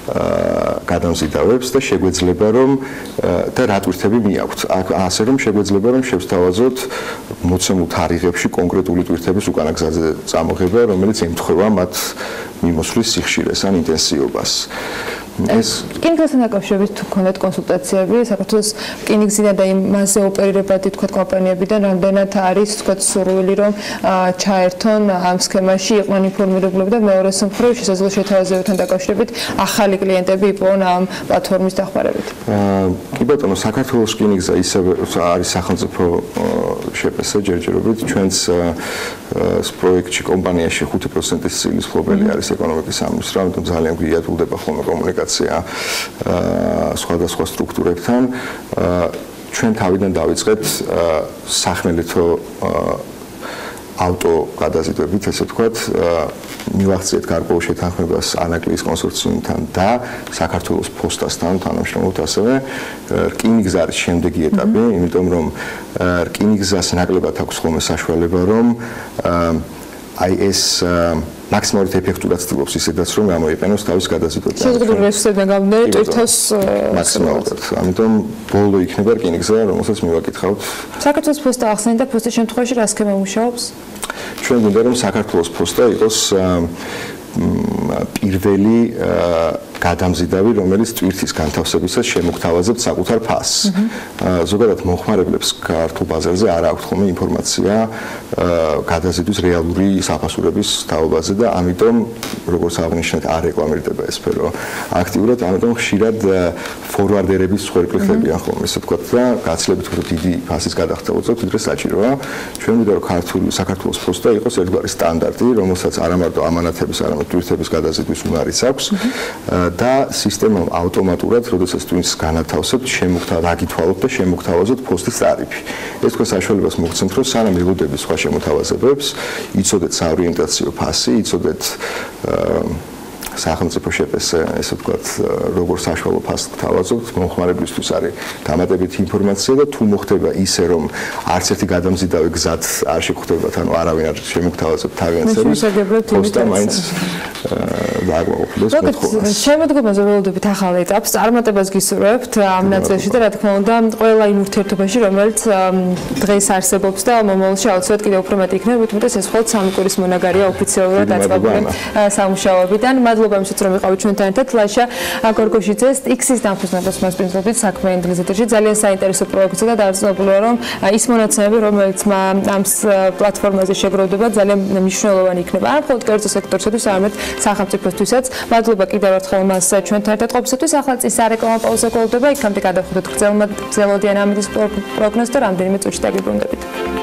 გადამზიდავებს და შეგვეძლება რომ და რა ტვირთები მიაქვთ. ასე რომ შეგვეძლება რომ შევსთავაზოთ მოცემულ თარიღებში კონკრეტული ტვირთების უკანაგზაზე წამოღება, რომელიც ემთხვევა მათ მიმოსვლის სიხშირეს ან ინტენსივობას. ეს რკინიგზასთან დაკავშირებით თუ გქონდათ კონსულტაციები, საქართველოს რკინიგზიდან და იმაზე ოპერირებადი თქვა კომპანიებიდან რამდენად არის თქვა სურვილი რომ ჩაერთონ ამ სქემაში, იყვნენ ინფორმირებულები და მეორე მხრივ შესაძლოა შეთავაზებებთან დაკავშირებით ახალი კლიენტები იპოვონ ამ პლატფორმის დახმარებით. კი ბატონო, საქართველოს რკინიგზა ისევე არის სახელმწიფო შეფასება ჯერჯერობით ჩვენს პროექტში კომპანიაში ხუთი პროცენტის წილის ფლობელი არის ეკონომიკის სამინისტრო, ამიტომ ძალიან გვიადვილდება ხოლმე კომუნიკაცია სხვადასხვა სტრუქტურებთან. ჩვენ თავიდან დავიწყეთ სახმელეთო ავტო გადაზიდვებით, ესე ვთქვათ, მივახციეთ გარკვეულ შეთანხმებას ანაკლიის კონსორციუმთან და საქართველოს ფოსტასთან თანამშრომლობთ ასევე. რკინიგზა არის შემდეგი ეტაპი, იმიტომ რომ რკინიგზას ნაკლებად აქვს ხოლმე საშუალება, რომ აი ეს მაქსიმალურად ეფექტურად ცდილობს ისედაც რომ გამოიყენოს თავის გადაზიდვებზე. შეზღუდული რესურსებიდან გამომდინარე ტვირთოს მაქსიმალურად. ამიტომ ბოლო იქნება რკინიგზა, რომელსაც მივაკითხავთ. საქართველოს ფოსტა ახსენეთ და ფოსტის შემთხვევაში რა სქემა მუშაობს? ჩვენ გვინდა რომ საქართველოს ფოსტა იყოს პირველი გადამზიდავი, რომელიც ტვირთის განთავსებისას შემოგთავაზებთ საკუთარ ფასს. ზოგადად მომხმარებლებს ქართულ ბაზარზე არ აქვთ ხოლმე ინფორმაცია გადაზიდვის რეალური საფასურების თაობაზე და ამიტომ როგორც აღნიშნეთ არ რეკლამირდება ეს სფერო აქტიურად, ამიტომ ხშირად ფორვარდერების სხვერპლი ხდებიან ხოლმე, ესე ვთქვათ და გაცილებით უფრო დიდი ფასის გადახდა უწევთ, ვიდრე საჭიროა. ჩვენ ვიდა რომ ქართული საქართველოს ფოსტა იყოს ერთგვარი სტანდარტი, რომელსაც არა მარტო ამანათების, არამედ ტვირთების გადაზიდვის უნარიც აქვს. და სისტემამ ავტომატურად, როდესაც ტვინს განათავსებთ, შემოგთავაზოთ, აგითვალოთ და შემოგთავაზოთ ფოსტის ტარიფი. ეს თქვენ საშუალებას მოგცემთ, რომ სანამ ელოდებით სხვა შემოთავაზებებს, იცოდეთ საორიენტაციო ფასი, იცოდეთ სახელმწიფო შეფასება, ესე ვთქვათ, როგორ საშუალო ფასს გთავაზობთ, მომხმარებლისთვის არის დამატებითი ინფორმაცია და თუ მოხდება ისე, რომ არც ერთი გადამზიდავი გზად არ შეგხვდებათ, ანუ არავინ არ შემოგთავაზებთ თავიანთებს, ფოსტა მაინც დააგვაყოფილოს მოთხოვნა. შემოდგომაზე ველოდებით ახალ ეტაპს, წარმატებას გისურვებთ ამ ნაწილში და რა თქმა უნდა, ყველა იმ ურთიერთობაში, რომელიც დღეს არსებობს და მომავალში აუცილებლად კიდევ უფრო მეტი იქნება, თუმცა ეს მხოლოდ სამი კვირის მონაგარია ოფიციალურად დაწყებული სამუშაოებიდან. მადლობა იმისთვის, რომ იყავით ჩვენთან ერთად. ლაშა გორგოშიძეს X-ის დამფუძნებას მასპინძლობით საქმე ინგლისურ ენაზე. ძალიან საინტერესო პროექტია და დაძაბულია, რომ ის მონაცემები, რომელიც ამ პლატფორმაზე შეგროვდება, ძალიან მნიშვნელოვანი იქნება. არა მხოლოდ კერძო სექტორისათვის, არამედ სახელმწიფოსთვისაც. მადლობა კიდევ ერთხელ მას ჩვენთან ერთად ყოფნისათვის. ახლა წის სარეკლამო პაუზა გოლდება. იქამდე გადავხვდეთ გრძელვადიან ამის პროგნოზს და რამდენიმე წუთში დაგიბრუნდებით.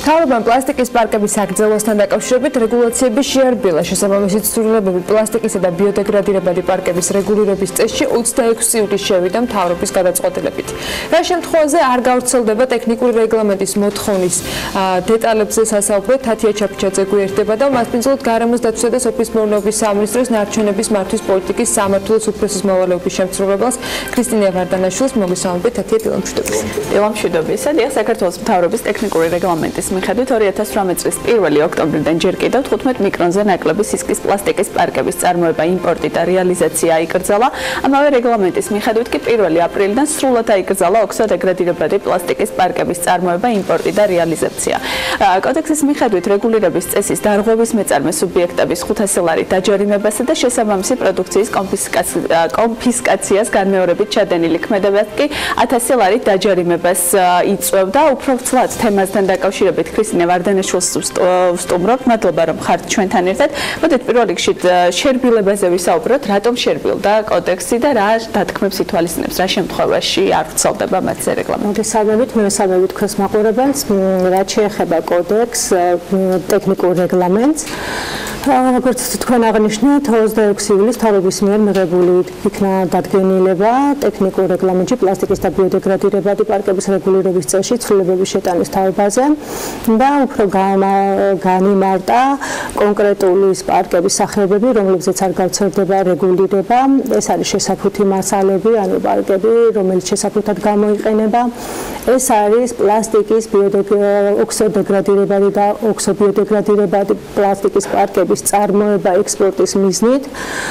მთავრობამ პლასტიკის პარკების აგრძელვასთან დაკავშირებით რეგულაციები შეარბილა. შესაბამისი ცვლილებები პლასტიკისა და ბიოდეგრადირებადი პარკების რეგულირების წესში ოცდაექვსი ივლისს შევიდა მთავრობის გადაწყვეტილებით. რა შემთხვევაზე არ გავრცელდება ტექნიკური რეგლამენტის მოთხოვნის დეტალებზე სასაუბრო თათია ჩაფიჩაძე გვერდება და მასპინძლოდ გარემოს დაცვისა და სოფლის მეურნეობის სამინისტროს ნარჩენების მართვის პოლიტიკის სამმართველოს უფროსის მოვალეობის შემსრულებელს ქრისტინია ვარდანაშვილს მოგესალმებით თათია დილამშვიდობისა. დილამშვიდობისა. დიახ, საქართველოს მთავრობის ტექნიკური რეგლამენტის მიხედვით ორი ათას ოცდაოთხი წლის პირველი ოქტომბრიდან ჯერ კიდევ თხუთმეტ მიკრონზე ნაკლები სისქის პლასტიკის პარკების წარმოება, იმპორტი და რეალიზაცია აიკრძალა. ამავე რეგლამენტის მიხედვით კი პირველი აპრილიდან სრულად აიკრძალა ოქსოდეგრადირებადი პლასტიკის პარკების წარმოება, იმპორტი და რეალიზაცია. კოდექსის მიხედვით რეგულირების წესის დარღვევის მეწარმე სუბიექტების ხუთასი ლარი დაჯარიმებასა და შესაბამისი პროდუქციის კონფისკაციას განმეორებით ჩადენილი ქმედებაც კი ათასი ლარი დაჯარიმებას იწვევდა. უფრო ცლად თემასთან დაკავშირებით ქრისტინე ვარდანაშვილს ვსტუმრობთ. მადლობა რომ ხართ ჩვენთან ერთად. მოდით პირველ რიგში შერბილებაზე ვისაუბროთ, რატომ შერბილდა კოდექსი და რა დათქმებს ითვალისწინებს, რა შემთხვევაში არ ვრცელდება მათზე რეგლამენტი. მოგესალმებით, მე ვესალმებით თქვენს მაყურებელს. რაც შეეხება კოდექსს, ტექნიკურ რეგლამენტს, როგორც თქვენ აღნიშნეთ, ოცდაექვსი ივლისს მთავრობის მიერ მიღებული იქნა დადგენილება ტექნიკურ რეგლამენტში პლასტიკის და ბიოდეგრადირებადი პარკების რეგულირების წესში ცვლილებების შეტანის თაობაზე და უფრო განიმარტა კონკრეტული პარკების სახეობები, რომლებზეც არ გავრცელდება რეგულირება. ეს არის შესაფუთი მასალები, ანუ პარკები, რომელიც შესაფუთად გამოიყენება. ეს არის პლასტიკის ოქსოდეგრადირებადი და ოქსობიოდეგრადირებადი პლასტიკის პარკების წარმოება ექსპორტის მიზნით.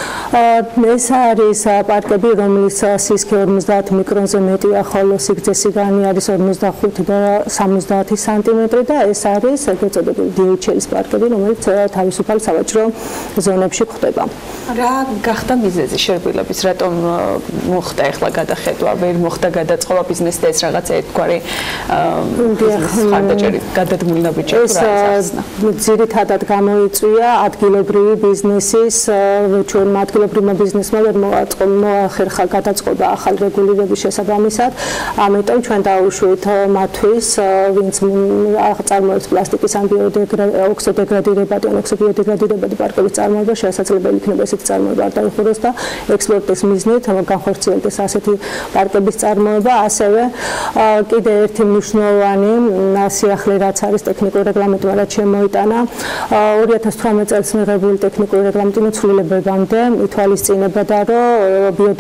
ეს არის პარკები, რომლის სისქე ორმოცდაათ მიკრონზე მეტია, ხოლო სიგრძე სიგანი არის ორმოცდახუთი და სამოცდაათი სანტიმეტრი და ეს არის ეგრეთ წოდებული დი ეიჩ ელ-ის პარკები, რომელიც თავისუფალ სავაჭრო ზონებში გვხვდება. რა გახდა მიზეზი შერბილების, რატომ მოხდა ახლა გადახედვა, ვერ მოხდა გადაწყობა ბიზნესს და ეს რაღაცა ერთგვარი ხარდაჭერით გადადგმულობიჭი პროცესია. ძირითადად გამოიწვია ადგილობრივი ბიზნესის, ჩვენმა ადგილობრივმა ბიზნესმა ვერ მოახერხა გადაწყობა ახალ რეგულირების შესაბამისად, ამიტომ ჩვენ დაუშვით მათთვის, ვინც წარმოებს პლასტიკის ან ოქსოდეგრადირებადი ან ოქსობიოდეგრადირებადი პარკების წარმოება, შესაძლებელი იქნება ესეთი წარმოება არ დაიხუროს და ექსპორტის მიზნით განხორციელდეს ასეთი პარკების წარმოება. ასევე კიდე ერთი მნიშვნელოვანი სიახლე, რაც არის ტექნიკურ რეგლამენტმა, რაც შემოიტანა ორი ათას ოცდაოთხი წელს მიღებული ტექნიკური რეგლამენტი ცვლილებებამდე ითვალისწინებდა, რომ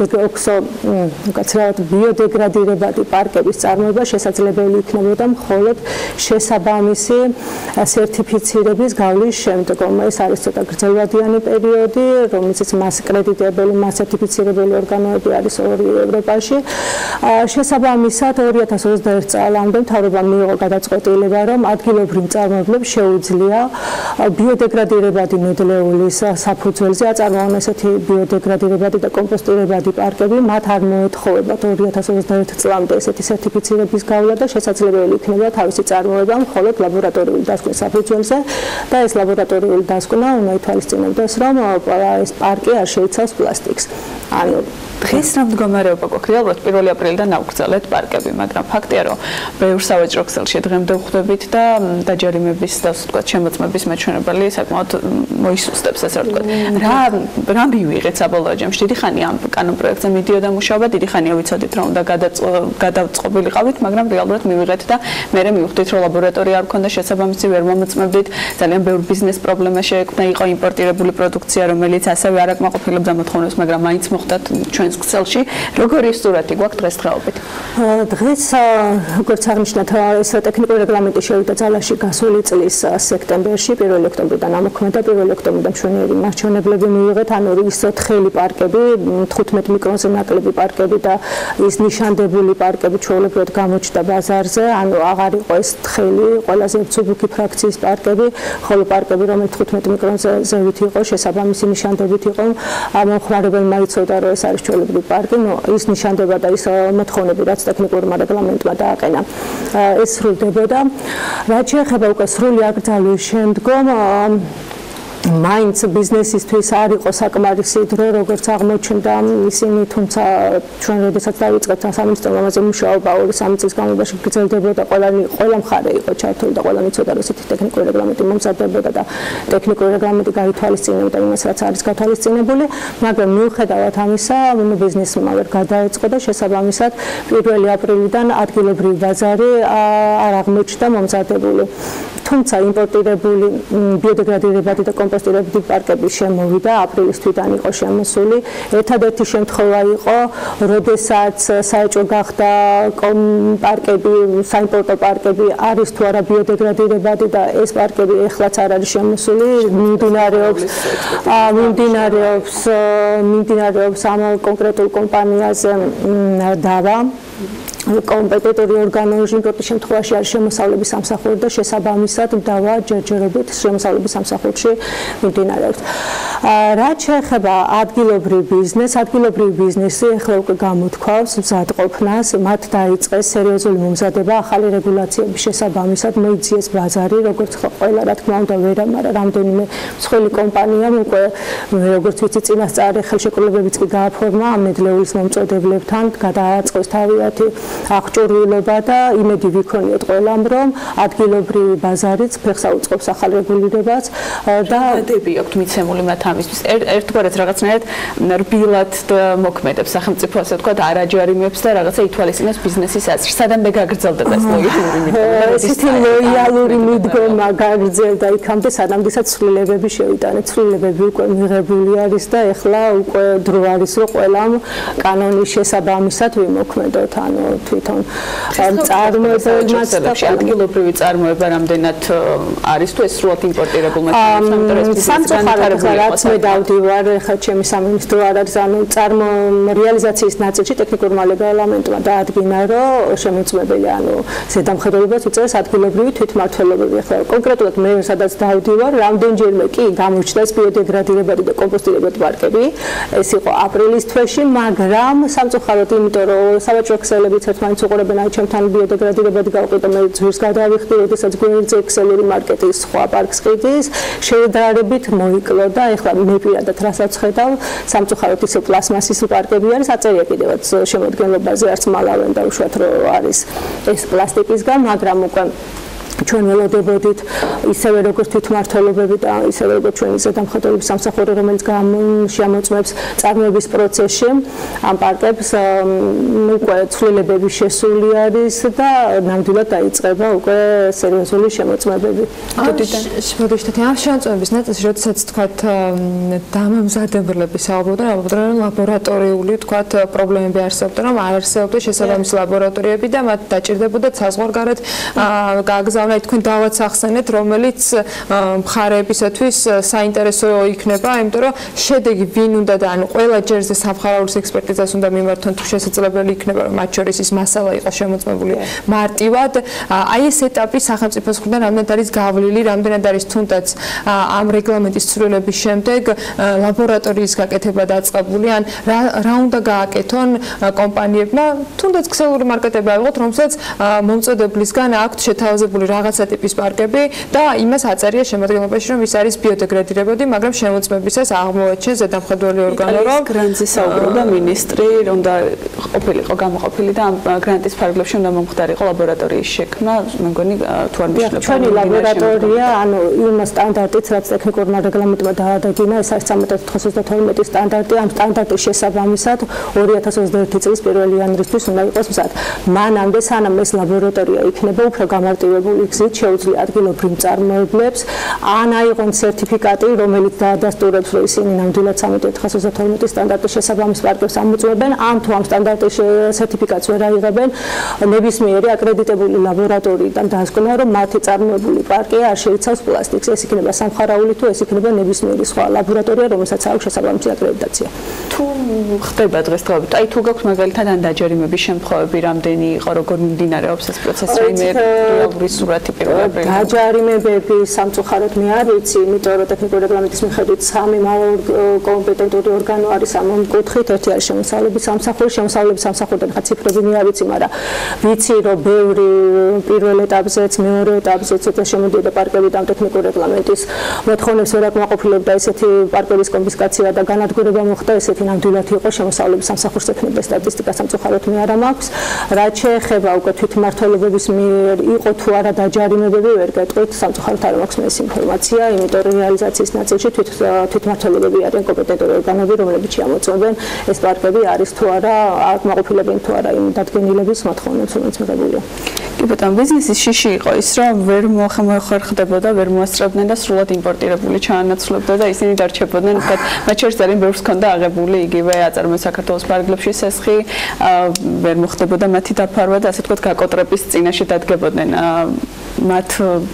ბიოდეგრადირებადი პარკების წარმოება შესაძლებელი იქნებოდა მხოლოდ შესაბამისი სერტიფიცირების გავლის შემდგომ. ეს არის ცოტა გრძელვადიანი პერიოდი, რომელზეც მას კრედიტებელი, მას სერტიფიცირებელი ორგანოები არის ორი ევროპაში. შესაბამისად ორი ათას ოცდაერთი წლამდე მთავრობამ მიიღო გადაწყვეტილება, რომ ადგილობრივ მწარმოებლებს შეუძლია ბიოდეგრადირებადი ნედლეულის საფუძველზე აწარმოონ ესეთი ბიოდეგრადირებადი და კომპოსტირებადი პარკები. მათ არ მოეთხოვებათ ორი ათას ოცდაერთი წლამდე ესეთი სერტიფიცირების გავლა და შესაძლებელი იქნება თავისი წარმოება მხოლოდ ლაბორატორიული დასკვნის საფუძველზე და ეს ლაბორატორიული დასკვნა უნდა ითვალისწინებდეს, რომ ეს პარკი არ შეიცავს პლასტიკს. ანუ დღეს რა მდგომარეობა გვაქვს? რეალურად პირველი აპრილიდან ავგრძელეთ პარკები, მაგრამ ფაქტია, რომ ბევრ სავაჭრო ქსელში დღემდე ვხვდებით და დაჯარიმების და ასე ვთქვათ, შემოწმების მეჩვენებელი საკმაოდ მოისუსტებს, ასე ვთქვათ. რა რა მივიღეთ საბოლოო ჯამში? დიდი ხანია ამ კანონ პროექტზე მიდიოდა მუშაობა, დიდი ხანია ვიცოდით, რომ უნდა გადავწყობილიყავით, მაგრამ რეალურად მივიღეთ და მე მივხვდით, რომ ლაბორატორია არ მქონდა შესაბამისი, ვერ მომოწმებდით. ძალიან ბევრ ბიზნეს პრობლემა შეექმნა, იყო იმპორტირებული პროდუქცია, რომელიც ასევე არ აკმაყოფილებდა მოთხოვნებს, მაგრამ მაინც მოხდათ ჩვენს ქსელში. როგორი სურათი გვაქვს დღესდღეობით? დღეს როგორც აღნიშნეთ, ეს ტექნიკური რეგლამენტი შევიდა ძალაში გასული წლის სექტემბერში, პირველი ოქტომბრიდან ამოქმედა, პირველი ოქტომბრიდან მშვენიერი მარჩვენებლები მივიღეთ, ანუ ის თხელი პარკები, თხუთმეტ მიკრონზე ნაკლები პარკები და ის ნიშანდებული პარკები ჩვეულებრივად გამოჩნდა ბაზარზე, ანუ აღარ იყო ეს თხელი ყველაზე ცუბუქი ფრაქციის პარკები, ხოლო პარკები, რომელიც თხუთმეტ მიკრონზე ზევით იყო, შესაბამისი ნიშანდებით იყო, მომხმარებელმა იცოდა, რომ ეს არის ჩვეულებრივი პარკი, ნუ ის ნიშანდება და ის მოთხოვნები, რაც ტექნიკურმა რეგლამენტმა დააყენა, ეს სრულდებოდა. რაც შეეხება უკვე სრული აკრძალვის შემდგომ მაინც ბიზნესისთვის არ იყო საკმარისი დრო, როგორც აღმოჩნდა ისინი, თუმცა ჩვენ როდესაც დავიწყეთ სამინისტრომ ამაზე მუშაობა ორი სამი წლის განმავლობაში გრძელდებოდა, ყველანი ყველა მხარე იყო ჩართული და ყველანი იცოდა, რომ ესეთი ტექნიკური რეგლამენტი მომზადდებოდა და ტექნიკური რეგლამენტი გაითვალისწინებდა იმას, რაც არის გათვალისწინებული, მაგრამ მიუხედავად ამისა, ბიზნესმა ვერ გადაეწყო და შესაბამისად პირველი აპრილიდან ადგილობრივი ბაზარი არ აღმოჩნდა მომზადებული. თუმცა იმპორტირებული ბიოდეგრადირებადი და კომპოსტირებადი პარკები შემოვიდა, აპრილის თვიდან იყო შემოსული. ერთადერთი შემთხვევა იყო, როდესაც საეჭვო გახდა პარკები, საიმპორტო პარკები არის თუ არა ბიოდეგრადირებადი და ეს პარკები ეხლაც არ არის შემოსული, მიმდინარეობს მიმდინარეობს მიმდინარეობს ამ კონკრეტულ კომპანიაზე დავა. კომპეტენტური ორგანოები იმპორტის შემთხვევაში არის შემოსავლების სამსახური და შესაბამისად დავა ჯერჯერობით შემოსავლების სამსახურში მიმდინარეობს. რაც შეეხება ადგილობრივ ბიზნესს, ადგილობრივ ბიზნესი ახლა უკვე გამოთქვავს მზადყოფნას, მათ დაიწყეს სერიოზული მომზადება ახალი რეგულაციების შესაბამისად, მოიძიეს ბაზარი, როგორც ყველა რა თქმა უნდა ვერა, მაგრამ რამდენიმე მსხვილი კომპანიამ უკვე როგორც ვიცი წინასწარი ხელშეკრულებებიც კი გააფორმა ამ ნედლეულის მომწოდებლებთან, გადააწყოს თავიანთი აღჭურვილობა და იმედი ვიქონიოთ ყველამ, რომ ადგილობრივი ბაზარიც ფეხს აუწყობს ახალ რეგულირებას და დები აქვს მიცემული მათ ამისთვის. ერთგვარად რაღაცნაირად რბილად მოქმედებს სახელმწიფო, ასე ვთქვათ, არ აჯარიმებს და რაღაცა ითვალისწინებს ბიზნესის აზრს. სადამდე გაგრძელდება ეს ლოიალური მიდგომა? ესეთი ლოიალური მიდგომა გაგრძელდა იქამდე, სანამდესაც ცვლილებები შევიტანეთ. ცვლილებები უკვე მიღებული არის და ეხლა უკვე დრო არის, რომ ყველამ კანონის შესაბამისად ვიმოქმედოთ, ანუ თვითონ წარმოებელმაც და ადგილობრივი წარმოება რამდენად არის თუ ეს სრულად იმპორტირებულ მასალებს სამწუხაროდ რაც მე დავდივარ ხა ჩემი სამინისტრო არ არის ანუ წარმო რეალიზაციის ნაწილში ტექნიკურმა რეგლამენტმა დაადგინა რომ შემოწმებელი ანუ ზედამხედველობას უწევს ადგილობრივი თვითმმართველობები ხა კონკრეტულად მე სადაც დავდივარ რამდენჯერმე კი გამოჩნდა ეს ბიოდეგრადირებადი და კომპოსტირებადი პარკები ეს იყო აპრილის თვეში მაგრამ სამწუხაროდ იმიტომ რომ სავაჭრო ქსელებიც ერთმანეთს უყურებენ აი ჩემთან ბიოდეგრადირებადი გავყიდო მე ძვირს გადავიხდი როდესაც გვერდზე ქსელური მარკეტის სხვა პარკს ყიდის შედარებით მოიკლო და ეხლა მე პირადად რასაც ხედავ სამწუხაროდ ისე პლასმასის პარკები არის აწერია კიდევაც შემოდგენლობაზე არც მალავენ და უშუალოდ რომ არის ეს პლასტიკისგან მაგრამ უკვე ჩვენ ველოდებოდით ისევე როგორც თვითმმართველობები და ისევე როგორც ჩვენი ზედამხედველების სამსახური რომელიც შემოწმებს წარმოების პროცესში ამ პარკებს უკვე ცვლილებები შესული არის და ნამდვილად დაიწყება უკვე სერიოზული შემოწმებები. შევდიშთეთ ამ შემოწმების ნაწილში როდესაც თქვათ დამამზადებლები საუბრობდნენ ალბათ რომ ლაბორატორიული თქვათ პრობლემები არსებობდა რომ არ არსებობდა შესაბამისი ლაბორატორიები და მათ დაჭირდებოდა საზღვარგარეთ გააგზავნა აი თქვენ დავაც ახსენეთ, რომელიც მხარეებისათვის საინტერესო იქნება, იმიტომ რომ შედეგი ვინ უნდა და ანუ ყველა ჯერზე სამხარაულის ექსპერტიზას უნდა მიმართონ თუ შესაძლებელი იქნება, რომ მათ შორის ის მასალა იყოს შემოწმებული მარტივად. აი ეს ეტაპი სახელმწიფოს მხრიდან რამდენად არის გავლილი, რამდენად არის თუნდაც ამ რეგლამენტის ცვლილების შემდეგ ლაბორატორიის გაკეთება დაწყებული, ან რა უნდა გააკეთონ კომპანიებმა, თუნდაც ქსელური მარკეტები აიღოთ, რომელსაც მომწოდებლისგან აქვთ შეთავაზებული რაღაცა ტიპის პარკები და იმას აწერია შემოდგენობაში რომ ის არის ბიოდეგრადირებადი, მაგრამ შემოწმებისას აღმოაჩენს ზედამხედველი ორგანო რომ გრანტზე საუბრობდა მინისტრი, რომ და ყოფილიყო გამოყოფილი და ამ გრანტის ფარგლებში უნდა მომხდარიყო ლაბორატორიის შექმნა, მე მგონი თუ არ მიშლებდა. ჩვენი ლაბორატორია, ანუ იმ სტანდარტით, რაც ტექნიკურმა რეგლამენტმა დაადაგინა, ეს არის ცხრამეტ ათას ოცდაათი სტანდარტი, ამ სტანდარტის შესაბამისად ორი ათას ოცდაერთი წლის პირველი იანვრისთვის უნდა იყოს მზად. მანამდე სანამ ეს ლაბორატორია იქნება უფრო გამარტივებული გზით შეუძლია ადგილობრივ მწარმოებლებს ან აიღონ სერტიფიკატი, რომელიც დაადასტურებს, რომ ისინი ნამდვილად ცხრამეტ ათას ოცდაათი სტანდარტის შესაბამის პარკებს ამოწმებენ, ან თუ ამ სტანდარტის სერტიფიკატს ვერ აიღებენ, ნებისმიერი აკრედიტებული ლაბორატორიიდან დასკვნა, რომ მათი წარმოებული პარკი არ შეიცავს პლასტიკს. ეს იქნება სამხარაული თუ ეს იქნება ნებისმიერი სხვა ლაბორატორია, რომელსაც აქვს შესაბამისი აკრედიტაცია. თუ ხდება დღესდღეობით, აი თუ გაქვთ მაგალითად ან დაჯერიმების შემთხვევები, რამდენი იყო, როგორ მიმდინარეობს ეს პროცესი, რაიმე რეალური სუმა სურათი პირველ აპრილს? დაჯარიმებები სამწუხაროდ მე არ ვიცი, იმიტომ რომ ტექნიკური რეგლამენტის მიხედვით სამი კომპეტენტური ორგანო არის ამ კუთხით, ერთი არის შემოსავლების სამსახური, შემოსავლების სამსახურიდან ხა ციფრები მე არ ვიცი, მაგრამ ვიცი რომ ბევრი პირველ ეტაპზეც, მეორე ეტაპზეც ეს შემოდიოდა პარკები და ტექნიკური რეგლამენტის მოთხოვნებს ვერ აკმაყოფილებდა ესეთი პარკების კონფისკაცია და განადგურება მოხდა, ესეთი ნამდვილად იყო შემოსავლების სამსახურს ეკნება სტატისტიკა სამწუხაროდ მე არ ამაქვს. რაც შეეხება უკვე თვითმმართველობების მიერ იყო თუ არა დაჯარიმებები ვერ გეტყვით, სამწუხაროდ არ მაქვს მე ეს ინფორმაცია, იმიტომ რომ რეალიზაციის ნაწილში თვით თვითმმართველობები არიან კომპეტენტური ორგანოები, რომლებიც შეამოწმებენ ეს პარკები არის თუ არა, აკმაყოფილებენ თუ არა იმ დადგენილების მოთხოვნებს, რომელიც მიღებულია. კი ბატონო, ბიზნესის შიში იყო ის, რომ ვერ მოახერხდებოდა, ვერ მოასწრებდნენ და სრულად იმპორტირებული ჩაანაცვლებდა და ისინი დარჩებოდნენ, თქვათ, მათ შორის ძალიან ბევრს ჰქონდა აღებული იგივე აწარმოების საქართველოს პარკლებში სესხი, ვერ მოხდებოდა მათი დაფარვა და ასე თქვათ გაკოტრების წინაშე დადგებოდნენ მათ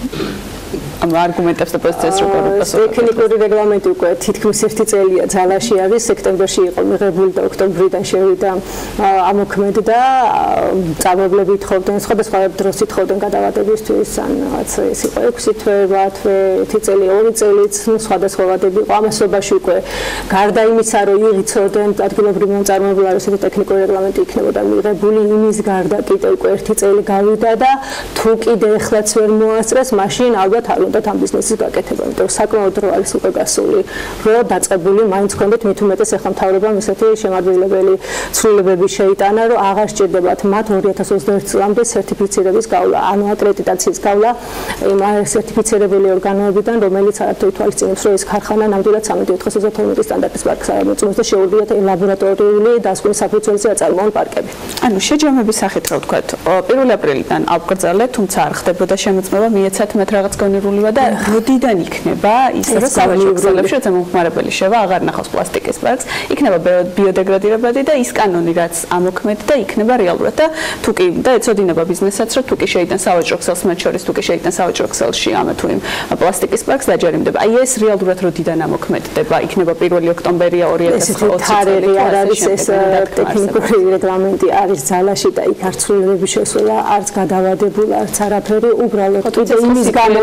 ამ არგუმენტებს და პოზიციას როგორ უპასუხებთ? ტექნიკური რეგლამენტი უკვე თითქმის ერთი წელია ძალაში არის, სექტემბერში იყო მიღებული და ოქტომბრიდან შევიდა ამოქმედ და წამოვლები თხოვდნენ, სხვადასხვა დროს თხოვდნენ გადავადებისთვის, ან რაღაც ეს იყო ექვსი თვე, ოთხ თვე, ერთი წელი, ორი წელიც, სხვადასხვა ვადები იყო. ამასობაში უკვე გარდა იმისა, რომ იღიცოდნენ ადგილობრივ მოწარმოებელ არ ესეთი ტექნიკური რეგლამენტი იქნებოდა მიღებული, იმის გარდა კიდე უკვე ერთი წელი გავიდა და თუ კიდე ეხლაც ვერ მოასწრეს, მაშინ ალბათ არ უნდა ამ ბიზნესის გაკეთება, იმიტომ რომ საკმაოდ დრო არის უკვე გასული, რომ დაწყებული მაინც ქონდეთ მით უმეტეს ახლა მთავრობამ ესეთი შემადგენლობელი ცვლილებები შეიტანა, რომ აღარ სჭირდებათ მათ ორი ათას ოცდაერთი წლამდე სერტიფიცირების გავლა, ანუ აკრედიტაციის გავლა იმ სერტიფიცირებელი ორგანოებიდან, რომელიც არათუ ითვალისწინებს, რომ ეს ქარხანა ნამდვილად სამი ოთხ ოცდაათი თორმეტი სტანდარტის პარკს ამოწმებს და შეუძლიათ ლაბორატორიული დასკვნის საფუძველზე აწარმოონ პარკები. ანუ შეჯამების სახით რა ვთქვათ, პირველ აპრილიდან აბგრძალეთ, თუმცა არ ხდებოდა შემოწმება, მიეცათ მათ რაღაც გონირულივა და როდიდან იქნება ის სავაჭრო-ქსელებში, როცა მომხმარებელი შევა აღარ ნახავს პლასტიკის პარკს, იქნება ბიოდეგრადირებადი და ის კანონი რაც ამოქმედ და იქნება რეალურად და თუ კი და ეცოდინება ბიზნესაც, რომ თუ კი შეიტან სავაჭრო-ქსელს მათ შორის, თუ კი შეიტან სავაჭრო-ქსელში ამ თუ იმ პლასტიკის პარკს დაჯერიმდება. აი ეს რეალურად როდიდან ამოქმედდება? იქნება პირველი ოქტომბერია ორი ათას ოცი წელი არ არის ეს ტექნიკური რეგლამენტი არის ძალაში და იქ არც ცვლილებები შესვლა, არც გადავადებულ, არც არაფერი, უბრალოდ კიდე იმის გამო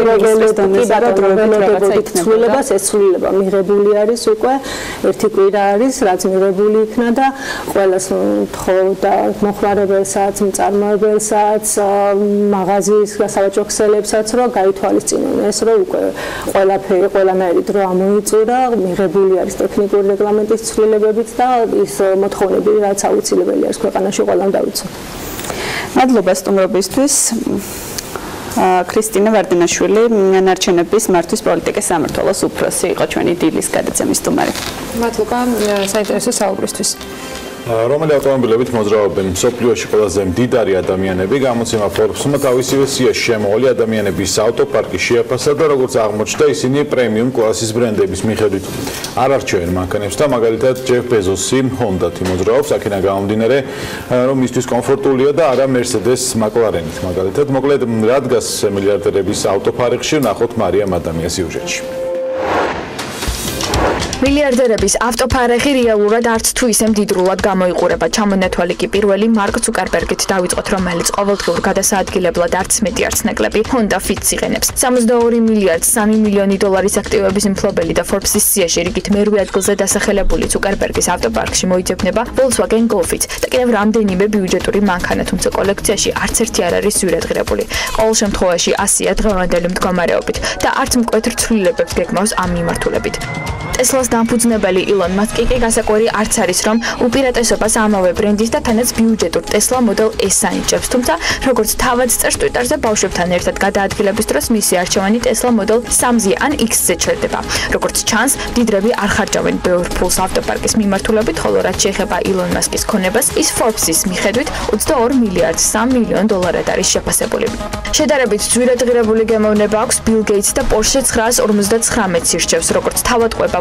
რომ ცვლილებას ეს ცვლილება მიღებული არის უკვე ერთი კვირა არის, რაც მიღებული იქნა და ყველას თხოვდა მოხმარებელსაც, მწარმოებელსაც, მაღაზიის სავაჭრო ქსელებსაც, რომ გაითვალისწინონ ეს, რომ უკვე ყველაფერი, ყველანაირი დრო ამოიწურა, მიღებული არის ტექნიკური რეგლამენტის ცვლილებებიც და ის მოთხოვნები, რაც აუცილებელი არის ქვეყანაში ყველამ დავიცოთ. მადლობა სტუმრობისთვის. ქრისტინა ვარდანაშვილი, ნარჩენების მართვის პოლიტიკის სამმართველოს უფროსი იყო ჩვენი დილის გადაცემის სტუმარი. მადლობა საინტერესო საუბრისთვის. რომელი ავტომობილებით მოძრაობენ მსოფლიოში ყველაზე მდიდარი ადამიანები, გამოცემა Forbes-მა თავისივე სიაში შემოვალი ადამიანების ავტოპარკი შეაფასა და როგორც აღმოჩნდა, ისინი პრემიუმ კლასის ბრენდების მიხედვით არ არჩევენ მანქანებს და მაგალითად ჯეფ ბეზოსი ჰონდათი მოძრაობს, აქედან გამომდინარე, რომ მისთვის კომფორტულია და არა Mercedes McLaren-ით. მაგალითად, მოკლედ რა დგას მილიარდერების ავტოპარკში, ნახოთ მარიამ ადამიანის სიუჟეტში. მილიარდერების ავტოფარეხი რეალურად არც თუ ისე მდიდრულად გამოიყურება. ჩამონათვალი კი პირველი მარკ ზუკერბერგით დავიწყოთ, რომელიც ყოველდღიურ გადასაადგილებლად არც მეტი არც ნაკლები Honda Fit იღენებს. სამოცდაორი მილიარდ სამი მილიონი დოლარის აქტივების მფლობელი და Forbes-ის სიაში რიგით მერვე ადგილზე დასახელებული ზუკერბერგის ავტოპარკში მოიძებნება Volkswagen Golf-ით და კიდევ რამდენიმე ბიუჯეტური მანქანა, თუმცა კოლექციაში არც ერთი არ არის ზვირადღირებული. ყოველ შემთხვევაში ასია დღევანდელი მდგომარეობით და არც მკვეთრ ცვლილებებს გეგმავს ამ მიმართულებით. Tesla-ს დამფუძნებელი ილონ მასკი კი გასაკვირი არც არის, რომ უპირატესობას ამავე ბრენდის და თანაც ბიუჯეტურ Tesla Model S ანიჭებს, თუმცა როგორც თავად წერს Twitter-ზე ბავშვებთან ერთად გადაადგილების დროს მისი არჩევანი Tesla Model სამზე ან X-ზე ჩერდება. როგორც ჩანს, დიდრები არ ხარჯავენ ბევრ ფულს ავტოპარკის მიმართულებით, ხოლო რაც შეეხება ილონ მასკის ქონებას, ის Forbes-ის მიხედვით ოცდაორ მილიარდ სამი მილიონ დოლარად არის შეფასებული. შედარებით ძვირადღირებული გემოვნება აქვს Bill Gates და Porsche ცხრაას ორმოცდათხრამეტს ირჩევს, როგორც თავად ყვება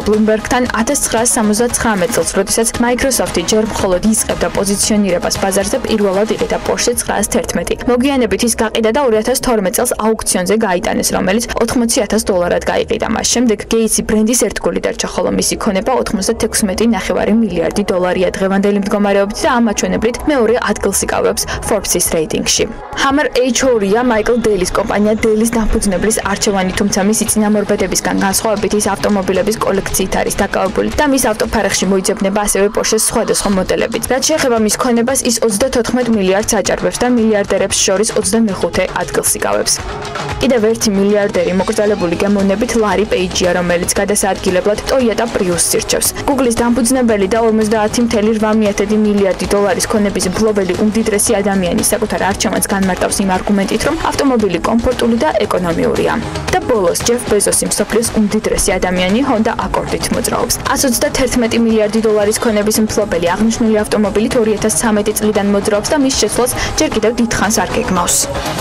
Bloomberg-თან ათას ცხრაასი სამოცდათხრამეტ წელს, როდესაც Microsoft-ი ჯერ მხოლოდ იწყებდა პოზიციონირებას ბაზარზე, პირველად იყიდა Porsche ცხრაას თერთმეტი. მოგვიანებით ის გაყიდა და ორი ათას თორმეტ წელს აუქციონზე გაიტანეს, რომელიც ოთხმოცი ათას დოლარად გაიყიდა. მას შემდეგ Gates-ი ბრენდის ერთგული დარჩა, ხოლო მისი ქონება ოთხმოცდათექვსმეტი ნახევარი მილიარდი დოლარია დღევანდელი მდგომარეობით და ამ მაჩვენებლით მეორე ადგილს იკავებს Forbes-ის რეიტინგში. Hammer H ორი-ია Michael Dell-ის კომპანია Dell-ის დამფუძნებლის არჩევანი, თუმცა მისი წინამორბედებისგან განსხვავებით ის ავტომობილების კოლექციით არის დაკავებული და მის ავტოფარეხში მოიძებნება ასევე Porsche-ს სხვადასხვა მოდელებიც. რაც შეეხება მის ქონებას, ის ოცდათოთხმეტ მილიარდს აჭარბებს და მილიარდერებს შორის ოცდამეხუთე ადგილს იკავებს. კიდევ ერთი მილიარდერი მოკრძალებული გემოვნებით ლარი პეიჯია, რომელიც გადასაადგილებლად Toyota Prius-ს ირჩევს. Google-ის დამფუძნებელი და ორმოცდაათი virgulă opt მილიარდი დოლარის ქონების მფლობელი უმდიდრესი ადამიანი საკუთარ არჩევანს განმარტავს იმ არგუმენტით, რომ ავტომობილი კომფორტული და ეკონომიურია. და ბოლოს Jeff Bezos-ი მსოფლიოს უმდიდრესი ადამიანი Honda Accord-ით მოძრაობს. εκατს ოცდათერთმეტი მილიარდი დოლარის ქონების მფლობელი აღნიშნული ავტომობილით ორი ათას ცხრამეტი წლიდან მოძრაობს და მის შეცვლას ჯერ კიდევ დიდხანს არ გეგმავს.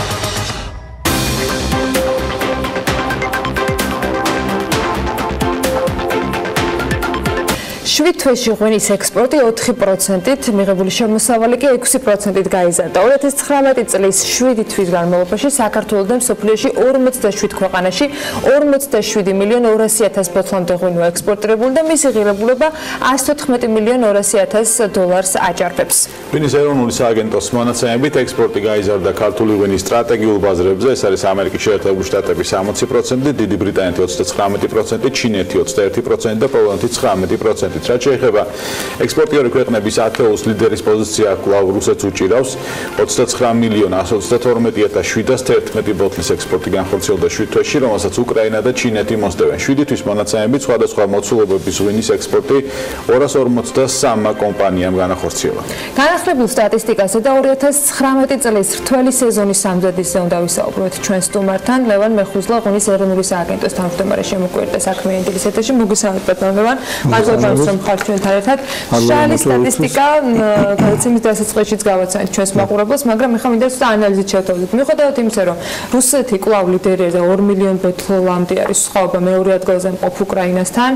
შვიდ თვეში ღვინის ექსპორტი ოთხი პროცენტით, მიღებული შემოსავალი კი ექვსი პროცენტით გაიზარდა. ორი ათას ცხრამეტი წლის შვიდი თვის განმავლობაში საქართველოსთან მსოფლიოში ორმოცდაშვიდ ქვეყანაში ორმოცდაშვიდი მილიონი ორასი ათას ბოთლამდე ღვინო ექსპორტირებული და მისი ღირებულება ასი თოთხმეტი მილიონი ორასი ათას დოლარს აჭარბებს. ღვინის ეროვნული სააგენტოს მონაცემებით ექსპორტი გაიზარდა ქართული ღვინის სტრატეგიულ ბაზრებზე, ეს არის ამერიკის შეერთებული შტატები სამოცი პროცენტი, დიდი ბრიტანეთი ოცდაცხრამეტი პროცენტი, ჩინეთი ოცდაერთი პროცენტი და პოლონეთი ცხრამეტი პროცენტი. რაც შეეხება ექსპორტიორი ქვეყნების ათეულს ლიდერის პოზიცია კვლავ რუსეთს უჭირავს ოცდაცხრამეტი მილიონი ასი ოცდათორმეტი ათას შვიდას თერთმეტი ბოთლის ექსპორტი განხორციელდა შვიდ თვეში, რომელსაც უკრაინა და ჩინეთი მოსდევენ. შვიდი თვის მონაცემებით სხვადასხვა მოცულობების ღვინის ექსპორტი ორას ორმოცდასამმა კომპანიამ განახორციელა. განახლებულ სტატისტიკაზე და ორი ათას ცხრამეტი წლის რთველი სეზონის სამზადისზე უნდა ვისაუბროთ ჩვენ სტუმართან. ლევან მეხუზლა ღვინის ეროვნული სააგენტოს თავმჯდომარე შემოგვიერთდა საქმიანი დილის ეთერში. მოგესალმებით ბატონ ლევან. მადლობა ხარ ჩვენთან ერთად. მშრალი სტატისტიკა გადაცემის დასაწყისშიც გავაცანით ჩვენს მაყურებელს, მაგრამ ეხლა მინდა ცოტა ანალიზით შევთავაზოთ. მიუხედავად იმისა, რომ რუსეთი კვლავ ლიდერია და ორი მილიონი ბოთლამდე არის სხვაობა მეორე ადგილზე მყოფ უკრაინასთან,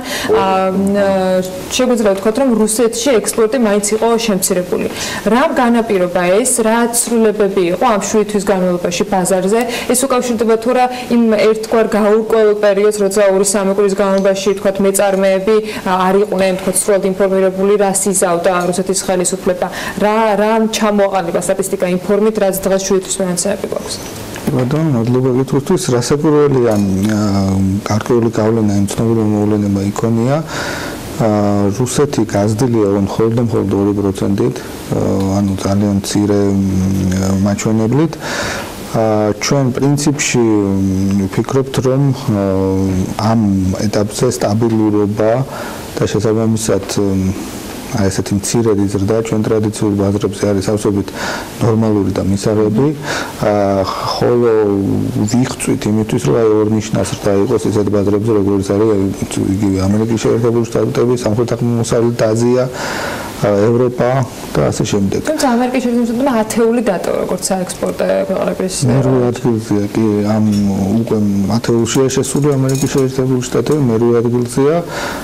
შეგვიძლია ვთქვათ, რომ რუსეთში ექსპორტი მაინც იყო შემცირებული. რა განაპირობა ეს, რა ცვლილებები იყო ამ შვიდი თვის განმავლობაში ბაზარზე? ეს უკავშირდება თუ რა იმ ერთგვარ გაურკვეველ პერიოდს, როცა ორი სამი კვირის განმავლობაში ვთქვათ მეწარმეები არ იყვნენ თქო სრულად ინფორმირებული, რას იზავდა რუსეთის ხელისუფლება, რა რა ჩამოაყალიბა სტატისტიკა ინფორმით, რაც დღეს შვიდი თვის მონაცემები გვაქვს. ბატონო, მადლობა გითხრისთვის, რასაკვირველია, გარკვეული გავლენა იმ ცნობილმა მოვლენებმა იქონია. რუსეთი გაზრდილია მხოლოდ და მხოლოდ ორი პროცენტით, ანუ ძალიან მცირე მაჩვენებლით. ჩვენ პრინციპში ვფიქრობთ, რომ ამ ეტაპზე სტაბილურობა და შესაბამისად აი ესეთი მცირედი ზრდა ჩვენ ტრადიციულ ბაზრებზე არის ავსებით ნორმალური და მისაღები. ხოლო ვიხწვით იმისთვის, რომ აი ორნიშნა ზრდა იყოს ესეთ ბაზრებზე, როგორც არის იგივე ამერიკის შეერთებული შტატები, სამხრეთ-აღმოსავლეთ აზია, ევროპა და ასე შემდეგ. თუმცა ამერიკის შეერთებული შტატებმა ათეული დატოვა როგორც საექსპორტო ქვეყნების მერვე ადგილზეა კი ამ უკვე ათეულშია შესული ამერიკის შეერთებული შტატები, მერვე ადგილზეა.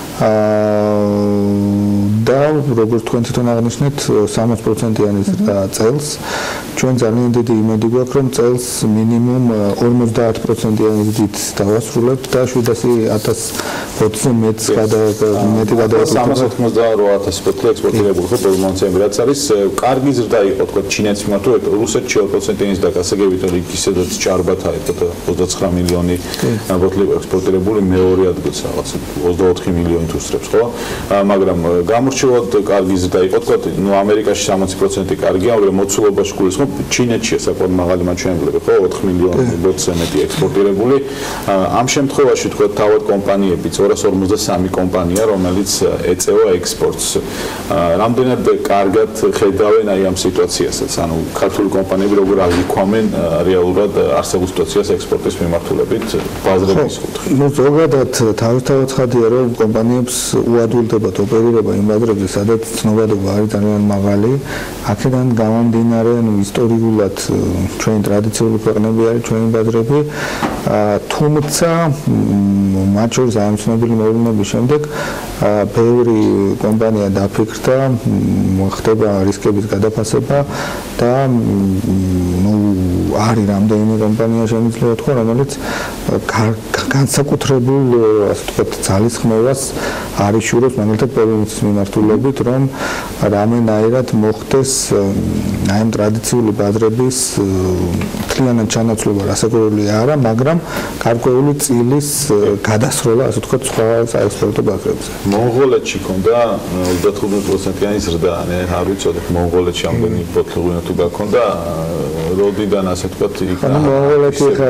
და როგორც თქვენ თვითონ აღნიშნეთ, სამოცი პროცენტიანი ზრდა წელს. ჩვენ ძალიან დიდი იმედი გვაქვს, რომ წელს მინიმუმ ორმოცდაათ პროცენტიანი ზრდით დავასრულებთ და შვიდასი ათას ოცზე მეტს მეტი გადავაკეთებთ. სამას ოცდაოთხ ათასი ბოთლი ექსპორტირებული ხო ბოლო მონაცემები, რაც არის კარგი ზრდა იყო თქო ჩინეთს მიმართულებით, რუსეთში ორი პროცენტიანი ზრდა გასაგებით, რომ იქ ისედაც ჭარბად აიყო ოცდაცხრამეტი მილიონი ბოთლი ექსპორტირებული, მეორე ადგილს რაღაც ოცდაოთხი მილიონი თუ სრებს ხო? მაგრამ გამორჩევად კარგი ზრდა იყო თქო, ნუ ამერიკაში სამოცი პროცენტი კარგია, მაგრამ მოცულობაში გულისხმობ ჩინეთში საკმაოდ მაღალი მაჩვენებლები ხო, ოთხ მილიონი ბოთლზე მეტი ექსპორტირებული. ამ შემთხვევაში თქო თავად კომპანიებიც ორას ორმოცდასამი კომპანია, რომელიც ეწევა ექსპორტს. რამდენად კარგად ხედავენ აი ამ სიტუაციასაც, ანუ ქართული კომპანიები როგორ აღიქვამენ რეალურად არსებულ სიტუაციას ექსპორტის მიმართულებით ბაზრების კუთხით. ნუ ზოგადად თავისთავად ცხადია, რომ კომპანიებს უადვილდებათ ოპერირება იმ ბაზრებზე, სადაც ცნობადობა არის ძალიან მაღალი. აქედან გამომდინარე, ნუ ისტორიულად ჩვენი ტრადიციული ქვეყნები არის ჩვენი ბაზრები, თუმცა მათ შორის ამ ცნობილი მოვლენების შემდეგ ბევრი კომპანია დაფიქრდა, ხდება რისკების გადაფასება და ნუ არის რამდენიმე კომპანია შემიძლია თქვა, რომელიც განსაკუთრებულ ასე ვთქვათ ძალისხმევას არის შურობს მაგალითად პოლონეთის მიმართულებით, რომ რამენაირად მოხდეს აი ამ ტრადიციული ბაზრების მთლიანად ჩანაცვლება, რასაკვირველი არა, მაგრამ გარკვეული წილის გადასროლა, ასე ვთქვათ, სხვა საექსპორტო ბაზრებზე. მონღოლეთში ქონდა ოცდათხუთმეტ პროცენტიანი ზრდა, არ ვიცოდეთ მონღოლეთში ამდენი ბოთლღვინა თუ გაქონდა, როდიდან ასე ვთქვათ იქ ანუ მონღოლეთი ხა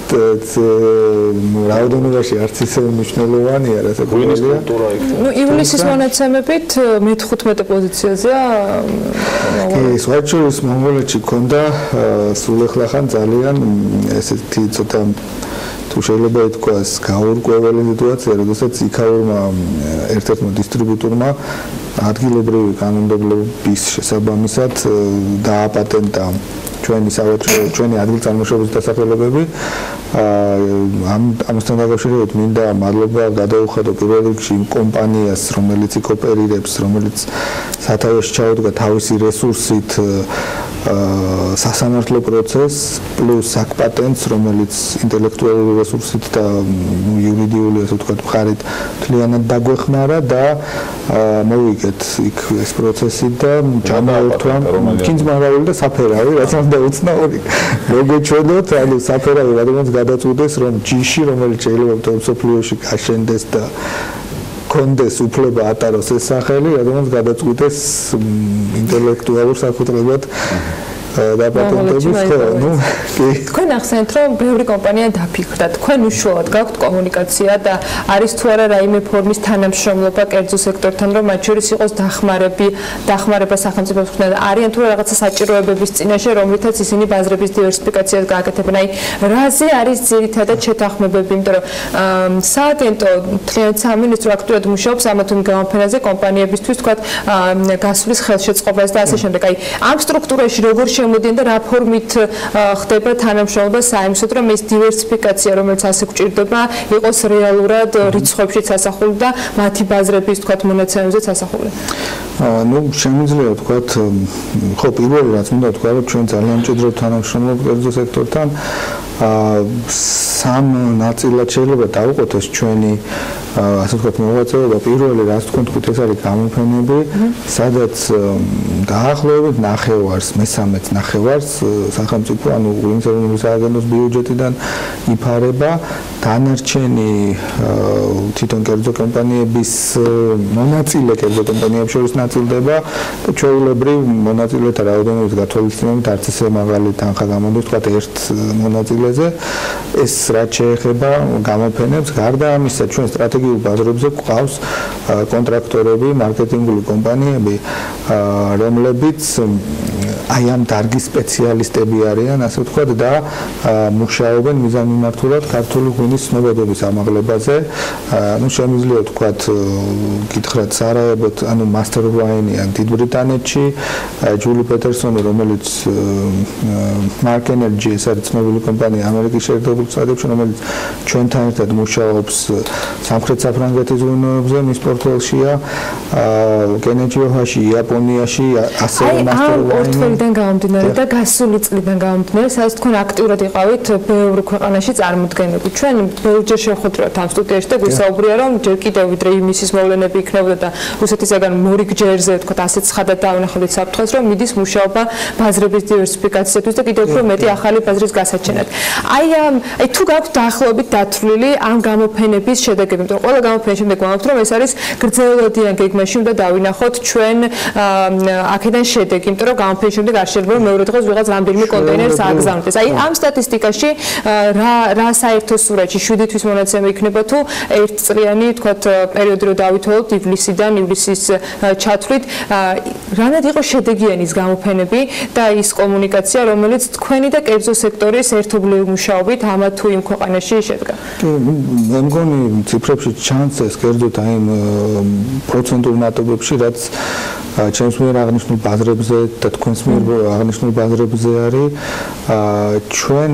რაოდენობაში არც ისე მნიშვნელოვანია, რასაკვირველია. ნუ ივლისის მონაცემებით მეთხუთმეტე პოზიციაზეა. კი, სხვაჩურის მონღოლეთში ქონდა სულ ახლახან ძალიან ესეთი ცოტა თუ შეიძლება ითქვას გაურკვეველი სიტუაცია, როდესაც იქაურმა ერთ-ერთმა დისტრიბუტორმა ადგილობრივი კანონმდებლობის შესაბამისად დააპატენტა ჩვენი სავაჭრო ჩვენი ადგილწარმოშობის დასახელებები. ამ ამასთან დაკავშირებით მინდა მადლობა გადაუხადო პირველ რიგში იმ კომპანიას, რომელიც იქ ოპერირებს, რომელიც სათავეში ჩაუდგა თავისი რესურსით სასამართლო პროცესს პლუს საკპატენტს, რომელიც ინტელექტუალური რესურსით და იურიდიული, ასე ვთქვათ, მხარით მთლიანად დაგვეხმარა და მოვიგეთ იქ ეს პროცესი და ჩამოერთვა კინძმარაული და საფერავი, რაც უნდა უცნაური. მოგეჩვენოთ, ანუ საფერავი რადგანაც გადაწყვიტეს, რომ ჯიში, რომელიც შეიძლება მსოფლიოში გაშენდეს და კონდეს უფლება ატაროს ეს სახელი, რადგანაც გადაწყვიტეს ინტელექტუალურ საკუთრებად დაპატენტების ხო, ნუ კი. თქვენ ახსენეთ, რომ ბევრი კომპანია დაფიქრდა. თქვენ უშუალოდ გაქვთ კომუნიკაცია და არის თუ არა რაიმე ფორმის თანამშრომლობა კერძო სექტორთან, რომ მათ შორის იყოს დახმარები, დახმარება სახელმწიფოს მხრიდან, არიან თუ რაღაცა საჭიროებების წინაშე, რომლითაც ისინი ბაზრების დივერსიფიკაციას გააკეთებენ. აი, რაზე არის ძირითადად შეთანხმებები, იმიტომ რომ სააგენტო მთლიანად სამინისტრო აქტიურად მუშაობს ამა თუ იმ გამოფენაზე კომპანიებისთვის, თქვათ, გასვლის ხელშეწყობას და ასე შემდეგ. აი, ამ სტრუქტურაში როგორ შემოდიან და რა ფორმით ხდება თანამშრომლობა საიმსოდ, რომ ეს დივერსიფიკაცია, რომელიც ასე გვჭირდება, იყოს რეალურად რიცხვებშიც ასახული და მათი ბაზრების, თქვათ, მონაცემებზეც ასახული. ნუ შემიძლია ვთქვათ, ხო, პირველი რაც მინდა ვთქვა, რომ ჩვენ ძალიან მჭიდროდ თანამშრომლობთ კერძო სექტორთან. სამ ნაწილად შეიძლება დავუყოთ ეს ჩვენი ასე ვთქვათ მოღვაწეობა. პირველი რაც თქვენ თქვით, ეს არის გამოფენები, სადაც დაახლოებით ნახევარს, მესამეც ნახევარს სახელმწიფო, ანუ უნივერსალური სააგენტოს ბიუჯეტიდან იფარება, დანარჩენი თვითონ კერძო კომპანიების მონაწილე კერძო კომპანიებს შორის ნაწილდება და ჩვეულებრივ მონაწილეთა რაოდენობის გათვალისწინებით არც ისე მაღალი თანხა გამოდის, თქვათ ერთ მონაწილეზე. ეს რაც შეეხება გამოფენებს, გარდა ამისა, ჩვენ სტრატეგიულ ბაზრებზე გვყავს კონტრაქტორები, მარკეტინგული კომპანიები, რომლებიც აი ამ დარგის სპეციალისტები არიან, ასე ვთქვათ, და მუშაობენ მიზანმიმართულად ქართული ღვინის ცნობადობის ამაღლებაზე. ну შემიძლია ვთქვათ, გითხრათ სარაევოთ, ანუ Master Wine-იან დიდ ბრიტანეთში, ჯული პეტერსონი, რომელიც Mark Energy, ეს არის ცნობილი კომპანია ამერიკის შეერთებულ შტატებში, რომელიც ჩვენთან ერთად მუშაობს სამხრეთ საფრანგეთის ღვინოებზე, მის პორტფელიოშია, კენეჯიოჰაში, იაპონიაში, ასევე Master Wine-ი დან გამომდინარე და გასული წლიდან გამომდინარე, სადაც თქვენ აქტიურად იყავით ბევრი ქვეყანაში წარმოდგენები. ჩვენ ბევრჯერ შევხვდრებთ ამ სტუდიაში და გვისაუბრია, რომ ჯერ კიდევ ვიდრე იმისის მოვლენები იქნებოდა და რუსეთისაგან მორიგ ჯერზე, თქვათ, ასეთ ცხადად დავინახავთ საფრთხეს, რომ მიდის მუშაობა ბაზრების დივერსიფიკაციისთვის და კიდევ უფრო მეტი ახალი ბაზრის გასაჩენად. აი აი თუ გაქვთ დაახლოებით დათვლილი ამ გამოფენების შედეგები, იმიტომ რომ ყველა გამოფენის შემდეგ გვამბობთ, რომ ეს არის გრძელვადიან გეგმაში უნდა დავინახოთ ჩვენ აქედან შედეგი, იმიტომ რომ გამოფენის შემდეგ შემდეგ არ შეიძლება რომ მეორე დღეს ვიღაც რამდენიმე კონტეინერს ააგზავნდეს. აი ამ სტატისტიკაში რა რა საერთო სურათი შვიდი თვის მონაცემი იქნება თუ ერთწლიანი თქვათ პერიოდი რო დავითვალოთ ივლისიდან ივლისის ჩათვლით რანად იყო შედეგიანი ის გამოფენები და ის კომუნიკაცია რომელიც თქვენი და კერძო სექტორის ერთობლივი მუშაობით ამა თუ იმ ქვეყანაში შედგა. მე მგონი ციფრებში ჩანს ეს კერძოდ აი პროცენტულ მატობებში რაც ჩემს მიერ აღნიშნულ ბაზრებზე და თქვენს მიერ აღნიშნულ ბაზრებზე არის ჩვენ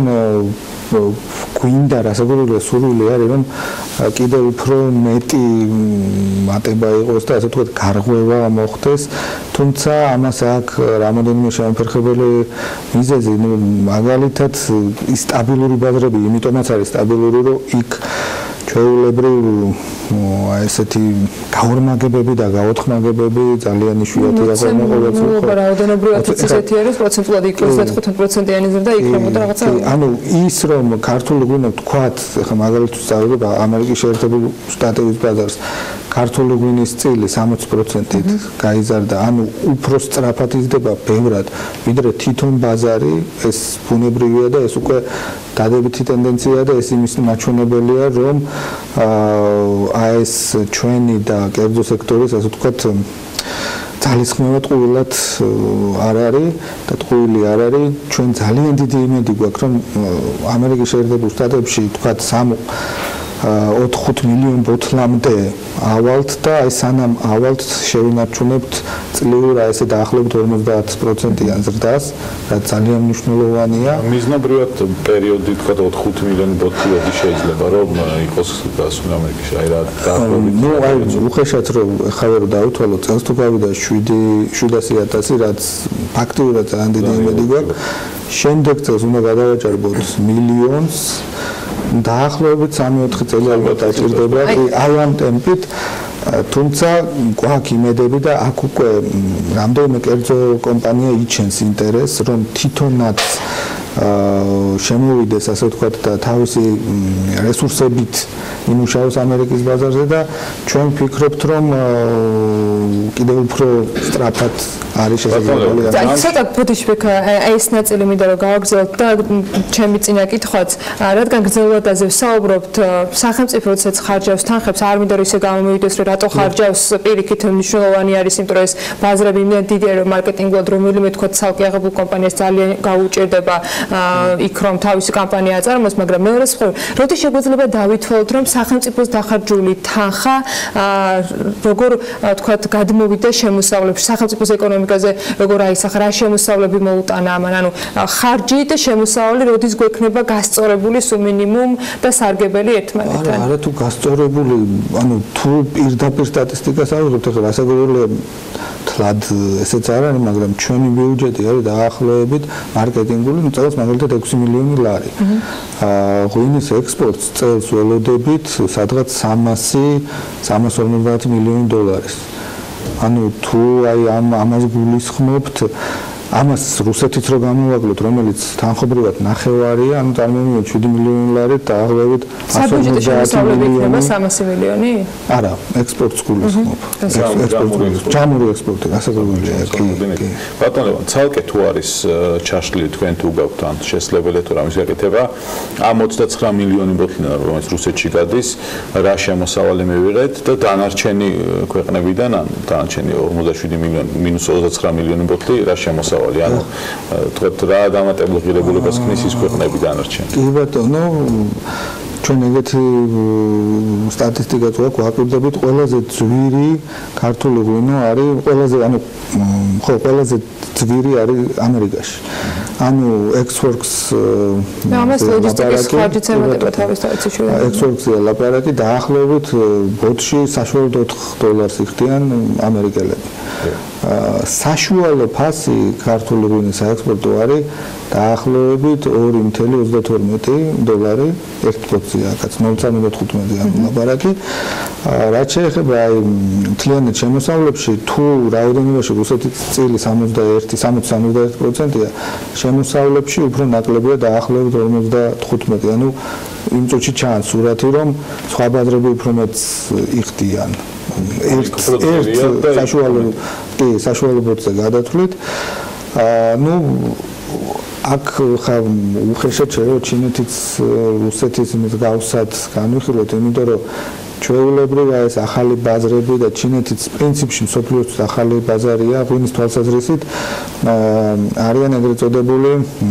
გვინდა რასაკვირველია სურვილი არის რომ კიდევ უფრო მეტი მატება იყოს და ასე ვთქვათ გარღვევა მოხდეს თუმცა ამას აქვს რამოდენიმე შემოფერხებელი მიზეზი მაგალითად ის სტაბილური ბაზრები იმიტომაც არის სტაბილური რომ იქ ჩვეულებრივ აი ესეთი გაორმაგებები და გაოთხმაგებები ძალიან იშვიათი რაღაცა ხო რაოდენობრივად ისეთი არის პროცენტულად იქ ოცდათხუთმეტ პროცენტიანი ზრდა იქნებოდა რაღაცა ანუ ის რომ ქართული ღვინო თქვათ ხა მაგალითად წავიდე ამერიკის შეერთებული შტატების ბაზარს ქართული ღვინის წილი სამოცი პროცენტით გაიზარდა ანუ უფრო სწრაფად იზრდება ბევრად ვიდრე თვითონ ბაზარი ეს ბუნებრივია და ეს უკვე დადებითი ტენდენციაა და ეს იმის მაჩვენებელია რომ აი ეს ჩვენი და კერძო სექტორის ასე ვთქვათ ძალისხმევა ტყუილად არ არის და ტყუილი არ არის ჩვენ ძალიან დიდი იმედი გვაქვს რომ ამერიკის შეერთებულ შტატებში ვთქვათ ოთხ მილიონ ბოთლამდე ავალთ და აი სანამ ავალთ შევინარჩუნებთ წლიურ აი ესე დაახლოებით ორმოცდაათ პროცენტიან ზრდას რაც ძალიან მნიშვნელოვანია მიზნობრივად პერიოდი თქვა ოთხ მილიონი ბოთლი შეიძლება რომ იყოს გასული ამერიკის აი რა დაახლოებით ნუ აი უხეშად რომ ხავე რომ დავითვალოთ წელს თუ გავიდა შვიდასი ათასი რაც ფაქტიურად ძალიან დიდი იმედი გვაქვს შემდეგ წელს უნდა გადავაჭარბოთ მილიონს დაახლოებით სამი-ოთხი წელი ალბათ დაჭირდება აი ამ ტემპით თუმცა გვაქვს იმედები და აქ უკვე რამდენიმე კერძო კომპანია იჩენს ინტერესს რომ თვითონაც შემოვიდეს ასე ვთქვათ და თავისი რესურსებით იმუშაოს ამერიკის ბაზარზე და ჩვენ ვფიქრობთ რომ კიდევ უფრო სწრაფად არის შესაძლებელი. აი ცოტა ბოდიშბეკ აი ეს ნაწილი მინდა რომ გავაგრძელოთ და ჩემი წინა კითხვაც რადგან გრძელვადაზე ვსაუბრობთ სახელმწიფოც ხარჯავს თანხებს არ მინდა რომ ისე გამომივიდეს რომ რატო ხარჯავს პირიქით მნიშვნელოვანი არის იმიტომ რომ ეს ბაზრები იმდენ დიდია რომ მარკეტინგულად რომელიმე თქვა ცალკე აღებულ კომპანიას ძალიან გაუჭირდება იქ რომ თავისი კამპანია აწარმოოს მაგრამ მეორე მხრივ როდის შეგვიძლია დავითვალოთ რომ სახელმწიფოს დახარჯული თანხა როგორ თქვა გადმოვიდა შემოსავლებში სახელმწიფოს ეკონომიკაზე როგორ აისახა რა შემოსავლები მოუტანა ამან ანუ ხარჯი და შემოსავალი როდის გვექნება გასწორებული სულ მინიმუმ და სარგებელი ერთმანეთთან არა არა თუ გასწორებული ანუ თუ პირდაპირ სტატისტიკას ავიღებთ ახლა რასაკვირველია თლად ესეც არ არის მაგრამ ჩვენი ბიუჯეტი არის დაახლოებით მარკეტინგული ну წელს მაგალითად ექვსი მილიონი ლარი აა ღვინის ექსპორტს წელს ველოდებით სადღაც სამასი სამას ორმოცდაათ მილიონი დოლარის ანუ თუ აი ამ ამას გულისხმობთ ამას რუსეთიც რო გამოვაკლოთ რომელიც თანხობრივად ნახევარია ანუ წარმოვიდგინოთ შვიდი მილიონი ლარი და აღლევით საბუჯეტო შემოსავლები იქნება სამასი მილიონი? არა, ექსპორტს გულისხმობ. ჯამური ექსპორტი, გასაგებია კი. ბატონო, ცალკე თუ არის ჩაშლილი თქვენ თუ გაქვთ ან შესაძლებელია თუ რამის გაკეთება, ამ ოცდაცხრა მილიონი ბოთლიდან რომელიც რუსეთში გადის, რა შემოსავალი მივიღეთ და დანარჩენი ქვეყნებიდან ან დანარჩენი ორმოცდაშვიდი მილიონი მინუს ოცდაცხრა მილიონი ბოთლი რა შემოსავალი ანუ თქვათ რა დამატებულ ღირებულებას ქნის ის ქვეყნები დანარჩენი. კი ბატონო, ჩვენ ეგეთი სტატისტიკაც გვაქვს, ვაკვირდებით ყველაზე ძვირი ქართული ღვინო არის ყველაზე ანუ ხო ყველაზე ძვირი არის ამერიკაში. ანუ Xworks და ამას ლოგისტიკის ხარჯიც ემატება თავის თავისი შუა. Xworks-ია ლაპარაკი დაახლოებით ბოტში საშუალოდ ოთხ დოლარს იხდიან ამერიკელები. საშუალო ფასი ქართული ღვინის საექსპორტო არის დაახლოებით ორი ათეული ოცდათორმეტი დოლარი ერთ ბოთლია, კაც ნული ოცდათხუთმეტი ანუ ლაპარაკი. რაც შეეხება აი მთლიანად შემოსავლებში, თუ რაოდენობაში რუსეთის წილი სამოცდაერთი სამოცდაერთი პროცენტია, შემოსავლებში უფრო ნაკლებია დაახლოებით ორმოცდათხუთმეტი, ანუ იმ წუთში ჩანს სურათი, რომ სხვა ბაზრები უფრო მეტს იხდიან. ერთ ერთ საშუალო კი საშუალო ბოთლზე გადათვლით ну აქ ხა უხეშად შეიძლება ჩინეთიც რუსეთის მსგავსად განვიხილოთ, იმიტომ რომ ჩვეულებრივია ეს ახალი ბაზრები და ჩინეთიც პრინციპში მსოფლიოს ახალი ბაზარია, ღვინის თვალსაზრისით არიან ეგრეთ წოდებული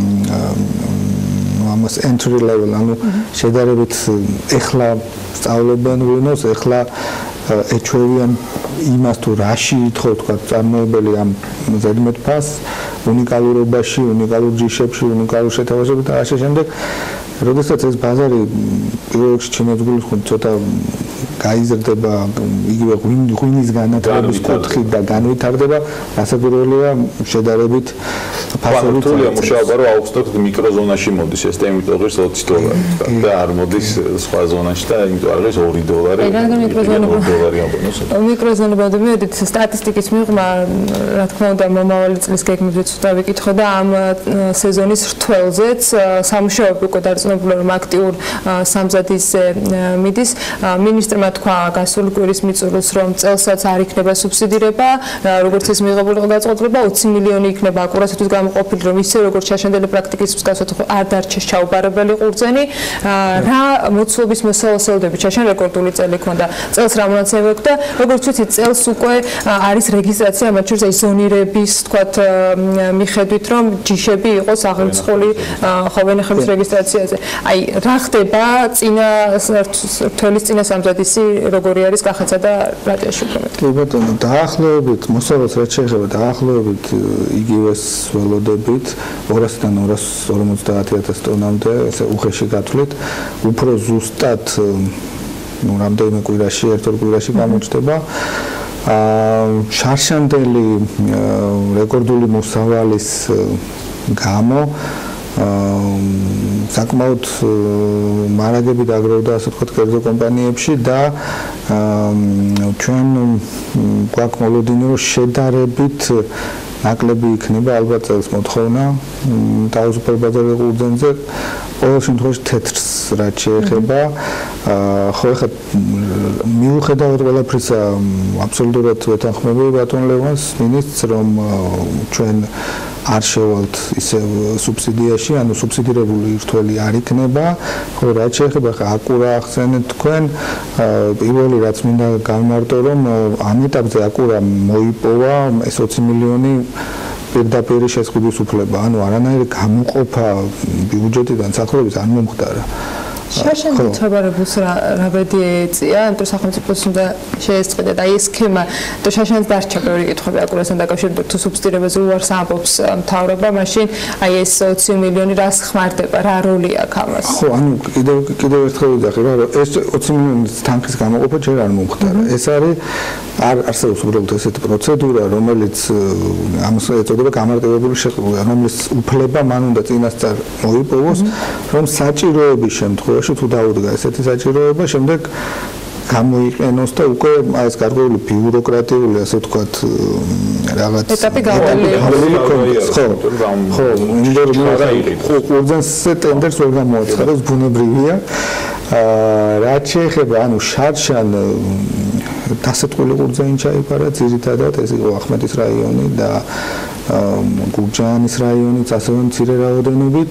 ამას entry level, ანუ შედარებით ეხლა სწავლებენ ღვინოს, ეხლა ეჩვევიან იმას თუ რაში ითხოვთ თქვა წარმოებელი ამ ზედმეტ ფასს, უნიკალურობაში, უნიკალურ ჯიშებში, უნიკალურ შეთავაზებაში და ასე შემდეგ. როდესაც ეს ბაზარი პირველ რიგში ჩინეთს გულისხმობ ცოტა გაიზრდება იგივე ღვინის განათლების კუთხით და განვითარდება, რასაკვირველია შედარებით ფასები თულია მუშაობა რომ აუხსნათ მიკროზონაში მოდის ეს და იმიტომ ღირს ოცი დოლარი და არ მოდის სხვა ზონაში და იმიტომ არ ღირს ორი დოლარი. მიკროზონებამდე მივედით სტატისტიკის მიღმა, რა თქმა უნდა, მომავალი წლის გეგმებზეც დავიკითხო და ამ სეზონის რთველზეც სამუშაოები უკვე დარწმუნებული რომ აქტიურ სამზადისზე მიდის. მინისტრმა თქვა გასული კვირის მიწურულს რომ წელსაც არ იქნება სუბსიდირება, როგორც ის მიღებული იყო გაწყვეტილება, ოცი მილიონი იქნება აკურასათვის გამოყოფილი, რომ ისე როგორც ჩაშენდელი პრაქტიკის მსგავსად არ დარჩეს ჩაუბარებელი ყურძენი. რა მოცულობის მოსალოსეოდები ჩაშენ რეკორდული წელი ქონდა. წელს რა მონაცემები აქვს და როგორც ვიცით, წელს უკვე არის რეგისტრაცია მათ შორის აი ზონირების თქვათ მიხედვით, რომ ჯიშები იყოს აღრიცხული ხოვენახების რეგისტრაციაზე. აი რა ხდება წინა რთველის წინა სამზადისი როგორი არის კახეთსა და რატიაში უფრო მეტი? კი ბატონო, დაახლოებით მოსავალს რაც შეეხება დაახლოებით იგივეს ველოდებით ორასიდან ორას ორმოცდაათი ათასი ტონამდე ესე უხეში გათვლით, უფრო ზუსტად ну რამდენიმე კვირაში, ერთ-ორ კვირაში გამოჩნდება. აა შარშანდელი რეკორდული მოსავალის გამო საკმაოდ მარაგები დაგროვდა ასე ვთქვათ კერძო კომპანიებში და ჩვენ გვაქვს მოლოდინი რომ შედარებით ნაკლები იქნება ალბათ წელს მოთხოვნა თავისუფალ ბაზარზე ყურძენზე ყოველ შემთხვევაში თეთრს რაც შეეხება ხო ეხლა მიუხედავად ყველაფრისა აბსოლუტურად ვეთანხმები ბატონ ლევანს მინისტრს რომ ჩვენ არ შევალთ ისე სუბსიდიაში, ანუ სუბსიდირებული რთველი არ იქნება. ხო, რაც შეეხება აკურა ახსენეთ თქვენ, პირველი რაც მინდა გამარტო, რომ ამ ეტაპზე აკურა მოიპოვა ეს ოცი მილიონი პირდაპირ შეზღუდვის უფლება, ანუ არანაირი გამოყოფა ბიუჯეტიდან სახელმწიფოს არ მომხდარა. შაშან თებარებულს რა ბედი ეწია, ანუ სახელმწიფოს უნდა შეესწყვიტა და ეს სქემა და შაშანს დარჩა ბევრი კითხვები აკურასთან დაკავშირებით თუ სუბსიდირებაზე უარს ამბობს მთავრობა, მაშინ აი ეს ოცი მილიონი რას ხმარდება, რა როლი აქვს ამას? ხო, ანუ კიდევ კიდევ ერთხელ ვიძახი რა, რომ ეს ოცი მილიონის თანხის გამოყოფა ჯერ არ მომხდარა. ეს არის არ არსებობს უბრალოდ ესეთი პროცედურა, რომელიც ამას ეწოდება გამარტივებული შეყრება, რომლის უფლება მან უნდა წინასწარ მოიპოვოს, რომ საჭიროების შემთხვევაში თუ დაუდგა ესეთი საჭიროება, შემდეგ გამოიყენოს და უკვე აი ეს გარკვეული ბიუროკრატიული ასე ვთქვათ რაღაც ეტაპი გავალი. ხო, ხო, ინდორ ყურძენს ტენდერს ვერ გამოაცხადებს, ბუნებრივია. აა რაც შეეხება ანუ შარშან დასეტყვილი ყურძენი ჩაიფარა ძირითადად ეს იყო ახმეტის რაიონი და გურჯაანის რაიონიც ასევე მცირე რაოდენობით.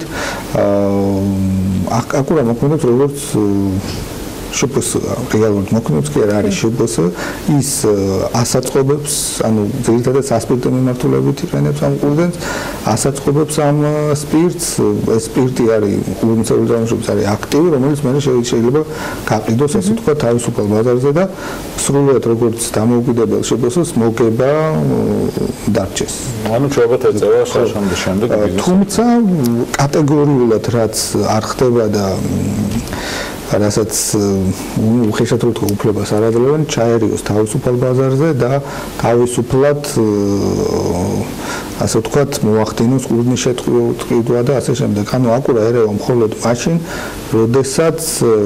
აა აკურა მოქმედებს როგორც შპს რეალურად მოქმედებს კი არ არის შპს ის ასაწყობებს ანუ ძირითადად სასპირტო მიმართულებით იყენებს ამ ყურძენს ასაწყობებს ამ სპირტს ეს სპირტი არის ყურძენისეული წარმოშობის არის აქტივი რომელიც მე შეიძლება გაყიდოს ასე თქვა თავისუფალ ბაზარზე და სრულად როგორც დამოუკიდებელ შპს მოგება დარჩეს ანუ ჩვეულებრივ ეწევა შაშანდის შემდეგ თუმცა კატეგორიულად რაც არ ხდება და რასაც უხეშად რო თქვა უფლებას არ აძლევენ ჩაერიოს თავისუფალ ბაზარზე და თავისუფლად ასე ვთქვათ მოახდინოს ყურძნის შეტყიდვა და ასე შემდეგ. ანუ აკურა ერევა მხოლოდ მაშინ, როდესაც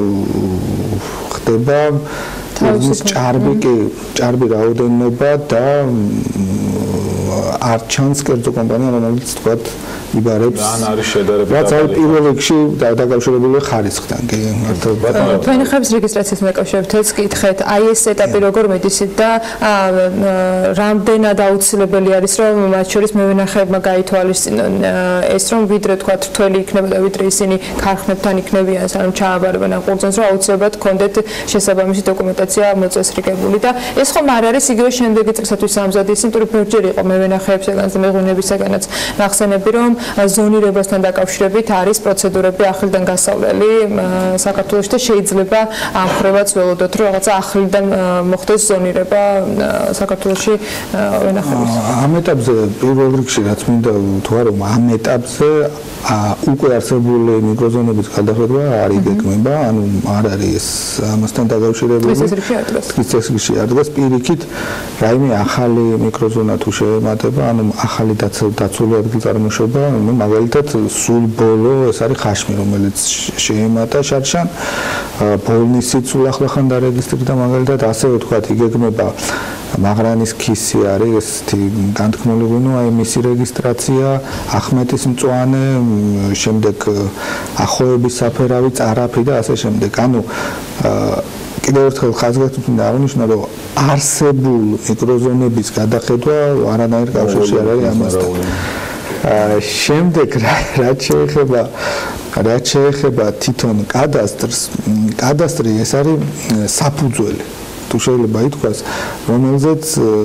ხდება ყურძნის ჭარბი კი ჭარბი რაოდენობა და არ ჩანს კერძო კომპანია, რომელიც ვთქვათ იბარებს. ან არის შედარებით რაც არის პირველ რიგში დაკავშირებული ხარისხთან, კი, მართლა. თქვენი ხების რეგისტრაციის მეკავშირებითაც კითხეთ, აი ეს ეტაპი როგორ მედიცით და რამდენად აუცილებელი არის რომ მათ შორის მევენახეებმა გაითვალისწინონ ეს რომ ვიდრე თქვა რთველი იქნება და ვიდრე ისინი ქარხნებთან იქნებიან, სანამ ჩააბარებენ ამ ყურძენს, რომ აუცილებლად გქონდეთ შესაბამისი დოკუმენტაცია მოწესრიგებული და ეს ხომ არ არის იგივე შემდეგი წრისათვის სამზადი, ისინი თუ ბევრჯერ იყო მევენახეებსგან და მეღვინებისგანაც ნახსენები რომ ზონირებასთან დაკავშირებით არის პროცედურები ახლიდან გასავლელი საქართველოში და შეიძლება ამ ხრევაც ველოდოთ რომ რაღაცა ახლიდან მოხდეს ზონირება საქართველოში ვენახების. ამ ეტაპზე პირველ რიგში რაც მინდა ვთქვა რომ ამ ეტაპზე უკვე არსებული მიკროზონების გადახედვა არ იგეგმება, ანუ არ არის ამასთან დაკავშირებული. ტრის წესრიგში არ დგას პირიქით რაიმე ახალი მიკროზონა თუ შეემატება, ანუ ახალი დაცული ადგილწარმოშობა, ну, მაგალითად, სულ ბოლო ეს არის ხაშმი, რომელიც შეემატა შარშან, ბოლნისი სულ ახლახან დარეგისტრირდა, მაგალითად, ასევე ვთქვათ, იგეგმება მაღრანის ქისი არის ესეთი განთქმული ღვინო, აი მისი რეგისტრაცია, ახმეტის მწვანე, შემდეგ ახოების საფერავი, წარაფი და ასე შემდეგ. ანუ კიდევ ერთხელ ხაზგასმით უნდა აღნიშნო, რომ არსებულ მიკროზონების გადახედვა არანაირ კავშირში არ არის ამასთან. შემდეგ რაც შეეხება რაც შეეხება თვითონ კადასტრს, კადასტრი ეს არის საფუძველი, თუ შეიძლება ითქვას, რომელზეც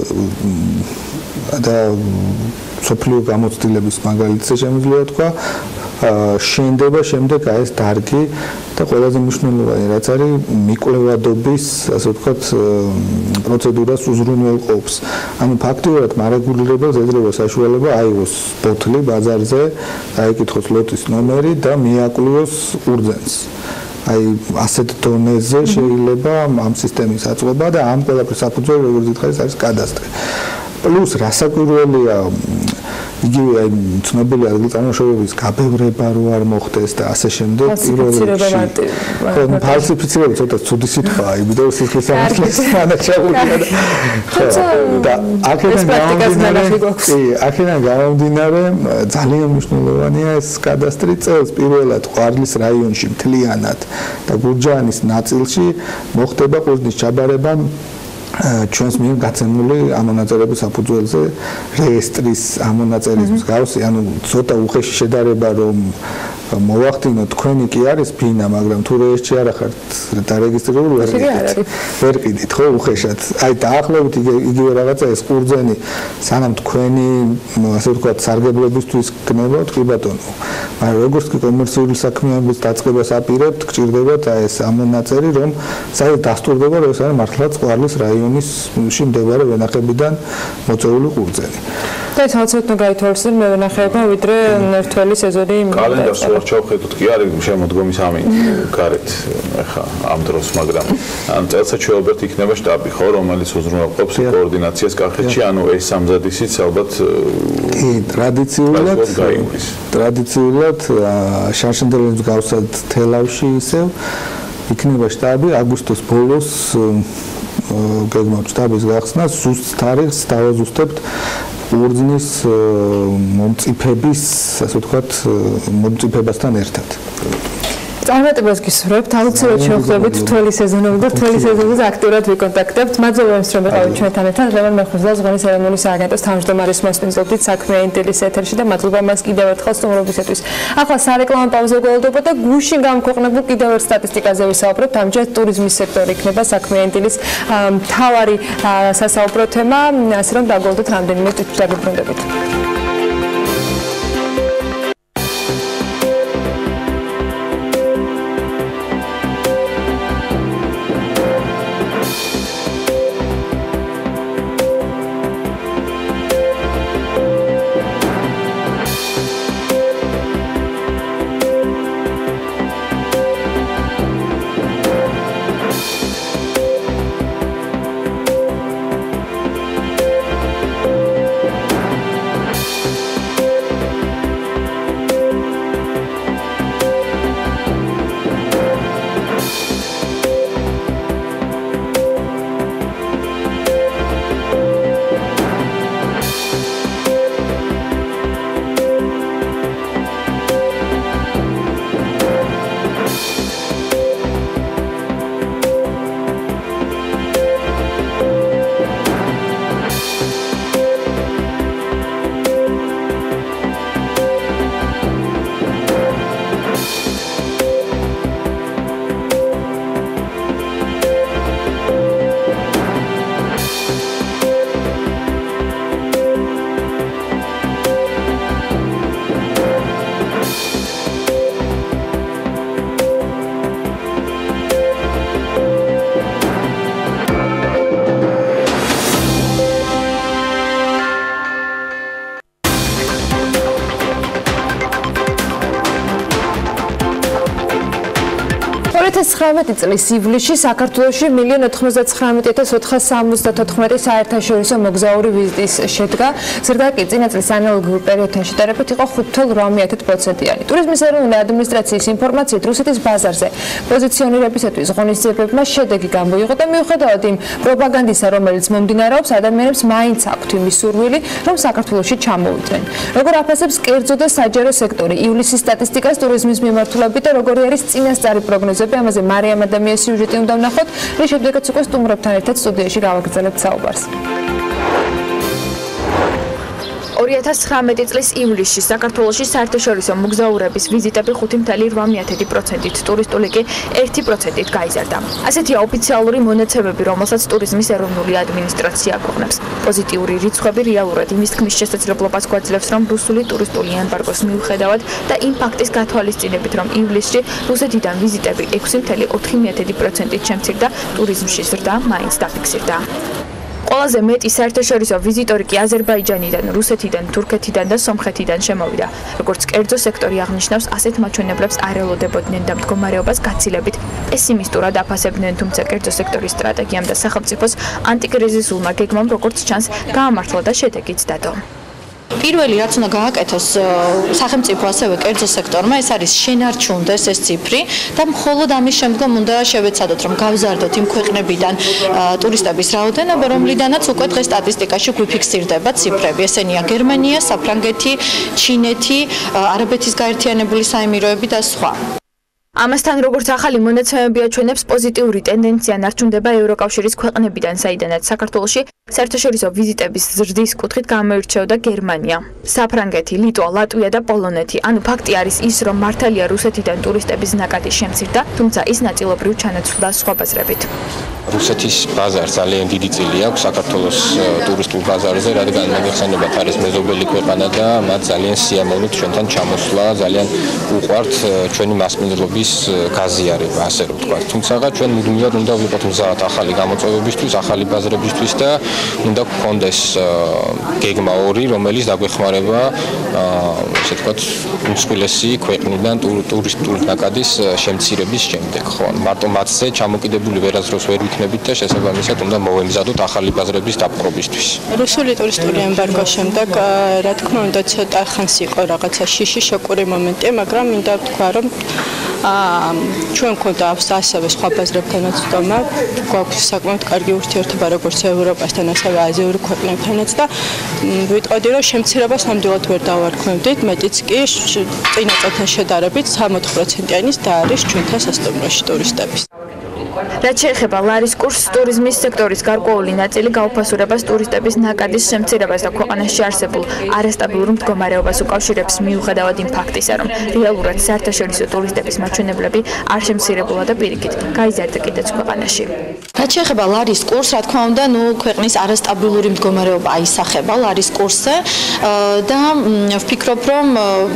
და სოფლიო გამოცდილების მაგალითზე შემიძლია თქვა, შენდება შემდეგ აი ეს დარგი და ყველაზე მნიშვნელოვანი რაც არის მიკვლევადობის, ასე ვთქვათ, პროცედურას უზრუნველყოფს. ანუ ფაქტიურად მარეგულირებელს ეძლევა საშუალება აიღოს ბოთლი ბაზარზე, აიკითხოს ლოტის ნომერი და მიაკვლიოს ყურძენს. აი ასეთ დონეზე შეიძლება ამ სისტემის აწყობა და ამ ყველაფრის საფუძველი როგორც ითქვა არის კადასტრი. პლუს რასაკვირველია იგივე აი ცნობილი ადგილწამოშობების გაბევრება რო არ მოხდეს და ასე შემდეგ პირველ რიგში ფალსიფიცირება ცოტა ცუდი სიტყვაა იმდენ სიხლის სამართლის ანაჩაურია და აქედან გამომდინარე კი აქედან გამომდინარე ძალიან მნიშვნელოვანია ეს კადასტრი წელს პირველად ყვარლის რაიონში მთლიანად და გურჯაანის ნაწილში მოხდება ყურძნის ჩაბარება ჩვენს მიერ გაცემული ამონაწერების საფუძველზე რეესტრის ამონაწერის მსგავსი, ანუ ცოტა უხეში შედარება რომ მოვახდინოთ თქვენი კი არის ფინა, მაგრამ თუ რეესტრში არ ახართ დარეგისტრირებული ვერ იყიდით. ვერ ყიდით, ხო, უხეშად. აი დაახლოებით იგივე რაღაცა ეს ყურძენი სანამ თქვენი, ასე ვთქვათ, სარგებლობისთვის გნებავთ, კი ბატონო. მაგრამ როგორც კი კომერციული საქმიანობის დაწყებას აპირებთ, გჭირდებათ აი ეს ამონაწერი, რომ საერთოდ დასტურდება, რომ ეს არის მართლაც ყვარლის რაიონში მდებარე ვენახებიდან მოწეული ყურძენი. და ეს ალბათ გაითვალისწინებთ მევენახეებმა, ვიდრე ერთველი სეზონი კალენდარს ვერ ჩავხედოთ, კი არის შემოდგომის ამი გარეთ ახლა ამ დროს, მაგრამ ამ წელსაჩვეულებრივ იქნება შტაბი, ხო, რომელიც უზრუნველყოფს კოორდინაციას კახეთში, ანუ ეს სამზადისიც ალბათ კი, ტრადიციულად ტრადიციულად შარშანდელების გავსად თელავში ისევ იქნება შტაბი აგვისტოს ბოლოს გეგმავთ შტაბის გახსნას, ზუსტ თარიღს დავაზუსტებთ ყურძნის მომწიფების, ასე ვთქვათ, მომწიფებასთან ერთად. წარმატებას გისურვებთ, აუცილებლად შევხვდებით რთველი სეზონով და რთველი სეზონზე აქტიურად ვიკონტაქტებთ. მადლობა იმის, რომ იყავით ჩვენთან ერთად. ლევან მეხუზლას ღონის ეროვნული სააგენტოს თავმჯდომარის მოსპინძლობდით საქმეა ინტელის ეთერში და მადლობა მას კიდევ ერთხელ სტუმრობისათვის. ახლა სარეკლამო პაუზა გველოდება და გუშინ გამქვეყნებულ კიდევ ერთ სტატისტიკაზე ვისაუბრებთ. ამჯერად ტურიზმის სექტორი იქნება საქმეა ინტელის მთავარი სასაუბრო თემა, ასე რომ დაგველოდოთ რამდენიმე ტიტულები ბრუნდებით. ორი ათას ცხრამეტი წლის ივლისში საქართველოში მილიონ ოთხმოცდაცხრამეტი ათას ოთხას სამოცდათოთხმეტი საერთაშორისო მოგზაური ვიზიტის შედგა. ზრდა კი წინა წლის ანალოგიურ პერიოდთან შედარებით იყო ხუთ თვე ორმოცდაათი პროცენტიანი. ტურიზმის ეროვნული ადმინისტრაციის ინფორმაციით რუსეთის ბაზარზე პოზიციონირებისათვის ღონისძიებებმა შედეგი გამოიღო და მიუხედავად იმ პროპაგანდისა, რომელიც მომდინარეობს, ადამიანებს მაინც აქვთ იმის სურვილი, რომ საქართველოში ჩამოვიდნენ. როგორ აფასებს კერძო და საჯარო სექტორი ივლისის სტატისტიკას ტურიზმის მიმართულებით და როგორი არის წინასწარი პროგნოზები, ამაზე მარიამ ადამიანის სიუჟეტი უნდა ვნახოთ, რის შემდეგაც უკვე სტუმრებთან ერთად სტუდიაში გავაგრძელებთ საუბარს. ორი ათას ცხრამეტი წლის ივლისში საქართველოში საერთაშორისო მოგზაურების ვიზიტები ხუთი წუთი რვა პროცენტით, ტურისტული კი ერთი პროცენტით გაიზარდა. ასეთია ოფიციალური მონაცემები, რომელსაც ტურიზმის ეროვნული ადმინისტრაცია აქვეყნებს. პოზიტიური რიცხვები რეალურად იმის თქმის შესაძლებლობას გვაძლევს, რომ რუსული ტურისტული ემბარგოს მიუხედავად და იმ ფაქტის გათვალისწინებით, რომ ივლისში რუსეთიდან ვიზიტები ექვსი წუთი ოთხი პროცენტით შემცირდა, ტურიზმში ზრდა მაინც დაფიქსირდა. ყველაზე მეტი საერთაშორისო ვიზიტორი კი აზერბაიჯანიდან, რუსეთიდან, თურქეთიდან და სომხეთიდან შემოვიდა. როგორც კერძო სექტორი აღნიშნავს, ასეთ მაჩვენებლებს არ ელოდებოდნენ და მდგომარეობას გაცილებით პესიმისტურად აფასებდნენ, თუმცა კერძო სექტორის სტრატეგიამ და სახელმწიფოს ანტიკრიზისულმა გეგმამ, როგორც ჩანს, გაამართლა და შედეგიც დადო. პირველი რაც უნდა გააკეთოს სახელმწიფო ასევე კერძო სექტორმა, ეს არის შენარჩუნდეს ეს ციფრი და მხოლოდ ამის შემდგომ უნდა შევეცადოთ, რომ გავზარდოთ იმ ქვეყნებიდან ტურისტების რაოდენობა, რომლიდანაც უკვე დღეს სტატისტიკაში გვიფიქსირდება ციფრები. ესენია გერმანია, საფრანგეთი, ჩინეთი, არაბეთის გაერთიანებული საემიროები და სხვა. ამასთან, როგორც ახალი მონაცემები აჩვენებს, პოზიტიური ტენდენცია ნარჩუნდება ევროკავშირის ქვეყნებიდან, საიდანაც საქართველოში საერთაშორისო ვიზიტების ზრდის კუთხით გამოირჩეოდა გერმანია, საფრანგეთი, ლიტვა, ლატვია და პოლონეთი. ანუ ფაქტი არის ის, რომ მართალია რუსეთიდან ტურისტების ნაკადი შემცირდა, თუმცა ის ნაწილობრივ ჩანაცვლდა სხვა ბაზრებით. რუსეთის ბაზარ ძალიან დიდი წილი აქვს საქართველოს ტურისტულ ბაზარზე, რადგან მოგეხსენებათ არის მეზობელი ქვეყანა და მათ ძალიან სიამოვნით ჩვენთან ჩამოსვლა, ძალიან უყვართ ჩვენი მასპინძლობის გაზიარება, ასე რომ ვთქვათ. თუმცა ჩვენ მუდმივად უნდა ვიყოთ მზად ახალი გამოწვევებისთვის, ახალი ბაზრებისთვის და უნდა გქონდეს გეგმა ორი, რომელიც დაგვეხმარება, ასე ვთქვათ, უმსხვილესი ქვეყნიდან ტურისტული ნაკადის შემცირების შემდეგ. ხო, მარტო მათზე ჩამოკიდებული ვერასდროს ვერ ვიქნებით და შესაბამისად უნდა მოვემზადოთ ახალი ბაზრების დაპყრობისთვის. რუსული ტურისტული ემბარგოს შემდეგ, რა თქმა უნდა, ცოტა ხანს იყო რაღაცა შიში შოკური მომენტი, მაგრამ მინდა ვთქვა, რომ აა ჩვენ გვქონდა ასევე სხვა ბაზრებთანაც ვტომა, გვაქვს საკმაოდ კარგი ურთიერთობა როგორც ევროპასთან, ასევე აზიური ქვეყნებთანაც და ვიტყოდი, რომ შემცირებას ნამდვილად ვერ დავარქმევდით, მეტიც კი წინა წელთან შედარებით სამოთხ პროცენტიანის და არის ჩვენთან სასტუმროში ტურისტების. რაც შეეხება ლარის კურსს, ტურიზმის სექტორის გარკვეული ნაწილი გაუფასურებას ტურისტების ნაკადის შემცირებას და ქვეყანაში არსებულ არასტაბილურ მდგომარეობას უკავშირებს, მიუხედავად იმ ფაქტისა, რომ რეალურად საერთაშორისო ტურისტების მაჩვენებლები არ შემცირებულა და პირიქით გაიზარდა კიდეც ქვეყანაში. რაც შეეხება ლარის კურსს, რა თქმა უნდა, ნუ ქვეყნის არასტაბილური მდგომარეობა აისახება ლარის კურსზე და ვფიქრობ, რომ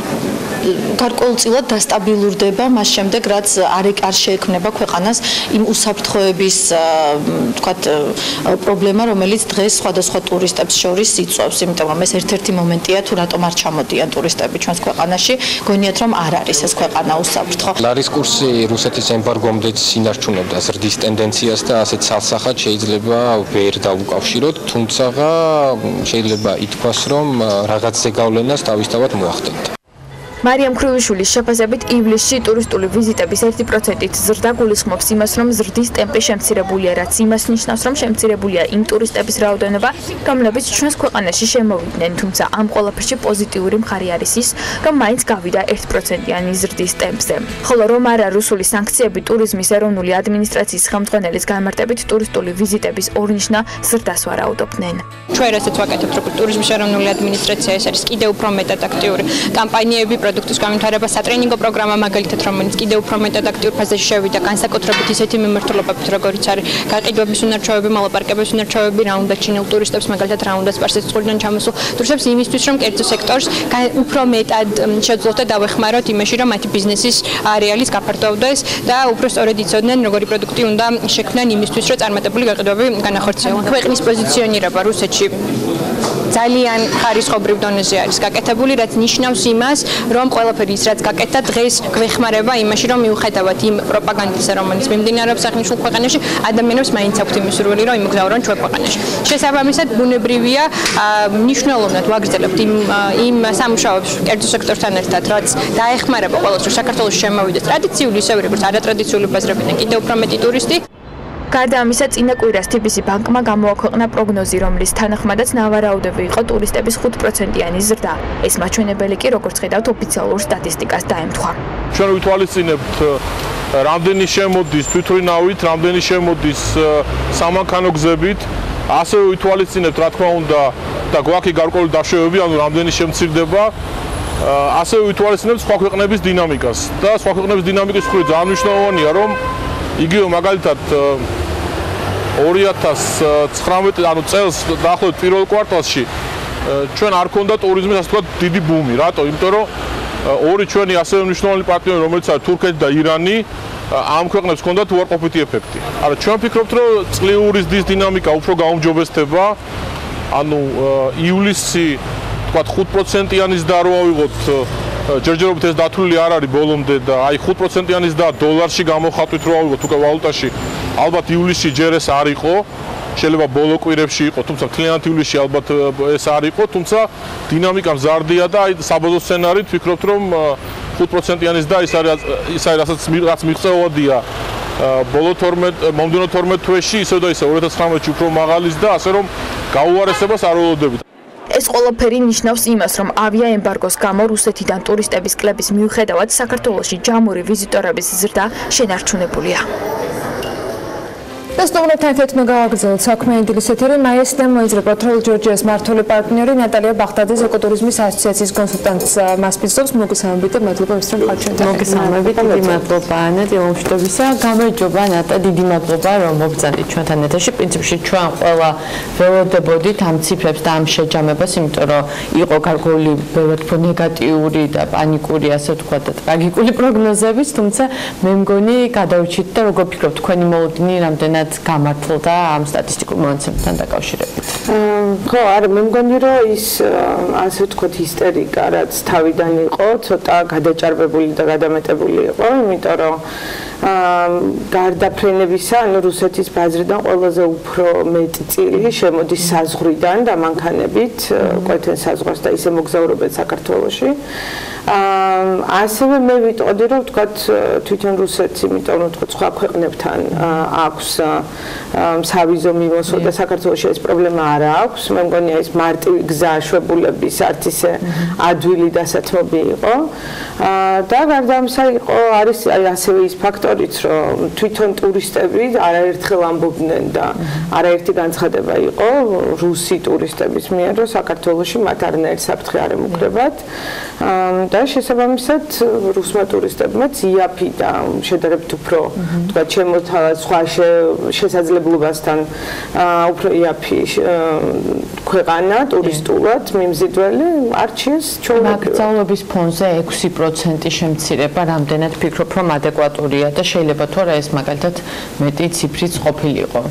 გარკვეულწილად დასტაბილურდება მას შემდეგ, რაც არ არ შეექმნება ქვეყანას იმ უსაფრთხოების, თქვათ, პრობლემა, რომელიც დღეს სხვადასხვა ტურისტებს შორის იწვევს, იმიტომ რომ ეს ერთ-ერთი მომენტია, თუ რატომ არ ჩამოდიან ტურისტები ჩვენს ქვეყანაში, გონიათ რომ არ არის ეს ქვეყანა უსაფრთხო. ლარის კურსი რუსეთის ემბარგომდე ინარჩუნებდა ზრდის ტენდენციას და ასეთ ცალსახად შეიძლება ვერ დაუკავშიროთ, თუმცა შეიძლება ითქვას, რომ რაღაც ზეგავლენას თავისთავად მოახდენთ. მარიამ ქრუვიშვილის შეფასებით, ივლისში ტურისტული ვიზიტების ერთი პროცენტით ზრდა გულისხმობს იმას, რომ ზრდის ტემპი შემცირებულია, რაც იმას ნიშნავს, რომ შემცირებულია იმ ტურისტების რაოდენობა, რომლებიც ჩვენს ქვეყანაში შემოვიდნენ, თუმცა ამ ყველაფერში პოზიტიური მხარე არის ის, რომ მაინც გავიდა ერთ პროცენტიანი ზრდის ტემპზე. ხოლო რომ არა რუსული სანქციები ტურიზმის ეროვნული ადმინისტრაციის ხელმძღვანელის განმარტებით ტურისტული ვიზიტების ორნიშნა ზრდას ვარაუდობდნენ. ჩვენ რასაც ვაკეთებთ, როგორც ტურიზმის ეროვნული ადმინისტრაცია, ეს არის კიდევ უფრო მეტად აქტიური კამპანიები, პროდუქტის განვითარება, სატრენინგო პროგრამა, მაგალითად, რომელიც კიდევ უფრო მეტად აქტიურ ფაზაში შევიდა, განსაკუთრებით ისეთი მიმართულებებით, როგორიც არის გაყიდვების უნარჩვევები, მალაპარკების უნარჩვევები, რა უნდა ჩინელ ტურისტებს, მაგალითად, რა უნდა სპარსეთის წყურიდან ჩამოსულ ტურისტებს, იმისთვის, რომ კერძო სექტორს უფრო მეტად შეძლოთ და დავეხმაროთ იმაში, რომ მათი ბიზნესის არეალის გაფართოვდეს და უფრო სწორედ იცოდნენ, როგორი პროდუქტი უნდა შექმნან იმისთვის, რომ წარმატებული გაყიდვები განახორციელონ. ქვეყნის პოზიციონირება რუსეთში ძალიან ხარისხობრივ დონეზე არის გაკეთებული, რაც ნიშნავს იმას, რომ ყველაფერი ის რაც გაკეთდა დღეს გვეხმარება იმაში, რომ მიუხედავად იმ პროპაგანდისა, რომელიც მიმდინარეობს აღნიშნულ ქვეყანაში, ადამიანებს მაინც აქვთ იმის სურვილი, რომ იმოგზაურონ ჩვენ ქვეყანაში. შესაბამისად, ბუნებრივია მნიშვნელოვნად ვაგრძელებთ იმ იმ სამუშაოებს კერძო სექტორთან ერთად, რაც დაეხმარება ყველას, რომ საქართველოს შემოვიდეს ტრადიციული, ისევე როგორც არატრადიციული ბაზრებიდან კიდევ უფრო მეტი ტურისტი. გარდა ამისა, წინა კვირას თი ბი ისი ბანკმა გამოაქვეყნა პროგნოზი, რომლის თანახმადაც ნავარაუდები იყო ტურისტების ხუთ პროცენტიანი ზრდა. ეს მაჩვენებელი კი, როგორც ხედავთ, ოფიციალურ სტატისტიკას დაემთხვა. ჩვენ ვითვალისწინებთ რამდენი შემოდის თვითმფრინავით, რამდენი შემოდის სამანქანო გზებით, ასევე ვითვალისწინებთ, რა თქმა უნდა, და გვაქვს გარკვეული დაშვებები, ანუ რამდენი შემცირდება. ასევე ვითვალისწინებთ სხვა ქვეყნების დინამიკას და სხვა ქვეყნების დინამიკის მხრივ ძალიან მნიშვნელოვანია, რომ იგივე მაგალითად ორი ათას ცხრამეტ ანუ წელს დაახლოებით პირველ კვარტალში ჩვენ არ ქონდა ტურიზმის ასე ვთქვათ დიდი ბუმი. რატო? იმიტომ რომ ორი ჩვენი ასევე მნიშვნელოვანი პარტნიორი, რომელიც არის თურქეთი და ირანი, ამ ქვეყნებს ჰქონდათ უარყოფითი ეფექტი. არა, ჩვენ ვფიქრობთ, რომ წლიური ზრდის დინამიკა უფრო გაუმჯობესდება. ანუ ივლისი ვთქვათ ხუთ პროცენტიანი ზრდა რო ავიღოთ, ჯერჯერობით ეს დათვლილი არ არის ბოლომდე და აი ხუთ პროცენტიანი ზრდა დოლარში გამოხატვით რო ავიღოთ უკვე ვალუტაში, ალბათ ივლისში ჯერ ეს არ იყო, შეიძლება ბოლო კვირებში იყო, თუმცა მთლიანად ივლისში ალბათ ეს არ იყო, თუმცა დინამიკა მზარდია და აი საბოლოო სცენარით ვფიქრობთ, რომ ხუთ პროცენტიანი ზრდა ის არის ის არის რასაც რაც მიღწევადია ბოლო თორმეტ მომდევნო თორმეტ თვეში, ისევ და ისევ ორი ათას ცხრამეტში უფრო მაღალი ზრდა, ასე რომ გაუარესებას არ ველოდებით. ეს ყველაფერი ნიშნავს იმას, რომ ავიაემბარგოს გამო რუსეთიდან ტურისტების კლების მიუხედავად საქართველოში ჯამური ვიზიტორების ზრდა შენარჩუნებულია. და სტუმრებთან ერთად მოგავაგრძელოთ საქმე ინდილის ეთერი. მაისიდან მოიძრება თროულ ჯორჯიას მმართველი პარტნიორი ნატალია ბახტაძის ეკოტურიზმის ასოციაციის კონსულტანტს მასპინძლობს. მოგესალმებით და მადლობა ის რომ ხართ ჩვენთან. მოგესალმებით, დიდი მადლობა ანეტ ილუმშტობისა. გამარჯობა ნატა, დიდი მადლობა რომ მოგწანდით ჩვენთან ეთერში. პრინციპში ჩვენ ყველა ველოდებოდით ამ ციფრებს და ამ შეჯამებას, იმიტომ რომ იყო გარკვეული ბევრად უფრო ნეგატიური და პანიკური, ასე ვთქვათ, და ტრაგიკული პროგნოზები, თუმცა მე მგონი გადავრჩით და როგორ ფიქრობთ თქვენი მოლოდინი რამდენად გამართლდა ამ სტატისტიკურ მონაცემებთან დაკავშირებით. ხო, არა, მე მგონი რომ ის ასე ვთქვათ ისტერიკა, რაც თავიდან იყო, ცოტა გადაჭარბებული და გადამეტებული იყო, იმიტომ რომ გარდა ფრენებისა, ანუ რუსეთის ბაზრიდან ყველაზე უფრო მეტი წილი შემოდის საზღვრიდან და მანქანებით, კვეთენ საზღვარს და ისე მოგზაურობენ საქართველოში. ასევე მე ვიტყოდი რომ ვთქვათ თვითონ რუსეთს, იმიტომ რომ ვთქვათ სხვა ქვეყნებთან აქვს სავიზო მიმოსვლა და საქართველოში ეს პრობლემა არ აქვს. მე მგონია ის მარტივი გზა შვებულების არც ისე ადვილი დასათმობი იყო. და გარდა ამისა იყო არის ასევე ის ფაქტორიც, რომ თვითონ ტურისტები არაერთხელ ამბობდნენ და არაერთი განცხადება იყო რუსი ტურისტების მიერ, რომ საქართველოში მათ არანაირ საფრთხე არ ემუქრებათ. და შესაბამისად რუსმა ტურისტებმაც იაფი და შედარებით უფრო თქვა შემოთავაზ სხვა შესაძლებლობასთან უფრო იაფი ქვეყანა ტურისტულად მიმზიდველი არჩიეს ჩვეულებრივად. მაკრძალობის ფონზე ექვსი პროცენტი შემცირება რამდენად ფიქრობ რომ ადეკვატურია და შეიძლება თუ არა ეს მაგალითად მეტი ციფრიც ყოფილიყო?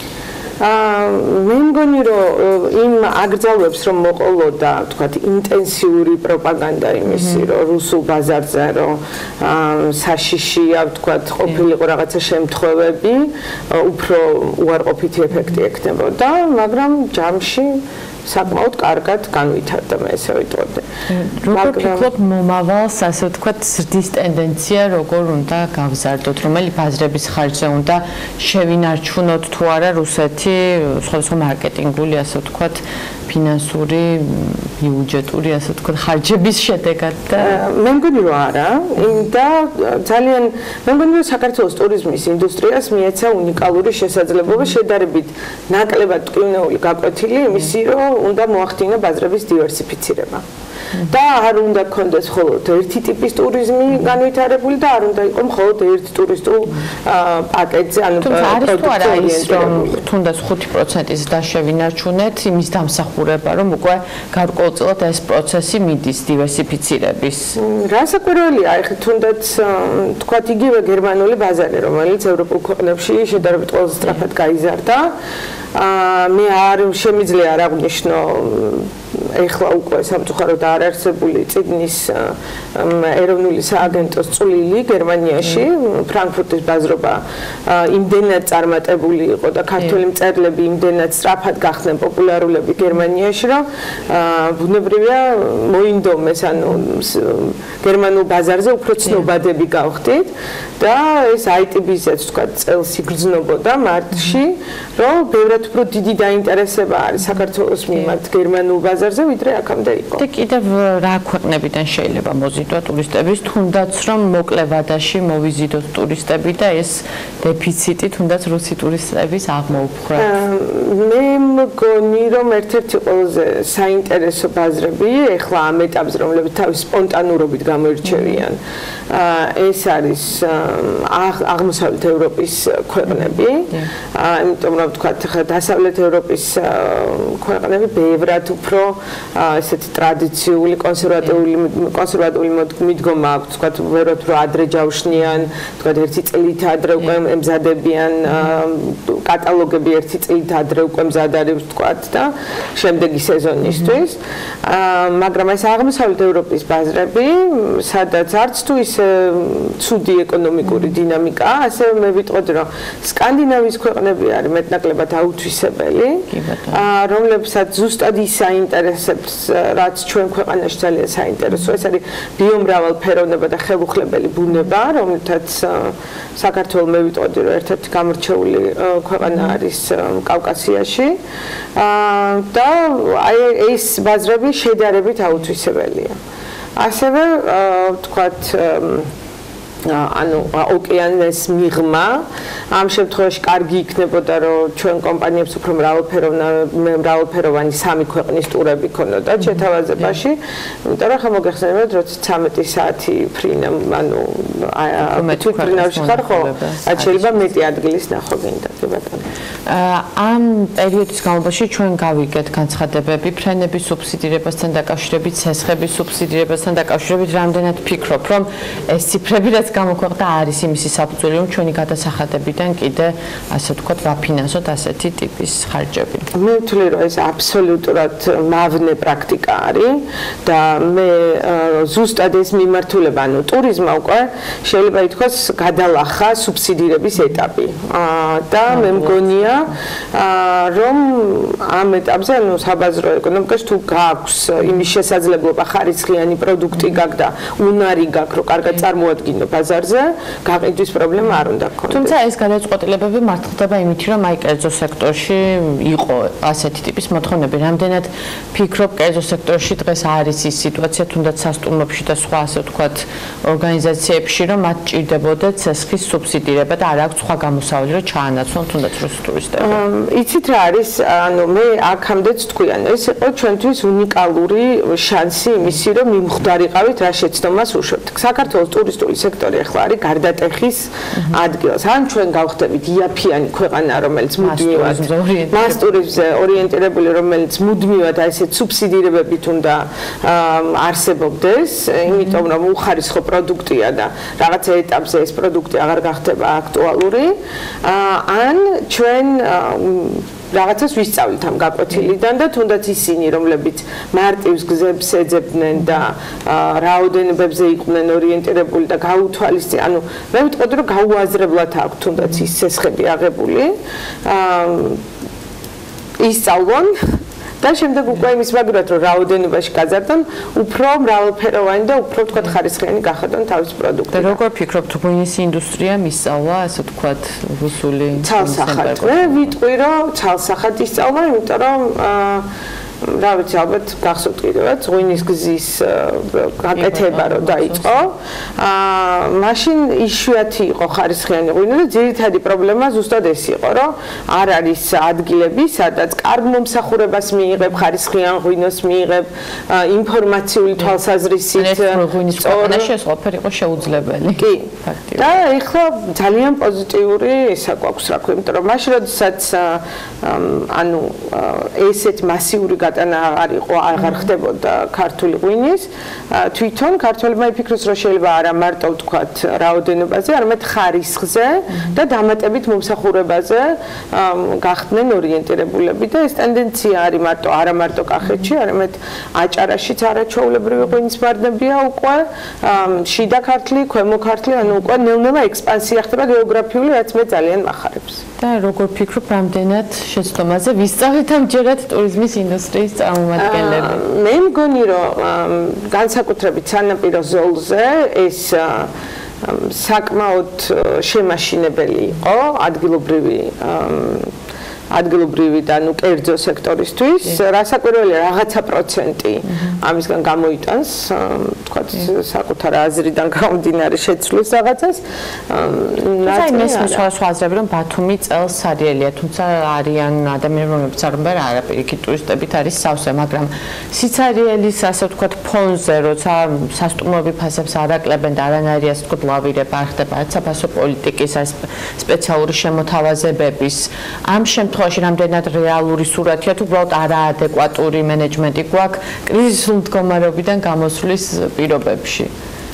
მე მგონი რომ იმ აკრძალვებს რომ მოყოლოდა ვთქვათ ინტენსიური პროპაგანდა იმისი რომ რუსულ ბაზარზე რომ საშიშია ვთქვათ ყოფილიყო რაღაცა შემთხვევები უფრო უარყოფითი ეფექტი ექნებოდა, მაგრამ ჯამში საკმაოდ კარგად განვითარდა, მე ესე ვიტყოდი. როგორ ფიქრობ მომავალს, ასე ვთქვათ, ზრდის ტენდენცია როგორ უნდა გავზარდოთ, რომელი ბაზრების ხარჯზე უნდა შევინარჩუნოთ თუ არა რუსეთი სხვადასხვა მარკეტინგული, ასე ვთქვათ, ფინანსური, ბიუჯეტური, ასე ვთქვათ, ხარჯების შედეგად და მე მგონი რომ არა, და ძალიან მე მგონი რომ საქართველოს ტურიზმის ინდუსტრიას მიეცა უნიკალური შესაძლებლობა შედარებით ნაკლებად ტკივნეული გაკვეთილი იმისი, რომ უნდა მოახდინა ბაზრების დივერსიფიცირება. და არ უნდა გქონდეს მხოლოდ ერთი ტიპის ტურიზმი განვითარებული და არ უნდა იყოს მხოლოდ ერთ ტურისტულ პაკეტზე, ანუ პროდუქტზე თუნდაც ხუთი პროცენტის დაშლა ვინარჩუნეთ იმის დამსახურება, რომ უკვე გარკვეულწილად ეს პროცესი მიდის დივერსიფიცირების. რასაკვირველია, ეხლა თუნდაც თქვათ იგივე გერმანული ბაზარი, რომელიც ევროპულ ქვეყნებში შედარებით ყველაზე სწრაფად გაიზარდა. მე არ შემიძლია არ აღვნიშნო ეხლა უკვე სამწუხაროდ არ არსებული წიგნის ეროვნული სააგენტოს წვლილი გერმანიაში, ფრანკფურტის ბაზრობა იმდენად წარმატებული იყო და ქართველი მწერლები იმდენად სწრაფად გახდნენ პოპულარულები გერმანიაში, რომ ბუნებრივია მოინდომეს, ანუ გერმანულ ბაზარზე უფრო ცნობადები გავხდით და ეს აი ტი ბიზნეს თქვა წელს იგრძნობოდა მარტში, რომ ბევრად უფრო დიდი დაინტერესება არის საქართველოს მიმართ გერმანულ ბაზარზე, ვიდრე აქამდე იყო. და კიდევ რა ქვეყნებიდან შეიძლება მოზიდვა ტურისტების, თუნდაც რომ მოკლე ვადაში მოვიზიდოთ ტურისტები და ეს დეფიციტი თუნდაც რუსი ტურისტების აღმოუფხრათ. მე მგონი რომ ერთ-ერთი ყველაზე საინტერესო ბაზრები ახლა ამ ეტაპზე, რომლებიც თავის სპონტანურობით გამოირჩევიან, ეს არის აღმოსავლეთ ევროპის ქვეყნები, იმიტომ რომ თქვა დასავლეთ ევროპის ქვეყნები ბევრად უფრო ესეთი ტრადიციული კონსერვატიული კონსერვატული მიდგომა აქვს, თქვა ბევრად უფრო ადრე ჯავშნიან, თქვა ერთი წლით ადრე უკვე ემზადებიან კატალოგები ერთი წლით ადრე უკვე მზად არის თქვა და შემდეგი სეზონისთვის. მაგრამ ეს აღმოსავლეთ ევროპის ბაზრები, სადაც არც თუ ისე ცუდი ეკონომიკური დინამიკაა, ასევე მე ვიტყოდი რომ სკანდინავიის ქვეყნები არის მეტნაკლებად აუთვისებელი, რომლებსაც ზუსტად ის საინტერესებს, რაც ჩვენ ქვეყანაში ძალიან საინტერესოა, ეს არის ბიომრავალფეროვნება და ხელუხლებელი ბუნება, რომელთაც საქართველოს მე ვიტყოდი რომ ერთ-ერთი გამორჩეული ქვეყანა არის კავკასიაში და აი ეს ბაზრები შედარებით აუთვისებელია. ასევე ვთქვათ ანუ ოკეანის მიღმა ამ შემთხვევაში კარგი იქნებოდა რომ ჩვენ კომპანიებს უფრო მრავალფეროვანი სამი ქვეყნის ტურები ქონოდათ შეთავაზებაში, იმიტომ რომ ხა მოგეხსენებათ როცა ცამეტი საათი ფრინა, ანუ თვითფრინავში ხარ ხო, რაც შეიძლება მეტი ადგილის ნახვა გინდა, კი ბატონო. ამ პერიოდის განმავლობაში ჩვენ გავიგეთ განცხადებები ფრენების სუბსიდირებასთან დაკავშირებით, ცესხების სუბსიდირებასთან დაკავშირებით, რამდენად ფიქრობ, რომ ეს ციფრები რაც გამოქვეყნდა არის იმისი საფუძველი, რომ ჩვენი გადასახადებიდან კიდე ასე ვთქვათ ვაფინანსოთ ასეთი ტიპის ხარჯები. მე ვთვლი რომ ეს აბსოლუტურად მავნე პრაქტიკა არის და მე ზუსტად ეს მიმართულება, ანუ ტურიზმმა უკვე შეიძლება ითქვას გადალახა სუბსიდირების ეტაპი. და მე მგონია რომ ამ ეტაპზე, ანუ საბაზრო ეკონომიკაში თუ გაქვს იმის შესაძლებლობა ხარისხიანი პროდუქტი გაქვს და უნარი გაქვს, რომ კარგად წარმოადგინო ბაზარზე, გაყიდვის პრობლემა არ უნდა გქონდეს. თუმცა ეს გადაწყვეტილებები მართლდება იმით, რომ აი კერძო სექტორში იყო ასეთი ტიპის მოთხოვნები. რამდენად ფიქრობ, კერძო სექტორში დღეს არის ის სიტუაცია, თუნდაც სასტუმროებში და სხვა ასე ვთქვათ ორგანიზაციებში, რომ მათ ჭირდებოდა ცესხის სუბსიდირება და არ აქვს სხვა გამოსავალი, რომ ჩაანაცვლონ თუნდაც რუსი ტურისტები. იცით რა არის, ანუ მე აქამდეც თქვი, ანუ ეს იყო ჩვენთვის უნიკალური შანსი იმისი, რომ მიმხვდარიყავით რა შეცდომას უშვებთ. საქართველოს ტურისტული სექტორი ახლა არის გარდატეხის ადგილს. ან ჩვენ გავხდებით იაფიანი ქვეყანა, რომელიც მუდმივად მას ტურიზმზე ორიენტირებული, რომელიც მუდმივად აი ესეთ სუბსიდირებებით უნდა არსებობდეს, იმიტომ რომ უხარისხო პროდუქტია და რაღაცა ეტაპზე ეს პროდუქტი აღარ გახდება აქტუალური. ან ჩვენ რაღაცას ვისწავლით ამ გაკვეთილიდან და თუნდაც ისინი, რომლებიც მარტივს გზებს ეძებდნენ და რაოდენობებზე იყვნენ ორიენტირებული და გაუთვალისწინებდნენ, ანუ მე ვიტყოდი რომ გაუაზრებლად აქვს თუნდაც ის ცესხები აღებული, ისწავლონ და შემდეგ უკვე იმის მაგურად რომ რაოდენობაში გაზარდონ, უფრო მრავალფეროვანი და უფრო ვთქვათ ხარისხიანი გახადონ თავის პროდუქტი. და როგორ ფიქრობთ, ღვინის ინდუსტრია მისწავლა, ასე ვთქვათ, რუსული ცალსახად? მე ვიტყვი რომ ცალსახად ისწავლა, იმიტომ რომ რა ვიცი, ალბათ გახსოვთ კიდევაც ღვინის გზის გაკეთება რო დაიწყო. აა მაშინ იშვიათი იყო ხარისხიანი ღვინო და ძირითადი პრობლემა ზუსტად ეს იყო, რომ არ არის ადგილები, სადაც კარგ მომსახურებას მიიღებ, ხარისხიან ღვინოს მიიღებ, ინფორმაციული თვალსაზრისით ღვინის ქვეყანაში ეს ყველაფერი იყო შეუძლებელი. კი. და ეხლა ძალიან პოზიტიური ისა გვაქვს, რა ქვია, იმიტომ რომ მაშინ როდესაც ანუ ესეთ მასიური გატანა აღარ იყო, აღარ ხდებოდა ქართული ღვინის, თვითონ ქართველებმა იფიქრეს, რომ შეიძლება არა მარტო ვთქვათ რაოდენობაზე, არამედ ხარისხზე და დამატებით მომსახურებაზე გახდნენ ორიენტირებულები და ეს ტენდენცია არის მარტო არა მარტო კახეთში, არამედ აჭარაშიც არაჩვეულებრივი ღვინის მარნებია უკვე, შიდა ქართლი, ქვემო ქართლი, ანუ უკვე ნელ-ნელა ექსპანსია ხდება გეოგრაფიული, რაც მე ძალიან მახარებს. და როგორ ფიქრობ რამდენად შეცდომაზე ვისწავლეთ ამჯერად ტურიზმის ინდუსტრიის წარმომადგენლები? მე მგონი, რომ განსაკუთრებით სანაპირო ზოლზე ეს საკმაოდ შემაშინებელი იყო ადგილობრივი ადგილობრივი და ნუ კერძო სექტორისთვის, რასაკვირველია რაღაცა პროცენტი ამისგან გამოიტანს, თქვათ საკუთარ აზრიდან გამომდინარე შეცვლის რაღაცას. თუმცა იმის სხვა აზრები რომ ბათუმი წელს სარიელია, თუმცა არიან ადამიანები, რომლებიც არ უნდა არაპირიქით ტურისტებით არის სავსე, მაგრამ სიცარიელის ასე ვთქვათ ფონზე, როცა სასტუმროები ფასებს არ აკლებენ და არანაირი ასე ვთქვათ ლავირება არ ხდება, რაც საფასო პოლიტიკის სპეციალური შემოთავაზებების ამ შემთხვევაში რამდენად რეალური სურათია თუ უბრალოდ არაადეკვატური მენეჯმენტი გვაქვს კრიზისულ მდგომარეობიდან გამოსვლის პირობებში?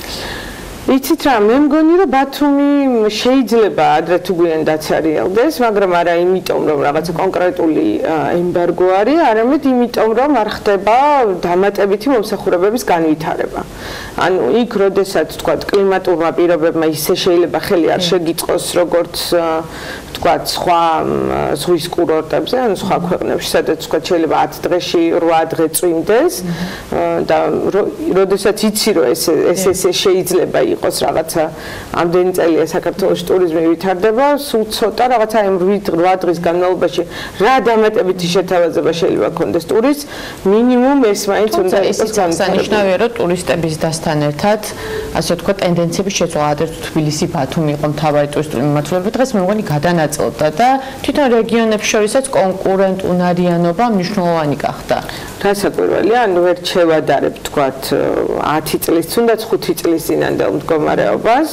იცით რა, მე მგონი რომ ბათუმი შეიძლება ადრე თუ გვიან დაცარიელდეს, მაგრამ არა იმიტომ რომ რაღაცა კონკრეტული ემბარგო არის, არამედ იმიტომ რომ არ ხდება დამატებითი მომსახურებების განვითარება. ანუ იქ როდესაც თქვათ კლიმატურმა პირობებმა ისე შეიძლება ხელი არ შეგიწყოს როგორც თქვათ სხვა ზღვის კურორტებზე, ანუ სხვა ქვეყნებში, სადაც თქვათ შეიძლება ათ დღეში რვა დღე წვიმდეს და როდესაც იცი რომ ეს ეს ესე შეიძლება იყოს რაღაცა ამდენი წელია საქართველოს ტურიზმი ვითარდება, სულ ცოტა რაღაცა იმ რვა დღის განმავლობაში რა დამატებითი შეთავაზება შეიძლება ქონდეს ტურისტს, მინიმუმ ეს მაინც უნდა იყოს განსანიშნავია, რომ ტურისტების დასთან ერთად, ასე ვთქვათ, ტენდენციების შეცვლა, ადრე თბილისი, ბათუმი იყო მთავარი ტურისტული მიმართულება, დღეს მე მგონი გადანაწილდა და თვითონ რეგიონებს შორისაც კონკურენტუნარიანობა მნიშვნელოვანი გახდა. რასაკვირველია, ანუ ვერ შევადარებ თქვათ ათი წლის თუნდაც ხუთი წლის წინანდელ მდგომარეობას.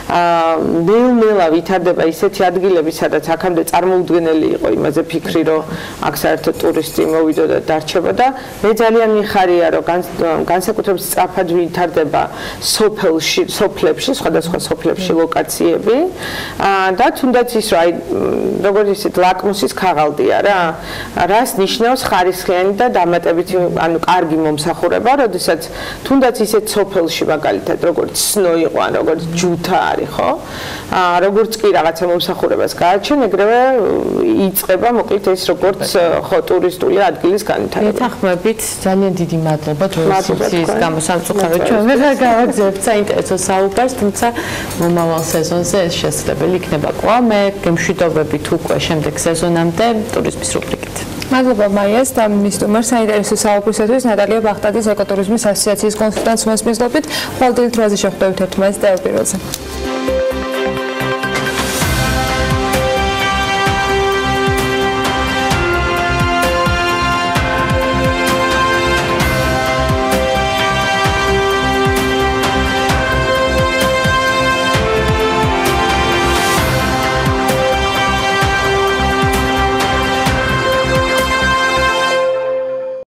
ნელ-ნელა ვითარდება ისეთი ადგილები, სადაც აქამდე წარმოუდგენელი იყო იმაზე ფიქრი, რომ აქ საერთოდ ტურისტი მოვიდო და დარჩება და მე ძალიან მიხარია, რომ განსაკუთრებით სწრაფად ვითარდება სოფელში, სოფლებში, სხვადასხვა სოფლებში ლოკაციები და თუნდაც ის რა, როგორც ისეთ ლაკმუსის ქაღალდია რა, რას ნიშნავს ხარისხიანი და დამატებითი, ანუ კარგი მომსახურება, როდესაც თუნდაც ისეთ სოფელში მაგალითად როგორც სნო იყო, ან როგორც ჯუთა არის, ხო? აა როგორც კი რაღაცა მომსახურებას გააჩენ, ეგრევე იწყება მოკლედ ეს როგორც ხო ტურისტული ადგილის განვითარება. ეთანხმებით, ძალიან დიდი მადლობა დროის გამო სამწუხაროდ ჩვენ ვერ გავაგზავნებთ საინტერესო საუბარს, თუმცა მომავალ სეზონზე ეს შესაძლებელი იქნება კვლავ. მე გემშვიდობებით უკვე შემდეგ სეზონამდე ტურიზმის რუბრიკით. მადლობა მაიას და მის სტუმარს საინტერესო საუბრისათვის ნატალია ბახტაძის ეკოტურიზმის ასოციაციის კონსულტანტს მოსმენლობით. ხვალ დილით რაზე შეხვდებით ერთმანეთს ტელეპიროზე.